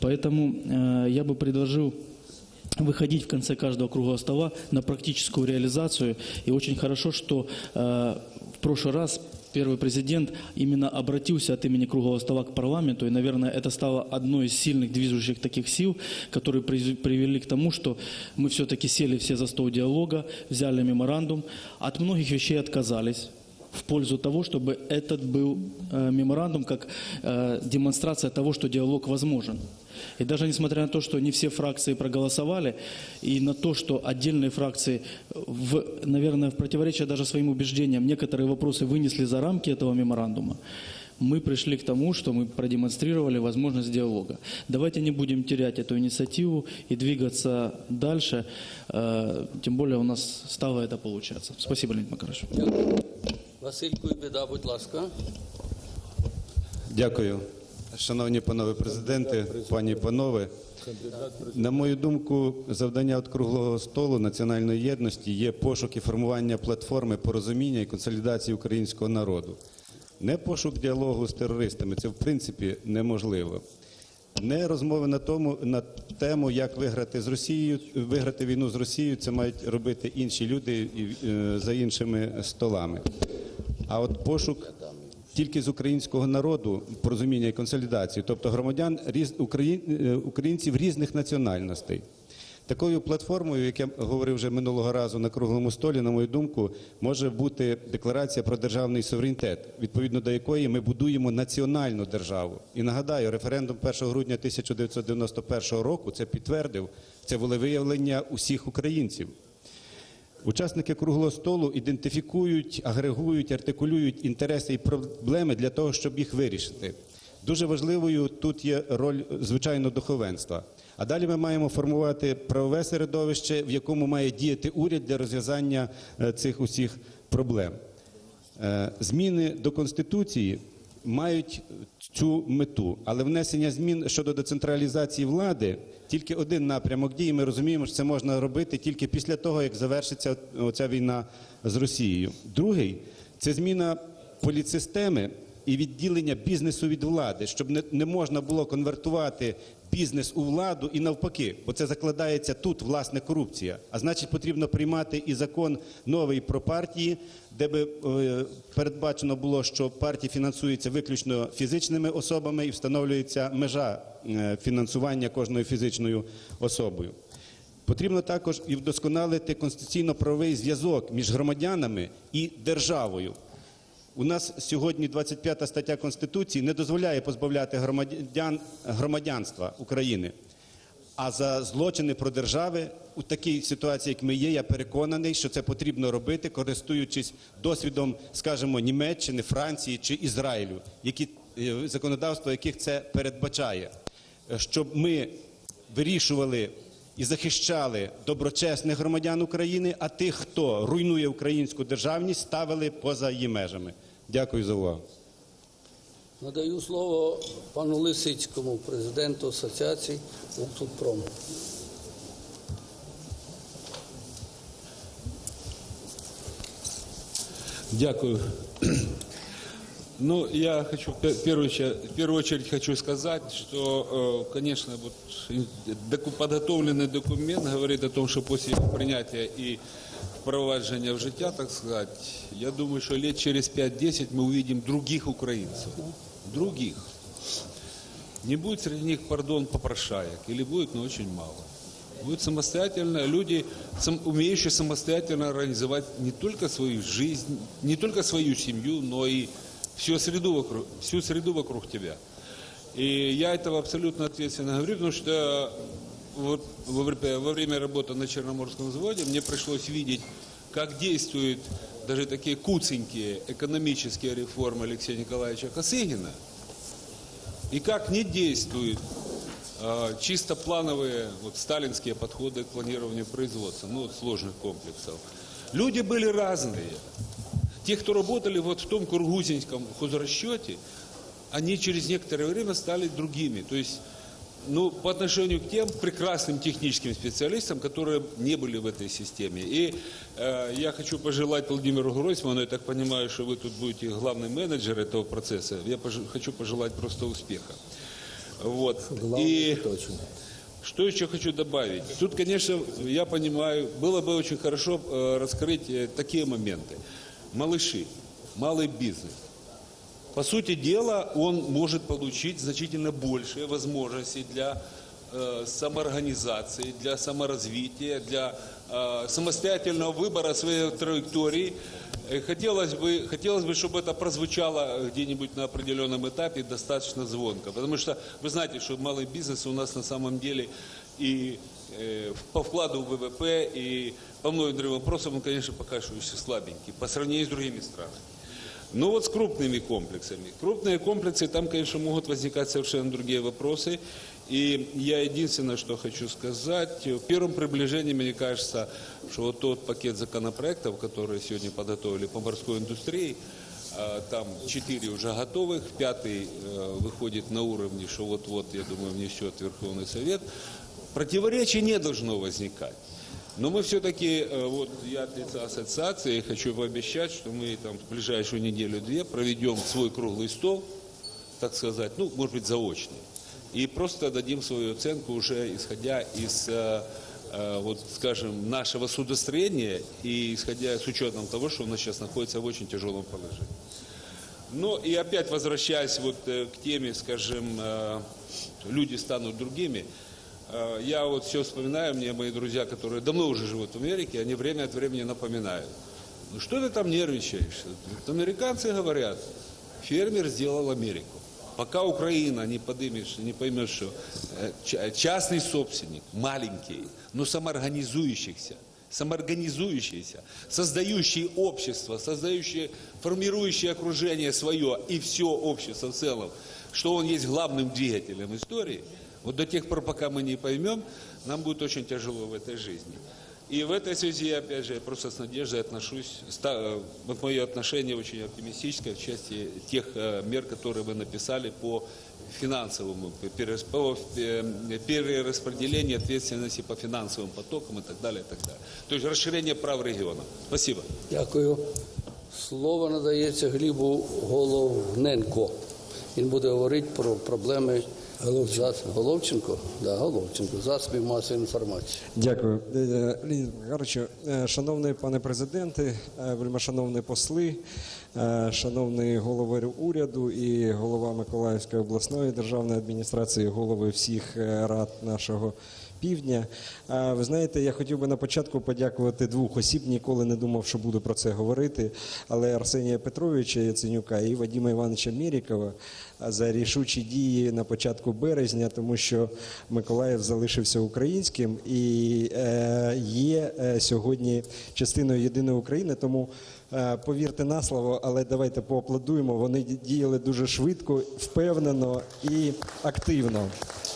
Поэтому я бы предложил выходить в конце каждого круглого стола на практическую реализацию. И очень хорошо, что э, в прошлый раз первый президент именно обратился от имени круглого стола к парламенту. И, наверное, это стало одной из сильных движущих таких сил, которые привели к тому, что мы все-таки сели все за стол диалога, взяли меморандум, от многих вещей отказались в пользу того, чтобы этот был э, меморандум как э, демонстрация того, что диалог возможен. И даже несмотря на то, что не все фракции проголосовали, и на то, что отдельные фракции, в, наверное, в противоречие даже своим убеждениям, некоторые вопросы вынесли за рамки этого меморандума, мы пришли к тому, что мы продемонстрировали возможность диалога. Давайте не будем терять эту инициативу и двигаться дальше, э, тем более у нас стало это получаться. Спасибо, Леонид Макарович. Василь Куйбіда, будь ласка. Дякую. Шановні панове президенти, пані і панове, на мою думку, завдання від круглого столу національної єдності є пошук і формування платформи порозуміння і консолідації українського народу. Не пошук діалогу з терористами, це в принципі неможливо. Не розмови на, тому, на тему, як виграти, з Росією, виграти війну з Росією, це мають робити інші люди і, е, за іншими столами. А от пошук тільки з українського народу, порозуміння і консолідації, тобто громадян, різ, україн, українців різних національностей. Такою платформою, як я говорив вже минулого разу на круглому столі, на мою думку, може бути декларація про державний суверенітет, відповідно до якої ми будуємо національну державу. І нагадаю, референдум першого грудня тисяча дев'ятсот дев'яносто першого року це підтвердив, це волевиявлення усіх українців. Учасники круглого столу ідентифікують, агрегують, артикулюють інтереси і проблеми для того, щоб їх вирішити. Дуже важливою тут є роль, звичайно, духовенства. А далі ми маємо формувати правове середовище, в якому має діяти уряд для розв'язання цих усіх проблем. Зміни до Конституції мають цю мету, але внесення змін щодо децентралізації влади тільки один напрямок дії. Ми розуміємо, що це можна робити тільки після того, як завершиться оця війна з Росією. Другий – це зміна політсистеми і відділення бізнесу від влади, щоб не, не можна було конвертувати бізнес у владу і навпаки, бо це закладається тут, власне, корупція. А значить, потрібно приймати і закон новий про партії, де би е, передбачено було, що партії фінансуються виключно фізичними особами і встановлюється межа е, фінансування кожною фізичною особою. Потрібно також і вдосконалити конституційно-правовий зв'язок між громадянами і державою. У нас сьогодні двадцять п'ята стаття Конституції не дозволяє позбавляти громадян громадянства України. А за злочини про держави у такій ситуації, як ми є, я переконаний, що це потрібно робити, користуючись досвідом, скажімо, Німеччини, Франції чи Ізраїлю, які, законодавство яких це передбачає. Щоб ми вирішували і захищали доброчесних громадян України, а тих, хто руйнує українську державність, ставили поза її межами. Дякую за увагу. Надаю слово пану Лисицькому, президенту Асоціації «Укрпром». Дякую. Ну, я хочу, в первую, в первую очередь хочу сказать, что, конечно, вот подготовленный документ говорит о том, что после принятия и впровадження в життя, так сказать, я думаю, что лет через пять-десять мы увидим других украинцев. Других. Не будет среди них, пардон, попрошаек, или будет, но очень мало. Будут самостоятельно люди, сам, умеющие самостоятельно организовать не только свою жизнь, не только свою семью, но и всю среду вокруг, всю среду вокруг тебя. И я этого абсолютно ответственно говорю, потому что вот во, во время работы на Черноморском заводе мне пришлось видеть, как действуют даже такие куценькие экономические реформы Алексея Николаевича Косыгина, и как не действуют э, чисто плановые вот, сталинские подходы к планированию производства, ну, вот, сложных комплексов. Люди были разные. Те, кто работали вот в том кургузинском хозрасчете, они через некоторое время стали другими. То есть, ну, по отношению к тем прекрасным техническим специалистам, которые не были в этой системе. И э, я хочу пожелать Владимиру Гройсману, я так понимаю, что вы тут будете главный менеджер этого процесса, я пож хочу пожелать просто успеха. Вот. И что еще хочу добавить? Тут, конечно, я понимаю, было бы очень хорошо э, раскрыть э, такие моменты. Малыши, малый бизнес. По сути дела, он может получить значительно большие возможности для э, самоорганизации, для саморазвития, для э, самостоятельного выбора своей траектории. И хотелось бы, хотелось бы, чтобы это прозвучало где-нибудь на определенном этапе достаточно звонко. Потому что вы знаете, что малый бизнес у нас на самом деле и э, по вкладу в ВВП, и по многим другим вопросам он, конечно, пока что еще слабенький по сравнению с другими странами. Но вот с крупными комплексами. Крупные комплексы, там, конечно, могут возникать совершенно другие вопросы. И я единственное, что хочу сказать, в первом приближении, мне кажется, что вот тот пакет законопроектов, которые сегодня подготовили по морской индустрии, там четыре уже готовых, пятый выходит на уровне, что вот-вот, я думаю, внесет Верховный Совет, противоречий не должно возникать. Но мы все-таки, вот я от лица ассоциации хочу пообещать, что мы там в ближайшую неделю-две проведем свой круглый стол, так сказать, ну, может быть, заочный, и просто дадим свою оценку уже исходя из, вот, скажем, нашего судостроения и исходя с учетом того, что у нас сейчас находится в очень тяжелом положении. Ну и опять возвращаясь вот к теме, скажем, люди станут другими. Я вот все вспоминаю, мне мои друзья, которые давно уже живут в Америке, они время от времени напоминают. Ну что ты там нервничаешь? Вот американцы говорят, фермер сделал Америку. Пока Украина не подымешь, не поймет, что частный собственник, маленький, но самоорганизующийся, самоорганизующийся, создающий общество, создающий, формирующий окружение свое и все общество в целом, что он есть главным двигателем истории, вот до тех пор, пока мы не поймем, нам будет очень тяжело в этой жизни. И в этой связи, опять же, я просто с надеждой отношусь, вот мое отношение очень оптимистическое в части тех мер, которые вы написали по финансовому, по перераспределению ответственности по финансовым потокам и так далее, и так далее. То есть расширение прав региона. Спасибо. Дякую. Слово надається Глібу Головненко. Він буде говорити про проблеми Головченко. Головченко? Да, Головченко. Засобів масової інформації. Дякую. Леонід Макаровичу, шановний пане президенте, вельмишановні посли, шановний голови уряду і голова Миколаївської обласної державної адміністрації, голови всіх рад нашого півдня. Ви знаєте, я хотів би на початку подякувати двох осіб, ніколи не думав, що буду про це говорити, але Арсенія Петровича Яценюка і Вадима Івановича Мерікова за рішучі дії на початку березня, тому що Миколаїв залишився українським і є сьогодні частиною єдиної України, тому повірте на слово, але давайте поаплодуємо, вони діяли дуже швидко, впевнено і активно.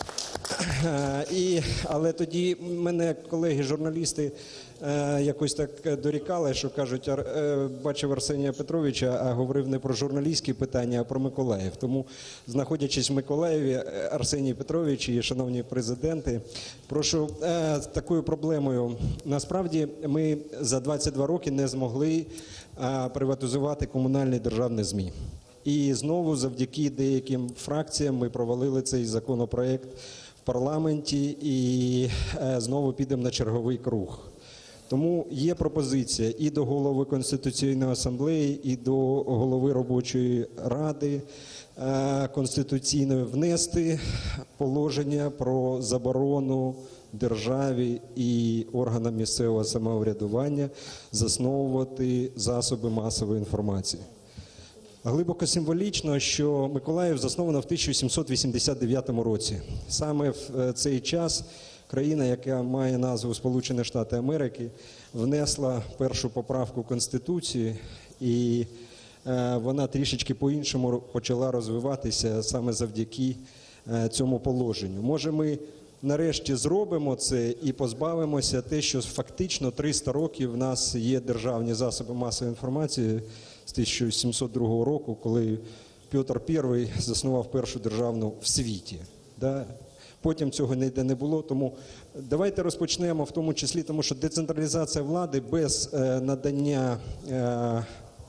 І, але тоді мене колеги-журналісти якось так дорікали, що кажуть, бачив Арсенія Петровича, а говорив не про журналістські питання, а про Миколаїв. Тому, знаходячись в Миколаєві, Арсеній Петрович і шановні президенти, прошу з такою проблемою. Насправді ми за двадцять два роки не змогли приватизувати комунальні державні ЗМІ. І знову завдяки деяким фракціям ми провалили цей законопроект в парламенті і знову підемо на черговий круг. Тому є пропозиція і до голови Конституційної асамблеї, і до голови робочої ради конституційної внести положення про заборону державі і органам місцевого самоврядування засновувати засоби масової інформації. Глибоко символічно, що Миколаїв засновано в тисяча сімсот вісімдесят дев'ятому році. Саме в цей час країна, яка має назву Сполучені Штати Америки, внесла першу поправку Конституції, і вона трішечки по-іншому почала розвиватися саме завдяки цьому положенню. Може, ми нарешті зробимо це і позбавимося те, що фактично триста років в нас є державні засоби масової інформації з тисяча сімсот другого року, коли Петр Перший заснував першу державну в світі. Да? Потім цього ніде не було, тому давайте розпочнемо в тому числі, тому що децентралізація влади без е, надання е,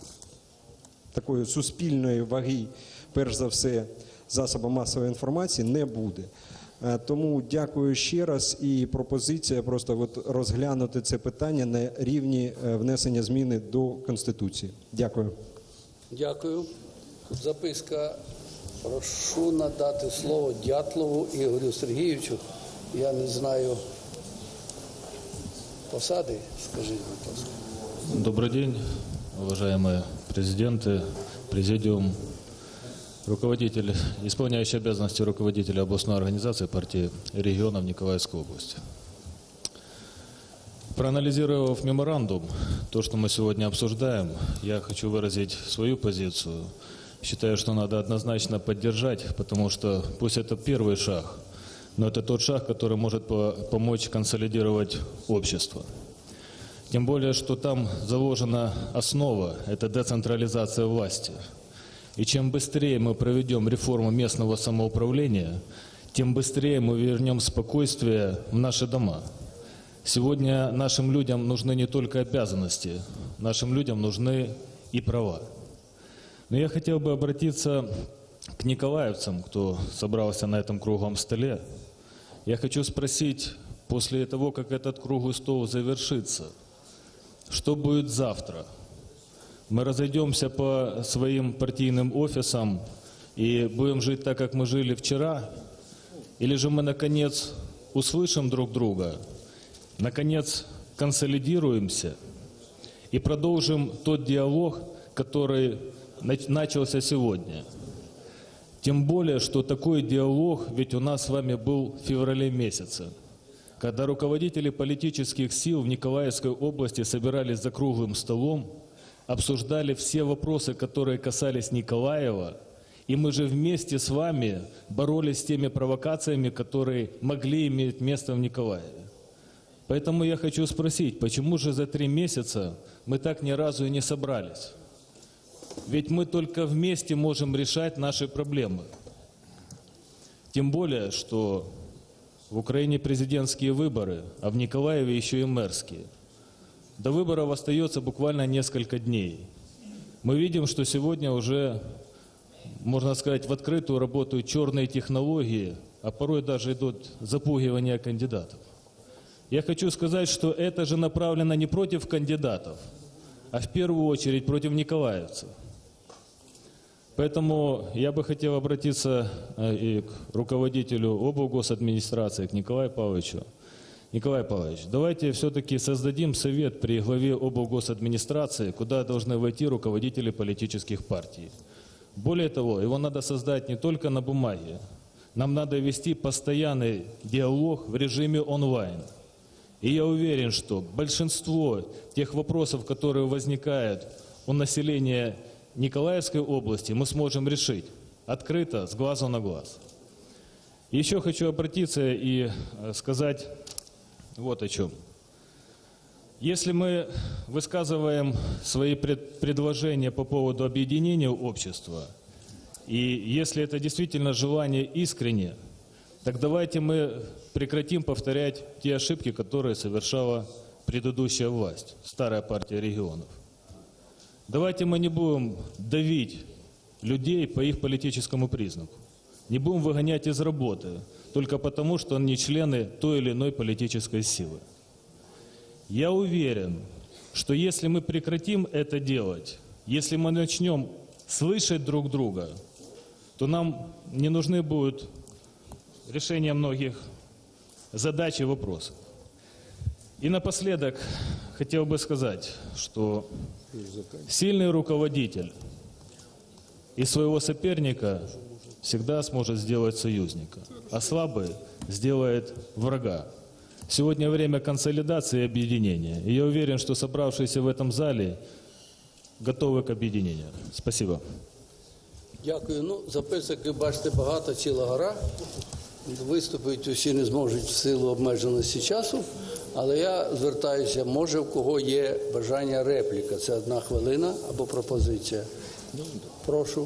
такої суспільної ваги, перш за все, засобам масової інформації не буде. Е, тому дякую ще раз, і пропозиція просто от розглянути це питання на рівні е, внесення зміни до Конституції. Дякую. Дякую. Записка. Прошу надати слово Дятлову Ігорю Сергійовичу. Я не знаю посади, скажіть, будь ласка. Добрый день, уважаемые президенты, президиум, руководитель, исполняющий обязанности руководителя областной организации партии регионов Николаевской области. Проанализировав меморандум, то, что мы сегодня обсуждаем, я хочу выразить свою позицию. Считаю, что надо однозначно поддержать, потому что пусть это первый шаг, но это тот шаг, который может по- помочь консолидировать общество. Тем более, что там заложена основа – это децентрализация власти. И чем быстрее мы проведем реформу местного самоуправления, тем быстрее мы вернем спокойствие в наши дома. Сегодня нашим людям нужны не только обязанности, нашим людям нужны и права. Но я хотел бы обратиться к николаевцам, кто собрался на этом круглом столе. Я хочу спросить, после того, как этот круглый стол завершится, что будет завтра? Мы разойдемся по своим партийным офисам и будем жить так, как мы жили вчера? Или же мы, наконец, услышим друг друга, наконец, консолидируемся и продолжим тот диалог, который начался сегодня. Тем более, что такой диалог ведь у нас с вами был в феврале месяце, когда руководители политических сил в Николаевской области собирались за круглым столом, обсуждали все вопросы, которые касались Николаева, и мы же вместе с вами боролись с теми провокациями, которые могли иметь место в Николаеве. Поэтому я хочу спросить, почему же за три месяца мы так ни разу и не собрались? Ведь мы только вместе можем решать наши проблемы. Тем более, что в Украине президентские выборы, а в Николаеве еще и мэрские. До выборов остается буквально несколько дней. Мы видим, что сегодня уже, можно сказать, в открытую работают черные технологии, а порой даже идут запугивания кандидатов. Я хочу сказать, что это же направлено не против кандидатов, а в первую очередь против николаевцев. Поэтому я бы хотел обратиться и к руководителю облгосадминистрации, к Николаю Павловичу, Николай Павлович, давайте все-таки создадим совет при главе облгосадминистрации, куда должны войти руководители политических партий. Более того, его надо создать не только на бумаге. Нам надо вести постоянный диалог в режиме онлайн. И я уверен, что большинство тех вопросов, которые возникают у населения Николаевской области, мы сможем решить открыто, с глазу на глаз. Еще хочу обратиться и сказать вот о чем. Если мы высказываем свои пред- предложения по поводу объединения общества, и если это действительно желание искренне, так давайте мы прекратим повторять те ошибки, которые совершала предыдущая власть, старая партия регионов. Давайте мы не будем давить людей по их политическому признаку, не будем выгонять из работы только потому, что они члены той или иной политической силы. Я уверен, что если мы прекратим это делать, если мы начнем слышать друг друга, то нам не нужны будут решения многих задач и вопросов. И напоследок хотел бы сказать, что сильный руководитель из своего соперника всегда сможет сделать союзника, а слабый сделает врага. Сегодня время консолидации и объединения. И я уверен, что собравшиеся в этом зале готовы к объединению. Спасибо. Дякую. Ну, записок, ви бачите, багато, ціла гора. Виступити усі не зможуть в силу обмеженості часу, але я звертаюся, може в кого є бажання репліка. Це одна хвилина або пропозиція. Прошу.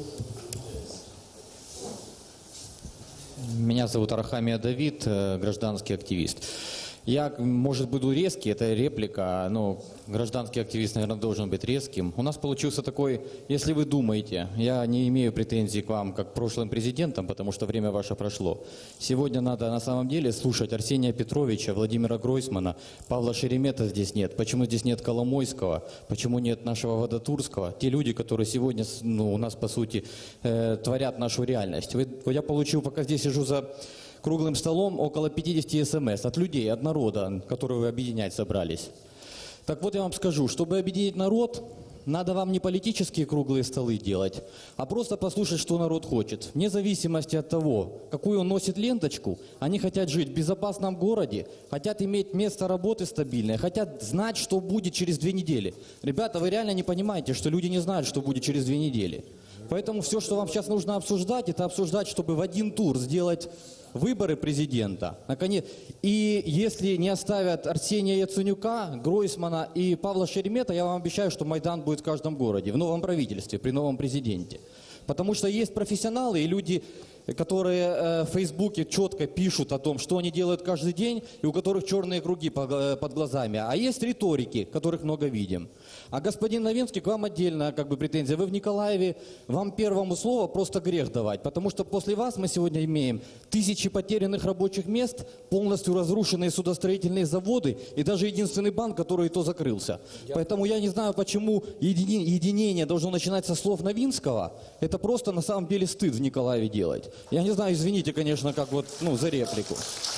Меня зовут Арахамия Давид, гражданский активист. Я, может, буду резкий, это реплика, но гражданский активист, наверное, должен быть резким. У нас получился такой, если вы думаете, я не имею претензий к вам, как к прошлым президентам, потому что время ваше прошло. Сегодня надо на самом деле слушать Арсения Петровича, Владимира Гройсмана, Павла Шеремета здесь нет. Почему здесь нет Коломойского, почему нет нашего Вадатурского? Те люди, которые сегодня, ну, у нас, по сути, э, творят нашу реальность. Вы, я получил, пока здесь сижу за круглым столом, около пятидесяти смс от людей, от народа, которые вы объединять собрались. Так вот я вам скажу, чтобы объединить народ, надо вам не политические круглые столы делать, а просто послушать, что народ хочет. Вне зависимости от того, какую он носит ленточку, они хотят жить в безопасном городе, хотят иметь место работы стабильное, хотят знать, что будет через две недели. Ребята, вы реально не понимаете, что люди не знают, что будет через две недели. Поэтому все, что вам сейчас нужно обсуждать, это обсуждать, чтобы в один тур сделать выборы президента. Наконец. И если не оставят Арсения Яценюка, Гройсмана и Павла Шеремета, я вам обещаю, что Майдан будет в каждом городе, в новом правительстве, при новом президенте. Потому что есть профессионалы и люди, которые э, в Фейсбуке четко пишут о том, что они делают каждый день, и у которых черные круги по, под глазами. А есть риторики, которых много видим. А господин Новинский, к вам отдельно как бы претензия. Вы в Николаеве, вам первому слово просто грех давать, потому что после вас мы сегодня имеем тысячи потерянных рабочих мест, полностью разрушенные судостроительные заводы и даже единственный банк, который и то закрылся. Поэтому я не знаю, почему едини, единение должно начинать со слов Новинского. Это просто на самом деле стыд в Николаеве делать. Я не знаю, извините, конечно, как вот, ну, за реплику.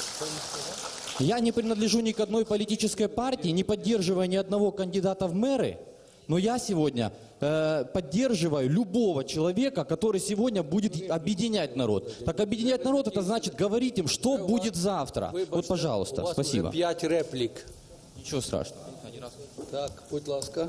Я не принадлежу ни к одной политической партии, не поддерживаю ни одного кандидата в мэры, но я сегодня э, поддерживаю любого человека, который сегодня будет объединять народ. Так объединять народ, это значит говорить им, что будет завтра. Вот, пожалуйста, спасибо. П'ять реплік. Ничего страшного. Так, будь ласка.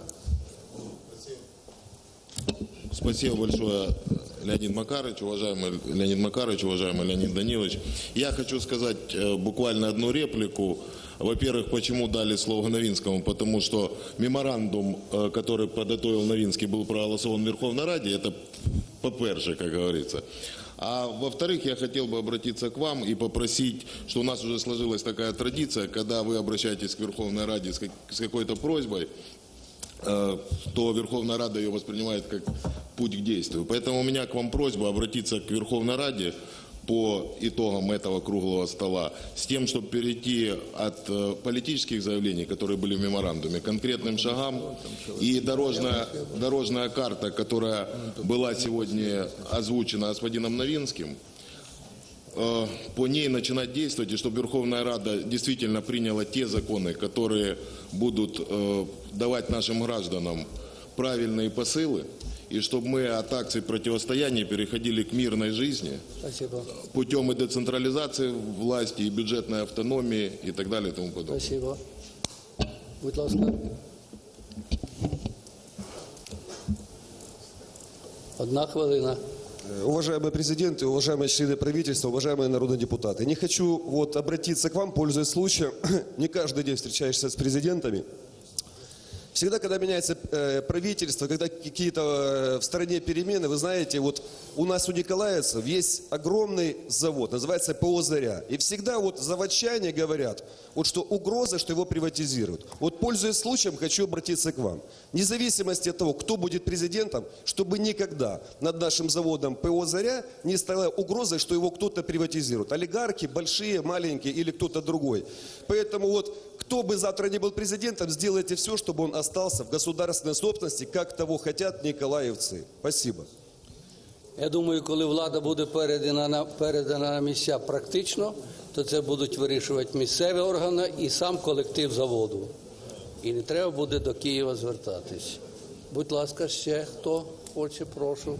Спасибо большое, Леонид Макарович, уважаемый Леонид Макарович, уважаемый Леонид Данилович. Я хочу сказать э, буквально одну реплику. Во-первых, почему дали слово Новинскому? Потому что меморандум, э, который подготовил Новинский, был проголосован в Верховной Раде. Это по-перше, как говорится. А во-вторых, я хотел бы обратиться к вам и попросить, что у нас уже сложилась такая традиция, когда вы обращаетесь к Верховной Раде с, как, с какой-то просьбой, то Верховная Рада ее воспринимает как путь к действию. Поэтому у меня к вам просьба обратиться к Верховной Раде по итогам этого круглого стола с тем, чтобы перейти от политических заявлений, которые были в меморандуме, к конкретным шагам. И дорожная, дорожная карта, которая была сегодня озвучена господином Новинским, э, по ней начинать действовать, и чтобы Верховная Рада действительно приняла те законы, которые будут э, давать нашим гражданам правильные посылы, и чтобы мы от акций противостояния переходили к мирной жизни. Спасибо. Путем и децентрализации власти, и бюджетной автономии, и так далее, и тому подобное. Спасибо. Будь ласка. Одна хвилина. Уважаемый президент, уважаемые члены правительства, уважаемые народные депутаты, не хочу вот обратиться к вам, пользуясь случаем, не каждый день встречаешься с президентами. Всегда, когда меняется э, правительство, когда какие-то э, в стране перемены, вы знаете, вот у нас у николаевцев есть огромный завод, называется ПО «Заря». И всегда вот заводчане говорят, вот что угроза, что его приватизируют. Вот, пользуясь случаем, хочу обратиться к вам. Вне зависимости от того, кто будет президентом, чтобы никогда над нашим заводом ПО «Заря» не стояла угроза, что его кто-то приватизирует. Олигархи, большие, маленькие или кто-то другой. Поэтому вот кто бы завтра не был президентом, сделайте все, чтобы он остался в государственной собственности, как того хотят николаївці. Спасибо. Я думаю, коли влада буде передана на, передана на місця практично, то це будуть вирішувати місцеві органи і сам колектив заводу. І не треба буде до Києва звертатись. Будь ласка, ще хто хоче, прошу.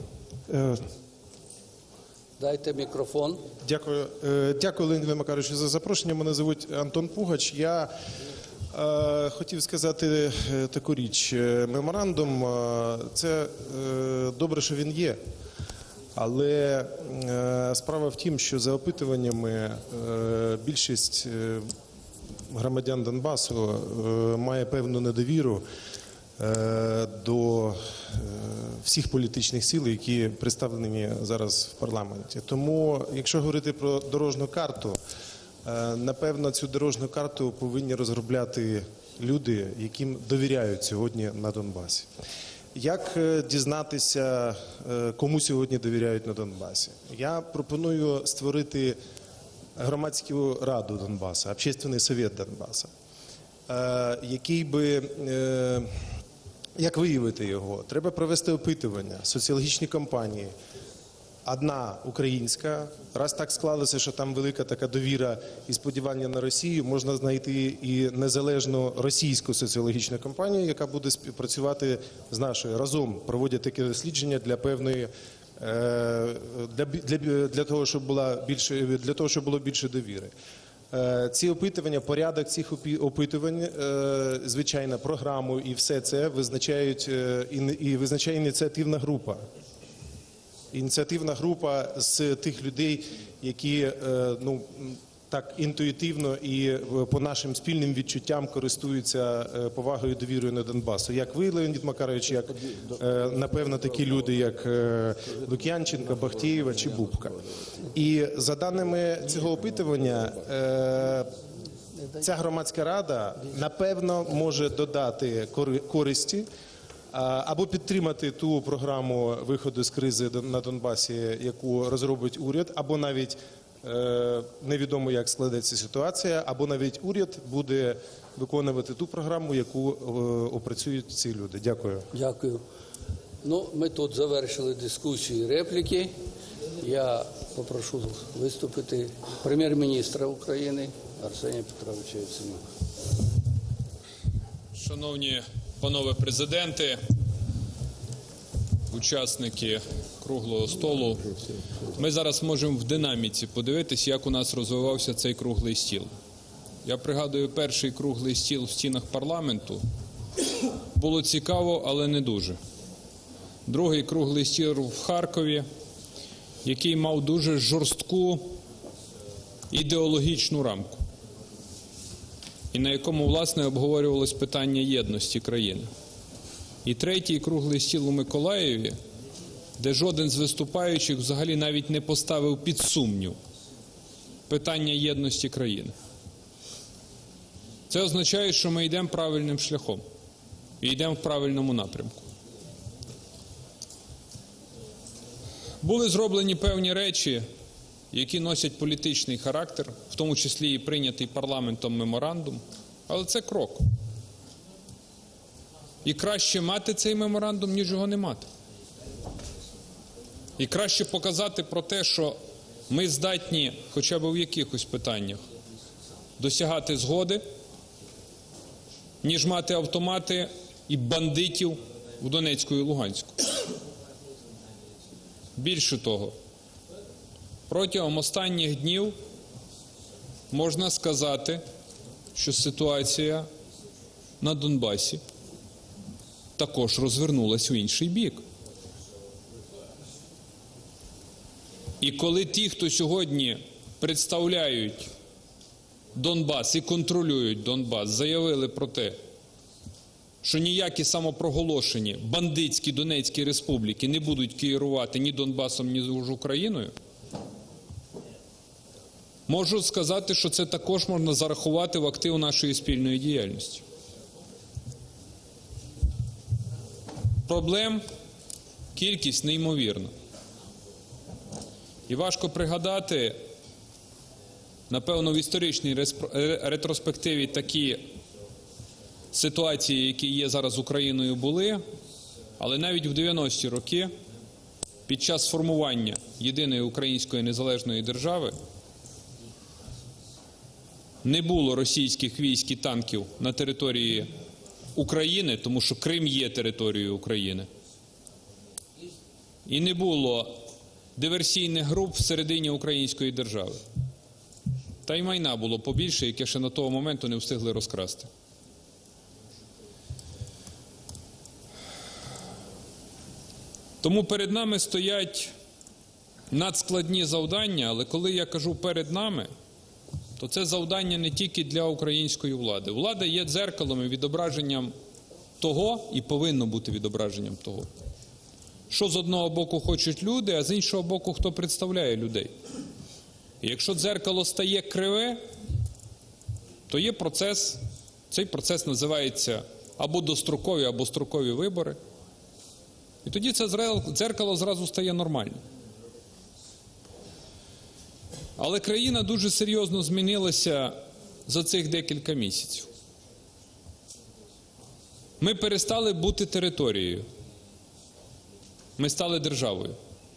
Дайте мікрофон. Дякую, дякую, Леонід Макарович, за запрошення. Мене звуть Антон Пугач. Я е, хотів сказати таку річ. Меморандум – це е, добре, що він є. Але е, справа в тім, що за опитуваннями е, більшість е, громадян Донбасу е, має певну недовіру е, до е, всіх політичних сил, які представлені зараз в парламенті. Тому, якщо говорити про дорожню карту, е, напевно, цю дорожню карту повинні розробляти люди, яким довіряють сьогодні на Донбасі. Як дізнатися, кому сьогодні довіряють на Донбасі? Я пропоную створити громадську раду Донбасу, общественний совет Донбасу, який би, як виявити його? Треба провести опитування, соціологічні кампанії. Одна українська, раз так склалося, що там велика така довіра і сподівання на Росію, можна знайти і незалежну російську соціологічну кампанію, яка буде співпрацювати з нашою, разом проводять таке дослідження для певної, для, для, для того, щоб була більше, для того, щоб було більше довіри. Ці опитування, порядок цих опитувань, звичайно, програму і все це визначають, і визначає ініціативна група. Ініціативна група з тих людей, які ну, так інтуїтивно і по нашим спільним відчуттям користуються повагою і довірою на Донбасу. Як ви, Леонід Макарович, як, напевно, такі люди, як Лук'янченко, Бахтєєва чи Бубка. І за даними цього опитування, ця громадська рада, напевно, може додати користі або підтримати ту програму виходу з кризи на Донбасі, яку розробить уряд, або навіть е, невідомо, як складеться ситуація, або навіть уряд буде виконувати ту програму, яку е, опрацюють ці люди. Дякую. Дякую. Ну, ми тут завершили дискусію і репліки. Я попрошу виступити прем'єр-міністра України Арсенія Петровича Яценюка. Шановні панове президенти, учасники круглого столу, ми зараз можемо в динаміці подивитися, як у нас розвивався цей круглий стіл. Я пригадую перший круглий стіл в стінах парламенту. Було цікаво, але не дуже. Другий круглий стіл в Харкові, який мав дуже жорстку ідеологічну рамку, і на якому, власне, обговорювалось питання єдності країни. І третій круглий стіл у Миколаєві, де жоден з виступаючих взагалі навіть не поставив під сумнів питання єдності країни. Це означає, що ми йдемо правильним шляхом і йдемо в правильному напрямку. Були зроблені певні речі, які носять політичний характер, в тому числі і прийнятий парламентом меморандум, але це крок. І краще мати цей меморандум, ніж його не мати. І краще показати про те, що ми здатні хоча б в якихось питаннях досягати згоди, ніж мати автомати і бандитів в Донецьку і Луганську. Більше того, протягом останніх днів можна сказати, що ситуація на Донбасі також розвернулась у інший бік. І коли ті, хто сьогодні представляють Донбас і контролюють Донбас, заявили про те, що ніякі самопроголошені бандитські Донецькі республіки не будуть керувати ні Донбасом, ні Україною, можу сказати, що це також можна зарахувати в актив нашої спільної діяльності. Проблем кількість неймовірна. І важко пригадати, напевно, в історичній ретроспективі такі ситуації, які є зараз з Україною, були, але навіть в дев'яності роки, під час формування єдиної української незалежної держави, не було російських військ і танків на території України, тому що Крим є територією України. І не було диверсійних груп всередині української держави. Та й майна було побільше, яке ще на того моменту не встигли розкрасти. Тому перед нами стоять надскладні завдання, але коли я кажу «перед нами», то це завдання не тільки для української влади. Влада є дзеркалом і відображенням того, і повинно бути відображенням того, що з одного боку хочуть люди, а з іншого боку, хто представляє людей. І якщо дзеркало стає криве, то є процес, цей процес називається або дострокові, або строкові вибори. І тоді це дзеркало зразу стає нормальним. Але країна дуже серйозно змінилася за цих декілька місяців. Ми перестали бути територією. Ми стали державою.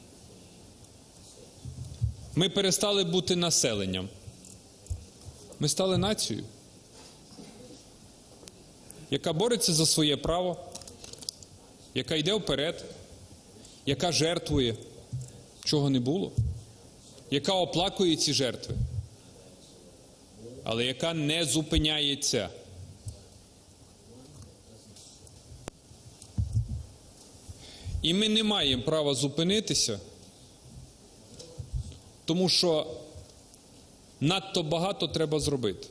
Ми перестали бути населенням. Ми стали нацією, яка бореться за своє право, яка йде вперед, яка жертвує, чого не було, яка оплакує ці жертви, але яка не зупиняється. І ми не маємо права зупинитися, тому що надто багато треба зробити.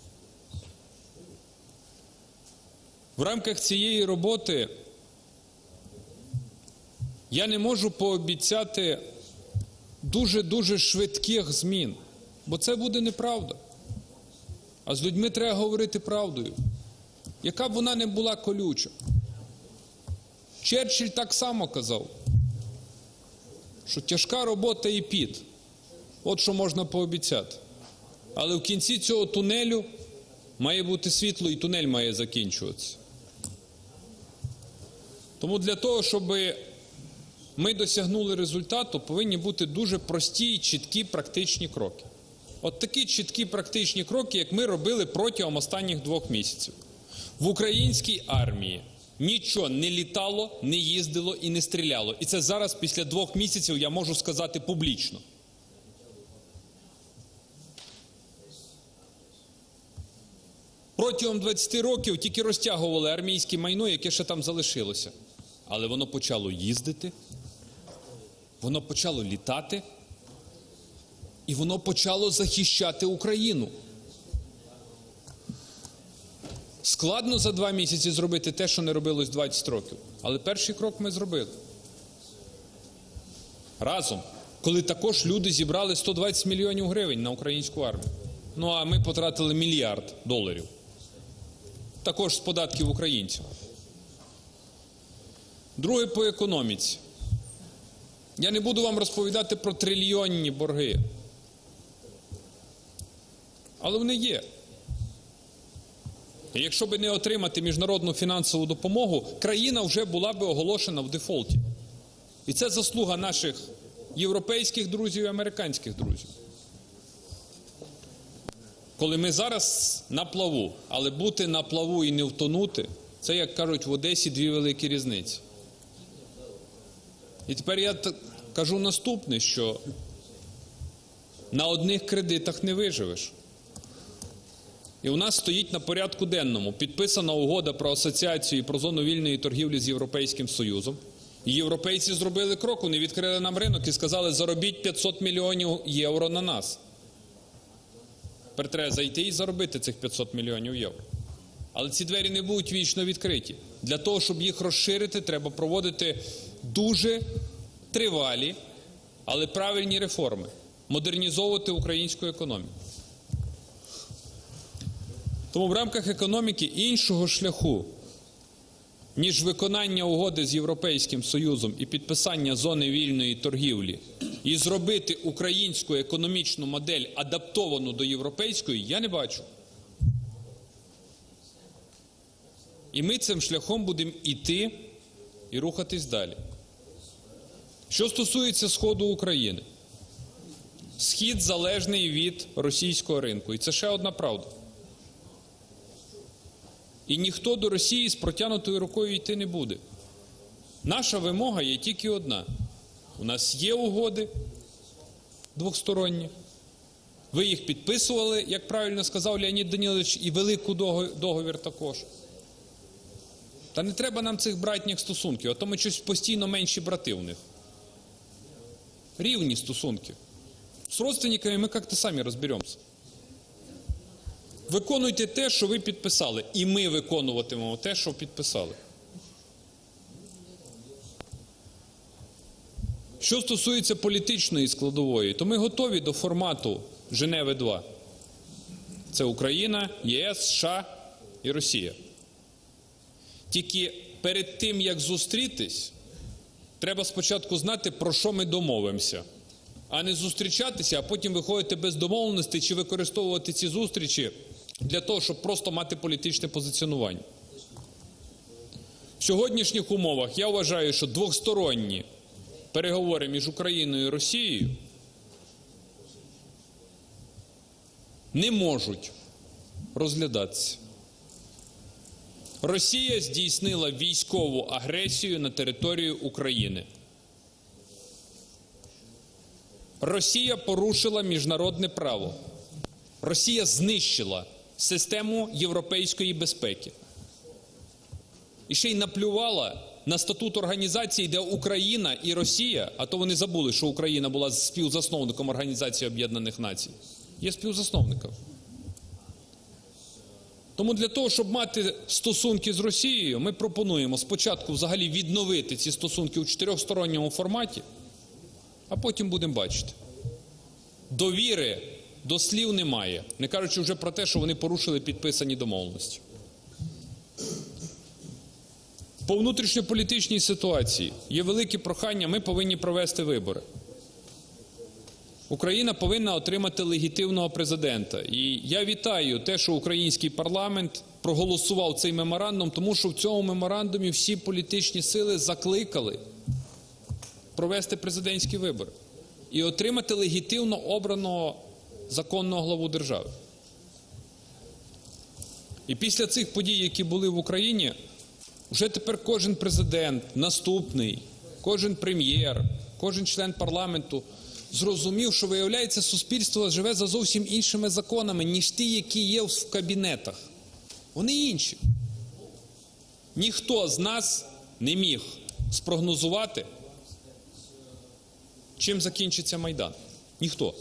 В рамках цієї роботи я не можу пообіцяти дуже-дуже швидких змін, бо це буде неправда. А з людьми треба говорити правдою, яка б вона не була колюча. Черчилль так само казав, що тяжка робота і піт – от що можна пообіцяти. Але в кінці цього тунелю має бути світло і тунель має закінчуватися. Тому для того, щоб ми досягнули результату, повинні бути дуже прості і чіткі практичні кроки. От такі чіткі практичні кроки, як ми робили протягом останніх двох місяців. В українській армії нічого не літало, не їздило і не стріляло. І це зараз, після двох місяців, я можу сказати публічно. Протягом двадцяти років тільки розтягували армійське майно, яке ще там залишилося. Але воно почало їздити, воно почало літати, і воно почало захищати Україну. Складно за два місяці зробити те, що не робилось двадцять років. Але перший крок ми зробили. Разом. Коли також люди зібрали сто двадцять мільйонів гривень на українську армію. Ну а ми потратили мільярд доларів. Також з податків українців. Друге по економіці. Я не буду вам розповідати про трильйонні борги. Але вони є. І якщо б не отримати міжнародну фінансову допомогу, країна вже була б оголошена в дефолті. І це заслуга наших європейських друзів і американських друзів. Коли ми зараз на плаву, але бути на плаву і не втонути, це, як кажуть в Одесі, дві великі різниці. І тепер я кажу наступне, що на одних кредитах не виживеш. І у нас стоїть на порядку денному підписана угода про асоціацію і про зону вільної торгівлі з Європейським Союзом. І європейці зробили крок, вони відкрили нам ринок і сказали, заробіть п'ятсот мільйонів євро на нас. Тепер треба зайти і заробити цих п'ятсот мільйонів євро. Але ці двері не будуть вічно відкриті. Для того, щоб їх розширити, треба проводити дуже тривалі, але правильні реформи. Модернізовувати українську економіку. Тому в рамках економіки іншого шляху, ніж виконання угоди з Європейським Союзом і підписання зони вільної торгівлі, і зробити українську економічну модель адаптовану до європейської, я не бачу. І ми цим шляхом будемо йти і рухатись далі. Що стосується Сходу України. Схід залежний від російського ринку. І це ще одна правда. І ніхто до Росії з протягнутою рукою йти не буде. Наша вимога є тільки одна. У нас є угоди двосторонні. Ви їх підписували, як правильно сказав Леонід Данилович, і велику договір також. Та не треба нам цих братніх стосунків, а то ми щось постійно менші брати у них. Рівні стосунки. З родственниками ми як-то самі розберемося. Виконуйте те, що ви підписали. І ми виконуватимемо те, що підписали. Що стосується політичної складової, то ми готові до формату Женеви два. Це Україна, ЄС, США і Росія. Тільки перед тим, як зустрітись, треба спочатку знати, про що ми домовимося. А не зустрічатися, а потім виходити без домовленостей чи використовувати ці зустрічі для того, щоб просто мати політичне позиціонування. В сьогоднішніх умовах я вважаю, що двосторонні переговори між Україною і Росією не можуть розглядатися. Росія здійснила військову агресію на територію України. Росія порушила міжнародне право. Росія знищила систему європейської безпеки. І ще й наплювала на статут організації, де Україна і Росія, а то вони забули, що Україна була співзасновником Організації Об'єднаних Націй, є співзасновником. Тому для того, щоб мати стосунки з Росією, ми пропонуємо спочатку взагалі відновити ці стосунки у чотирьохсторонньому форматі, а потім будемо бачити. Довіри до слів немає, не кажучи вже про те, що вони порушили підписані домовленості. По внутрішньополітичній ситуації є велике прохання, ми повинні провести вибори. Україна повинна отримати легітимного президента. І я вітаю те, що український парламент проголосував цей меморандум, тому що в цьому меморандумі всі політичні сили закликали провести президентські вибори і отримати легітимно обраного законного главу держави. І після цих подій, які були в Україні, вже тепер кожен президент, наступний, кожен прем'єр, кожен член парламенту зрозумів, що, виявляється, суспільство живе за зовсім іншими законами, ніж ті, які є в кабінетах. Вони інші. Ніхто з нас не міг спрогнозувати, чим закінчиться Майдан. Ніхто.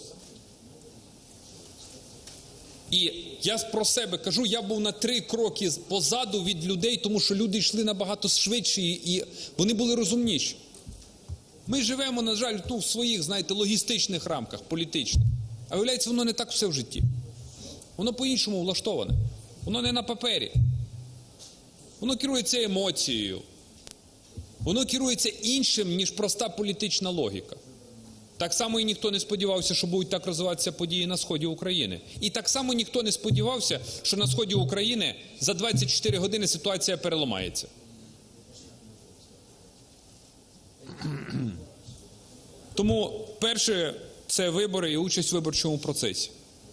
І я про себе кажу, я був на три кроки позаду від людей, тому що люди йшли набагато швидше і вони були розумніші. Ми живемо, на жаль, ну, в своїх, знаєте, логістичних рамках, політичних. А виявляється, воно не так все в житті. Воно по-іншому влаштоване. Воно не на папері. Воно керується емоцією. Воно керується іншим, ніж проста політична логіка. Так само і ніхто не сподівався, що будуть так розвиватися події на сході України. І так само ніхто не сподівався, що на сході України за двадцять чотири години ситуація переламається. Тому перше – це вибори і участь в виборчому процесі.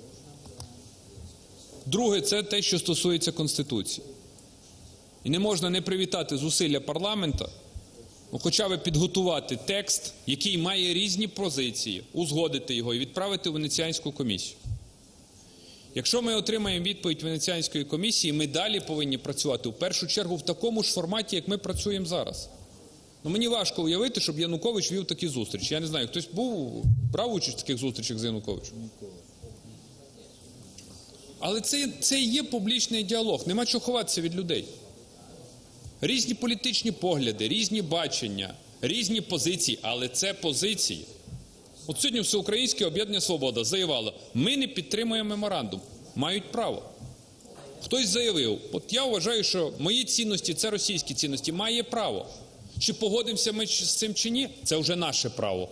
Друге – це те, що стосується Конституції. І не можна не привітати зусилля парламенту, ну, хоча б підготувати текст, який має різні позиції, узгодити його і відправити в Венеціанську комісію. Якщо ми отримаємо відповідь Венеціанської комісії, ми далі повинні працювати, в першу чергу, в такому ж форматі, як ми працюємо зараз. Ну, мені важко уявити, щоб Янукович вів такі зустрічі. Я не знаю, хтось був, брав участь в таких зустрічах з Януковичем? Але це, це і є публічний діалог, нема чого ховатися від людей. Різні політичні погляди, різні бачення, різні позиції, але це позиції. От сьогодні Всеукраїнське об'єднання «Свобода» заявило, ми не підтримуємо меморандум. Мають право. Хтось заявив, от я вважаю, що мої цінності – це російські цінності, має право. Чи погодимося ми з цим чи ні, це вже наше право.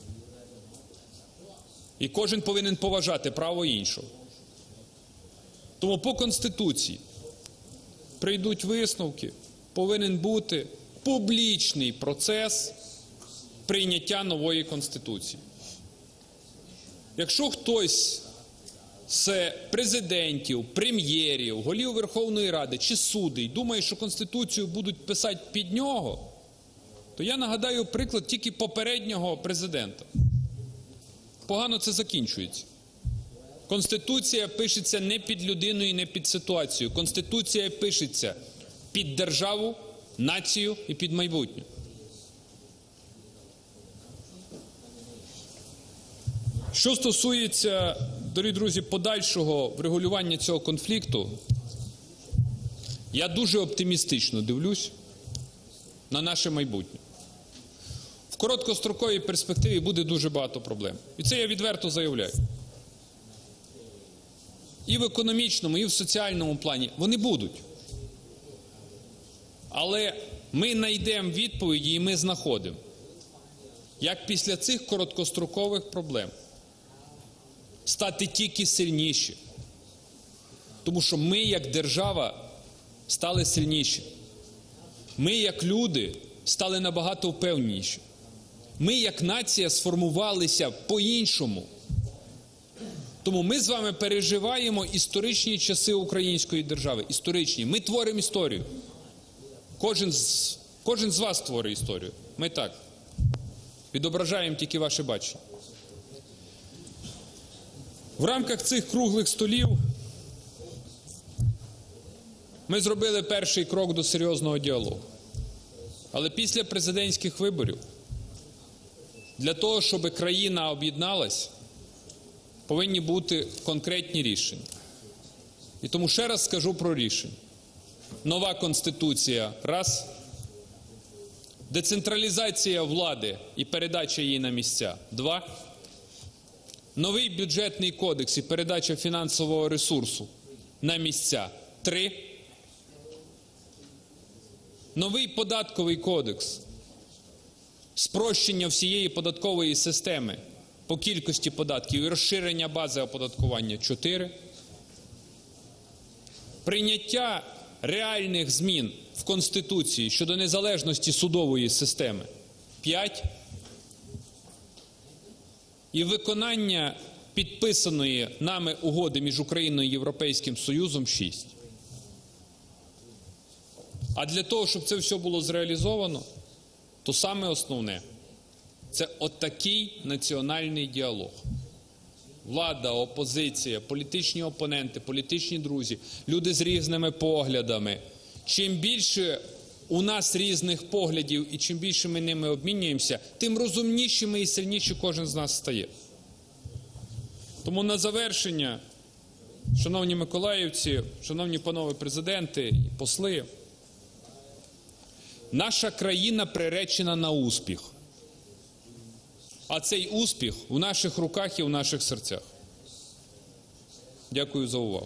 І кожен повинен поважати право іншого. Тому по Конституції прийдуть висновки, повинен бути публічний процес прийняття нової Конституції. Якщо хтось з президентів, прем'єрів, голів Верховної Ради чи суддей думає, що Конституцію будуть писати під нього, то я нагадаю приклад тільки попереднього президента. Погано це закінчується. Конституція пишеться не під людину і не під ситуацію. Конституція пишеться під державу, націю і під майбутнє. Що стосується, дорогі друзі, подальшого врегулювання цього конфлікту, я дуже оптимістично дивлюсь на наше майбутнє. В короткостроковій перспективі буде дуже багато проблем. І це я відверто заявляю. І в економічному, і в соціальному плані вони будуть. Але ми знайдемо відповіді і ми знаходимо, як після цих короткострокових проблем стати тільки сильніші. Тому що ми, як держава, стали сильніші. Ми, як люди, стали набагато впевненіші. Ми, як нація, сформувалися по-іншому. Тому ми з вами переживаємо історичні часи української держави. Історичні. Ми творимо історію. Кожен з, кожен з вас творить історію. Ми так. Відображаємо тільки ваше бачення. В рамках цих круглих столів ми зробили перший крок до серйозного діалогу. Але після президентських виборів для того, щоб країна об'єдналась, повинні бути конкретні рішення. І тому ще раз скажу про рішення. Нова Конституція – раз. Децентралізація влади і передача її на місця – два. Новий бюджетний кодекс і передача фінансового ресурсу на місця – три. Новий податковий кодекс, спрощення всієї податкової системи по кількості податків і розширення бази оподаткування – чотири. Прийняття реальних змін в Конституції щодо незалежності судової системи – п'ять. І виконання підписаної нами угоди між Україною і Європейським Союзом – шість. А для того, щоб це все було зреалізовано, то саме основне – це отакий національний діалог. Влада, опозиція, політичні опоненти, політичні друзі, люди з різними поглядами. Чим більше у нас різних поглядів і чим більше ми ними обмінюємося, тим розумнішими і сильніші кожен з нас стає. Тому на завершення, шановні миколаївці, шановні панове президенти і посли, наша країна приречена на успіх. А цей успіх у наших руках і в наших серцях. Дякую за увагу.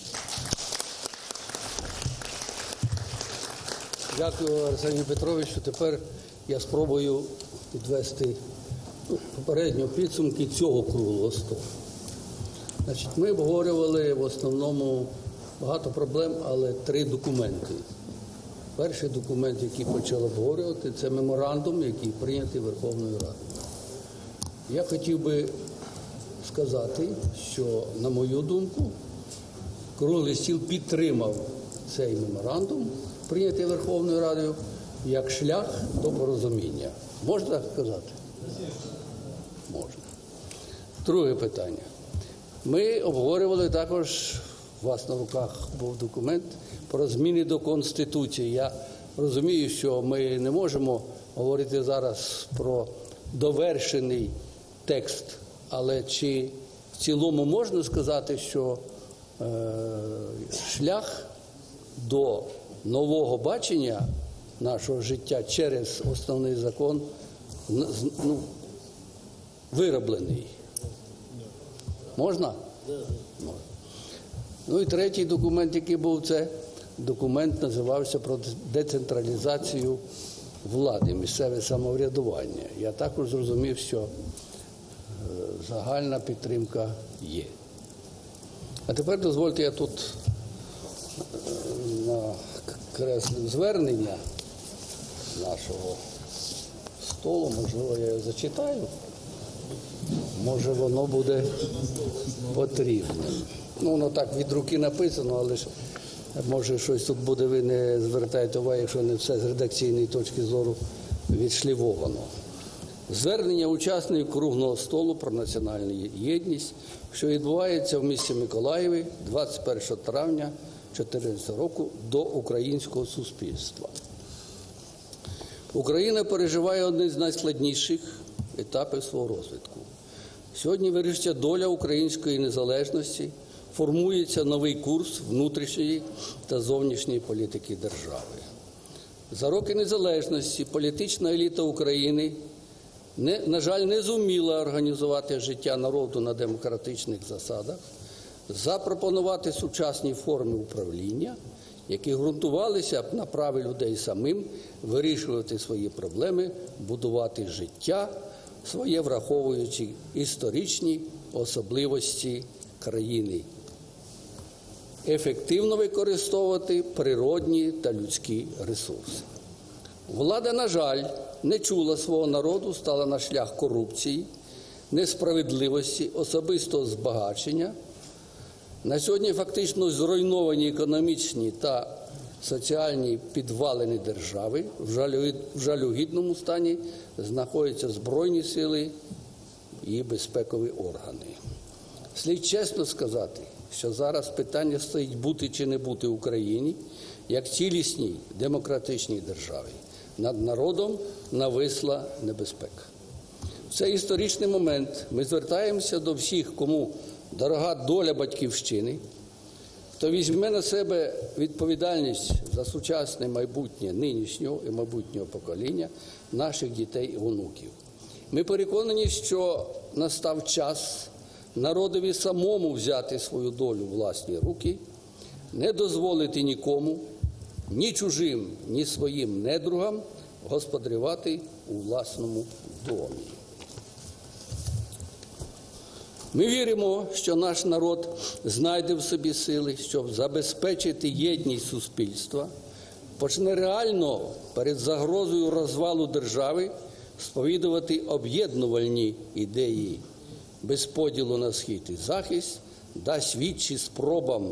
Дякую, Арсенію Петровичу. Тепер я спробую підвести попередні підсумки цього круглого столу. Значить, ми обговорювали в основному багато проблем, але три документи. Перший документ, який почали обговорювати, це меморандум, який прийнятий Верховною Радою. Я хотів би сказати, що, на мою думку, круглий стіл підтримав цей меморандум, прийнятий Верховною Радою, як шлях до порозуміння. Можна так сказати? Можна. Друге питання. Ми обговорювали також, у вас на руках був документ про зміни до Конституції. Я розумію, що ми не можемо говорити зараз про довершений текст, але чи в цілому можна сказати, що е, шлях до нового бачення нашого життя через основний закон ну, вироблений? Можна? Можна. Ну і третій документ, який був, це документ називався про децентралізацію влади, місцеве самоврядування. Я також зрозумів, що загальна підтримка є. А тепер дозвольте, я тут накреслив звернення нашого столу, можливо, я його зачитаю, може воно буде потрібним. Ну, воно так від руки написано, але ж може щось тут буде, ви не звертаєте увагу, якщо не все з редакційної точки зору відшліфовано. Звернення учасників круглого столу про національну єдність, що відбувається в місті Миколаєві двадцять першого травня дві тисячі чотирнадцятого року до українського суспільства. Україна переживає один з найскладніших етапів свого розвитку. Сьогодні вирішується доля української незалежності, формується новий курс внутрішньої та зовнішньої політики держави. За роки незалежності політична еліта України, не, на жаль, не зуміла організувати життя народу на демократичних засадах, запропонувати сучасні форми управління, які ґрунтувалися б на праві людей самим вирішувати свої проблеми, будувати життя своє, враховуючи історичні особливості країни, ефективно використовувати природні та людські ресурси. Влада, на жаль, не чула свого народу, стала на шлях корупції, несправедливості, особистого збагачення. На сьогодні фактично зруйновані економічні та соціальні підвалини держави, в жалюгідному стані знаходяться Збройні сили і безпекові органи. Слід чесно сказати, що зараз питання стоїть бути чи не бути Україні як цілісній демократичній державі. Над народом нависла небезпека. В цей історичний момент ми звертаємося до всіх, кому дорога доля батьківщини, хто візьме на себе відповідальність за сучасне майбутнє нинішнього і майбутнього покоління наших дітей і онуків. Ми переконані, що настав час народові самому взяти свою долю в власні руки, не дозволити нікому, ні чужим, ні своїм недругам господарювати у власному домі. Ми віримо, що наш народ знайде в собі сили, щоб забезпечити єдність суспільства, почне реально перед загрозою розвалу держави сповідувати об'єднувальні ідеї без поділу на схід і захист, дасть відчі спробам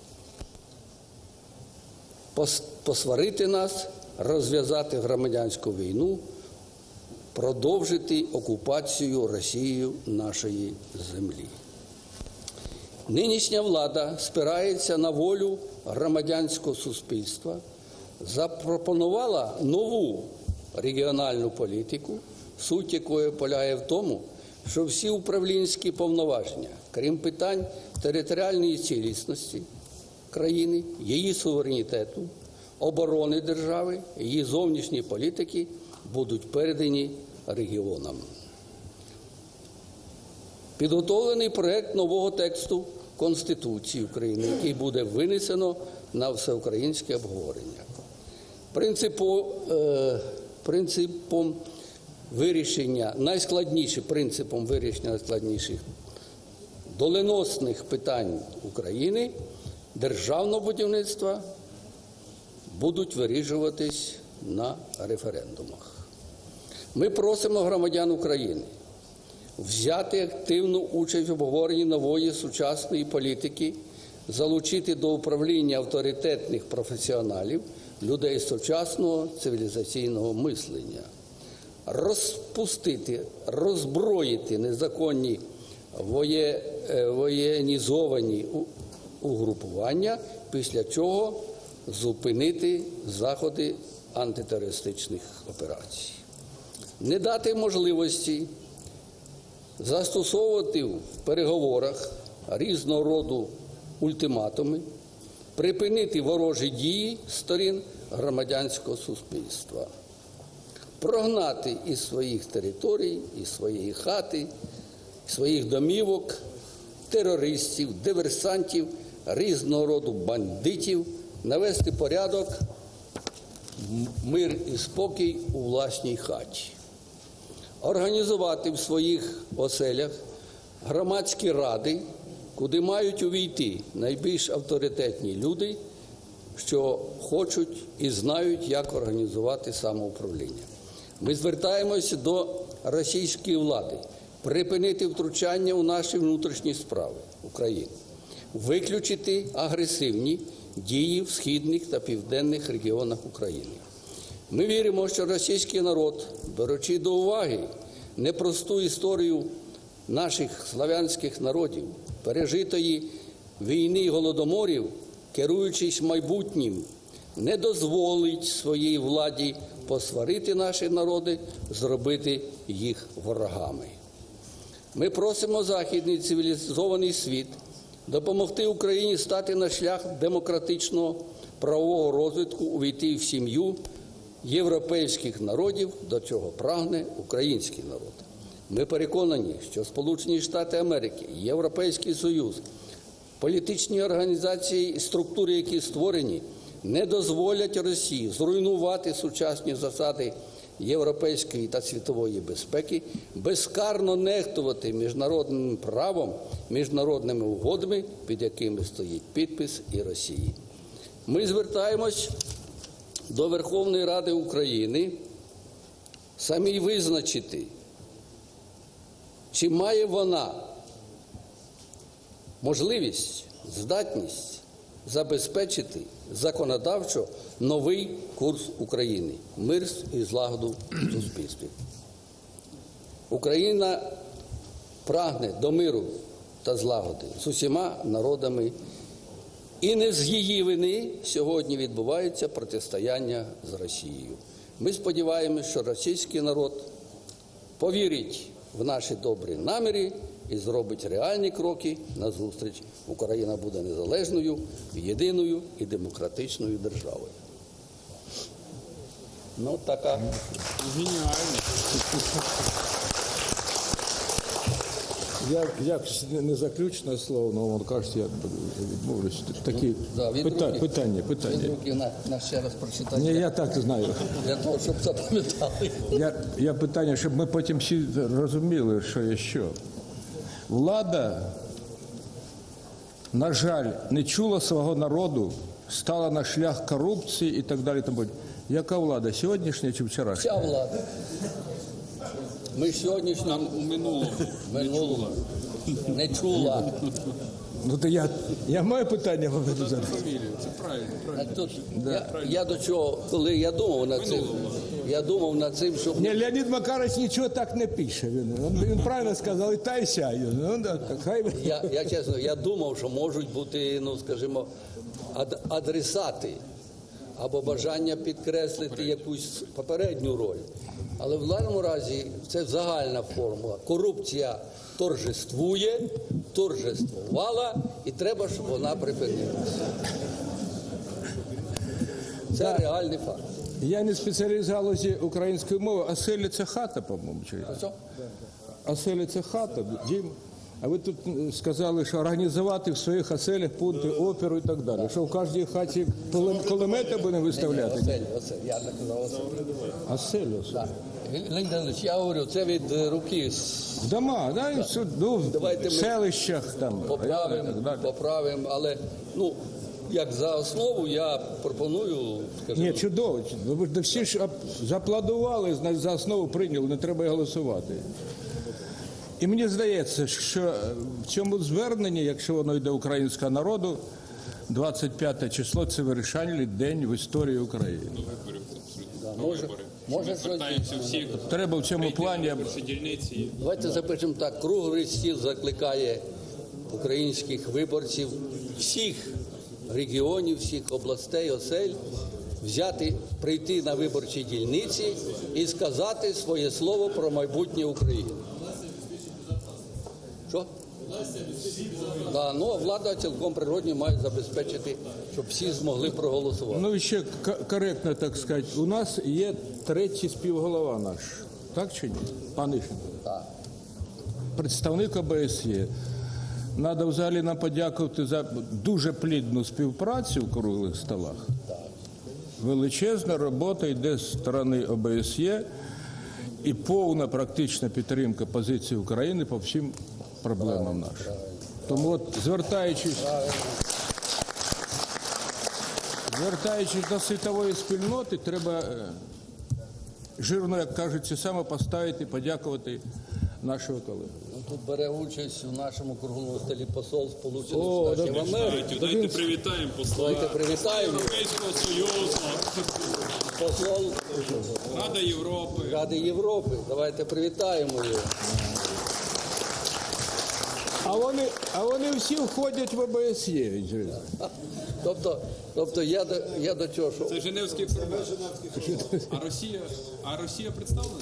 посварити нас, розв'язати громадянську війну, продовжити окупацію Росією нашої землі. Нинішня влада спирається на волю громадянського суспільства, запропонувала нову регіональну політику, суть якої полягає в тому, що всі управлінські повноваження, крім питань територіальної цілісності країни, її суверенітету, оборони держави, її зовнішньої політики, будуть передані регіонам. Підготовлений проект нового тексту Конституції України, який буде винесено на всеукраїнське обговорення. Принципу, е, принципом вирішення, найскладнішим принципом вирішення найскладніших доленосних питань України державного будівництва будуть вирішуватись на референдумах. Ми просимо громадян України взяти активну участь в обговоренні нової сучасної політики, залучити до управління авторитетних професіоналів, людей сучасного цивілізаційного мислення, розпустити, роззброїти незаконні воє, воєнізовані угрупування, після чого зупинити заходи антитерористичних операцій. Не дати можливості застосовувати в переговорах різного роду ультиматуми, припинити ворожі дії сторін громадянського суспільства, прогнати із своїх територій, із своєї хати, із своїх домівок терористів, диверсантів, різного роду бандитів, навести порядок, мир і спокій у власній хаті, організувати в своїх оселях громадські ради, куди мають увійти найбільш авторитетні люди, що хочуть і знають, як організувати самоуправління. Ми звертаємося до російської влади припинити втручання у наші внутрішні справи України, виключити агресивні дії в східних та південних регіонах України. Ми віримо, що російський народ, беручи до уваги непросту історію наших славянських народів, пережитої війни і голодоморів, керуючись майбутнім, не дозволить своїй владі посварити наші народи, зробити їх ворогами. Ми просимо західний цивілізований світ допомогти Україні стати на шлях демократичного правового розвитку, увійти в сім'ю європейських народів, до чого прагне український народ. Ми переконані, що Сполучені Штати Америки, Європейський Союз, політичні організації і структури, які створені, не дозволять Росії зруйнувати сучасні засади європейської та світової безпеки, безкарно нехтувати міжнародним правом, міжнародними угодами, під якими стоїть підпис і Росії. Ми звертаємось до Верховної Ради України самій визначити, чи має вона можливість, здатність забезпечити законодавчо новий курс України – мир і злагоду в суспільстві. Україна прагне до миру та злагоди з усіма народами, і не з її вини сьогодні відбувається протистояння з Росією. Ми сподіваємося, що російський народ повірить в наші добрі наміри і зробить реальні кроки назустріч. Україна буде незалежною, єдиною і демократичною державою. Ну, така. Геніально. Як, як не заключне слово, але воно кажуть, я відмовлюсь. Такі Да, від питання, руки. питання, питання. Від руки на, на ще раз прочитати. Ні, я так знаю. Для того, щоб запам'ятали. Я, я питання, щоб ми потім всі розуміли, що є що. Влада, на жаль, не чула свого народу, стала на шлях корупції і так далі. Тому. Яка влада? Сьогоднішня чи вчорашня? Ця влада. Ми сьогоднішньо у минулому. Минулому. Не чула. Ну, то я, я маю питання вам задати. Це правильно. Тут, я, я до чого, коли я думав над цим, я думав над цим, щоб... Ні, Леонід Макарович нічого так не пише. Він, він, він правильно сказав, і та, і ся. Ну, да, так, хай... я, я, чесно, я думав, що можуть бути, ну, скажімо, ад, адресати або бажання підкреслити якусь попередню роль. Але в даному разі це загальна формула. Корупція торжествує, торжествувала, і треба, щоб вона припинилася. Це да. Реальний факт. Я не спеціаліст в галузі української мови, а селі це хата, по-моєму. Що? А селі це хата, дім. А ви тут сказали, що організувати в своїх оселях пункти оперу і так далі. Що в кожній хаті кулемети будемо виставляти? Оселі, оселі, я так казав, оселі. Оселі, оселі. Леонід Данилович, я говорю, це від руки. В дома, да, і в, ну, в селищах там. Поправимо, поправимо, але, ну, як за основу я пропоную, скажімо... Ні, чудово. Ви всі ж зааплодували, за основу прийняли, не треба і голосувати. І мені здається, що в цьому зверненні, якщо воно йде українського народу, двадцять п'яте число – це вирішальний день в історії України. Може, може Звертаємося всі. Треба в цьому плані. Дільниці. Давайте запишемо так. Круглий стіл закликає українських виборців всіх регіонів, всіх областей, осель взяти, прийти на виборчі дільниці і сказати своє слово про майбутнє України. Що? Да, ну, а влада цілком природньо має забезпечити, щоб всі змогли проголосувати. Ну і ще к- коректно, так сказати, у нас є третій співголова наш. Так чи ні? Пан Ішин? Так. Представник ОБСЄ. Треба взагалі нам подякувати за дуже плідну співпрацю в круглих столах. Величезна робота йде з сторони ОБСЄ і повна практична підтримка позиції України по всім проблемам нашим. Тому от, звертаючись, звертаючись до світової спільноти, треба е, жирно, як кажуть, це саме поставити, подякувати нашого колеги. Ну, тут бере участь у нашому круглому столі посол Сполучених О, Штатів да, Америки. Давайте привітаємо посла Давайте привітаємо. Європейського Союзу, Посол Рада Європи. Ради Європи. Давайте привітаємо його. А вони, а вони всі входять в ОБСЄ. Тобто, тобто я, до, я до чого, що... Це Женевський формат. А Росія, а Росія представлена?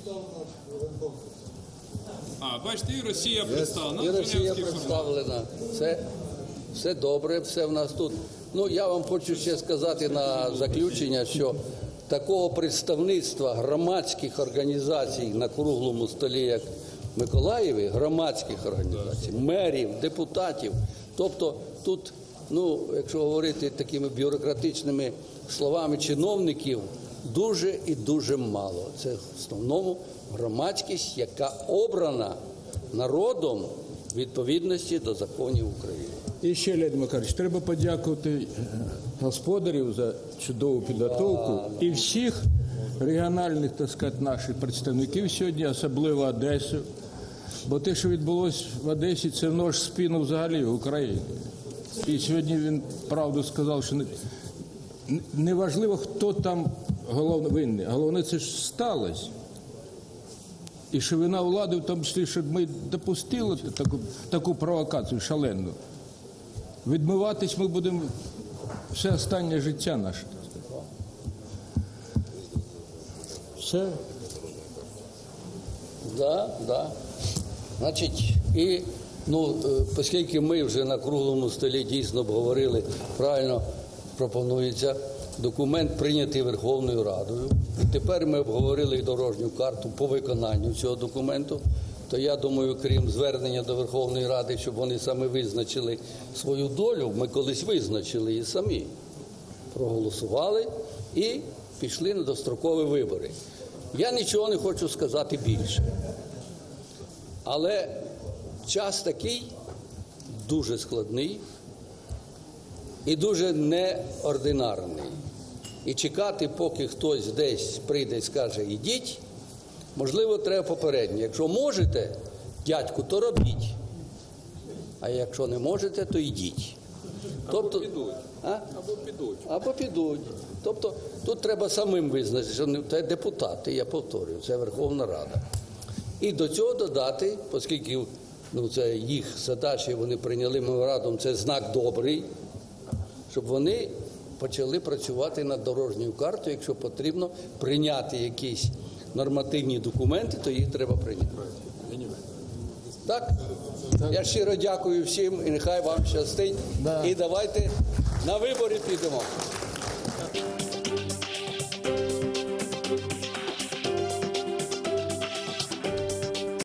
А, бачите, і Росія представлена. І Росія Женевський формат. представлена. Все, все добре, все в нас тут. Ну, я вам хочу ще сказати на заключення, що такого представництва громадських організацій на круглому столі, як в Миколаєві, громадських організацій, мерів, депутатів, тобто тут, ну, якщо говорити такими бюрократичними словами, чиновників, дуже і дуже мало. Це в основному громадськість, яка обрана народом в відповідності до законів України. І ще, Леонід Макарович, треба подякувати господарів за чудову підготовку і всіх регіональних, так сказати, наших представників сьогодні, особливо Одесу. Бо те, що відбулося в Одесі, це нож в спину взагалі в Україні. І сьогодні він правду сказав, що не, не важливо, хто там головний винний. Головне, це ж сталося. І що вина влади, в тому числі, щоб ми допустили таку, таку провокацію шалену. Відмиватись ми будемо все останнє життя наше. Все. Да, да. Значить, і, ну, оскільки ми вже на круглому столі дійсно обговорили, правильно пропонується документ прийнятий Верховною Радою. І тепер ми обговорили і дорожню карту по виконанню цього документу. То я думаю, крім звернення до Верховної Ради, щоб вони саме визначили свою долю, ми колись визначили її самі. Проголосували і пішли на дострокові вибори. Я нічого не хочу сказати більше. Але час такий дуже складний і дуже неординарний. І чекати, поки хтось десь прийде і скаже «ідіть», можливо, треба попередньо. Якщо можете, дядьку, то робіть. А якщо не можете, то йдіть. Тобто, Або підуть. А? Або підуть. Або підуть. Тобто тут треба самим визначити, що це депутати, я повторюю, це Верховна Рада. І до цього додати, оскільки, ну, це їх задачі, вони прийняли меморандум, це знак добрий, щоб вони почали працювати над дорожньою картою. Якщо потрібно прийняти якісь нормативні документи, то їх треба прийняти. Так? Я щиро дякую всім і нехай вам щастить. І давайте на вибори підемо.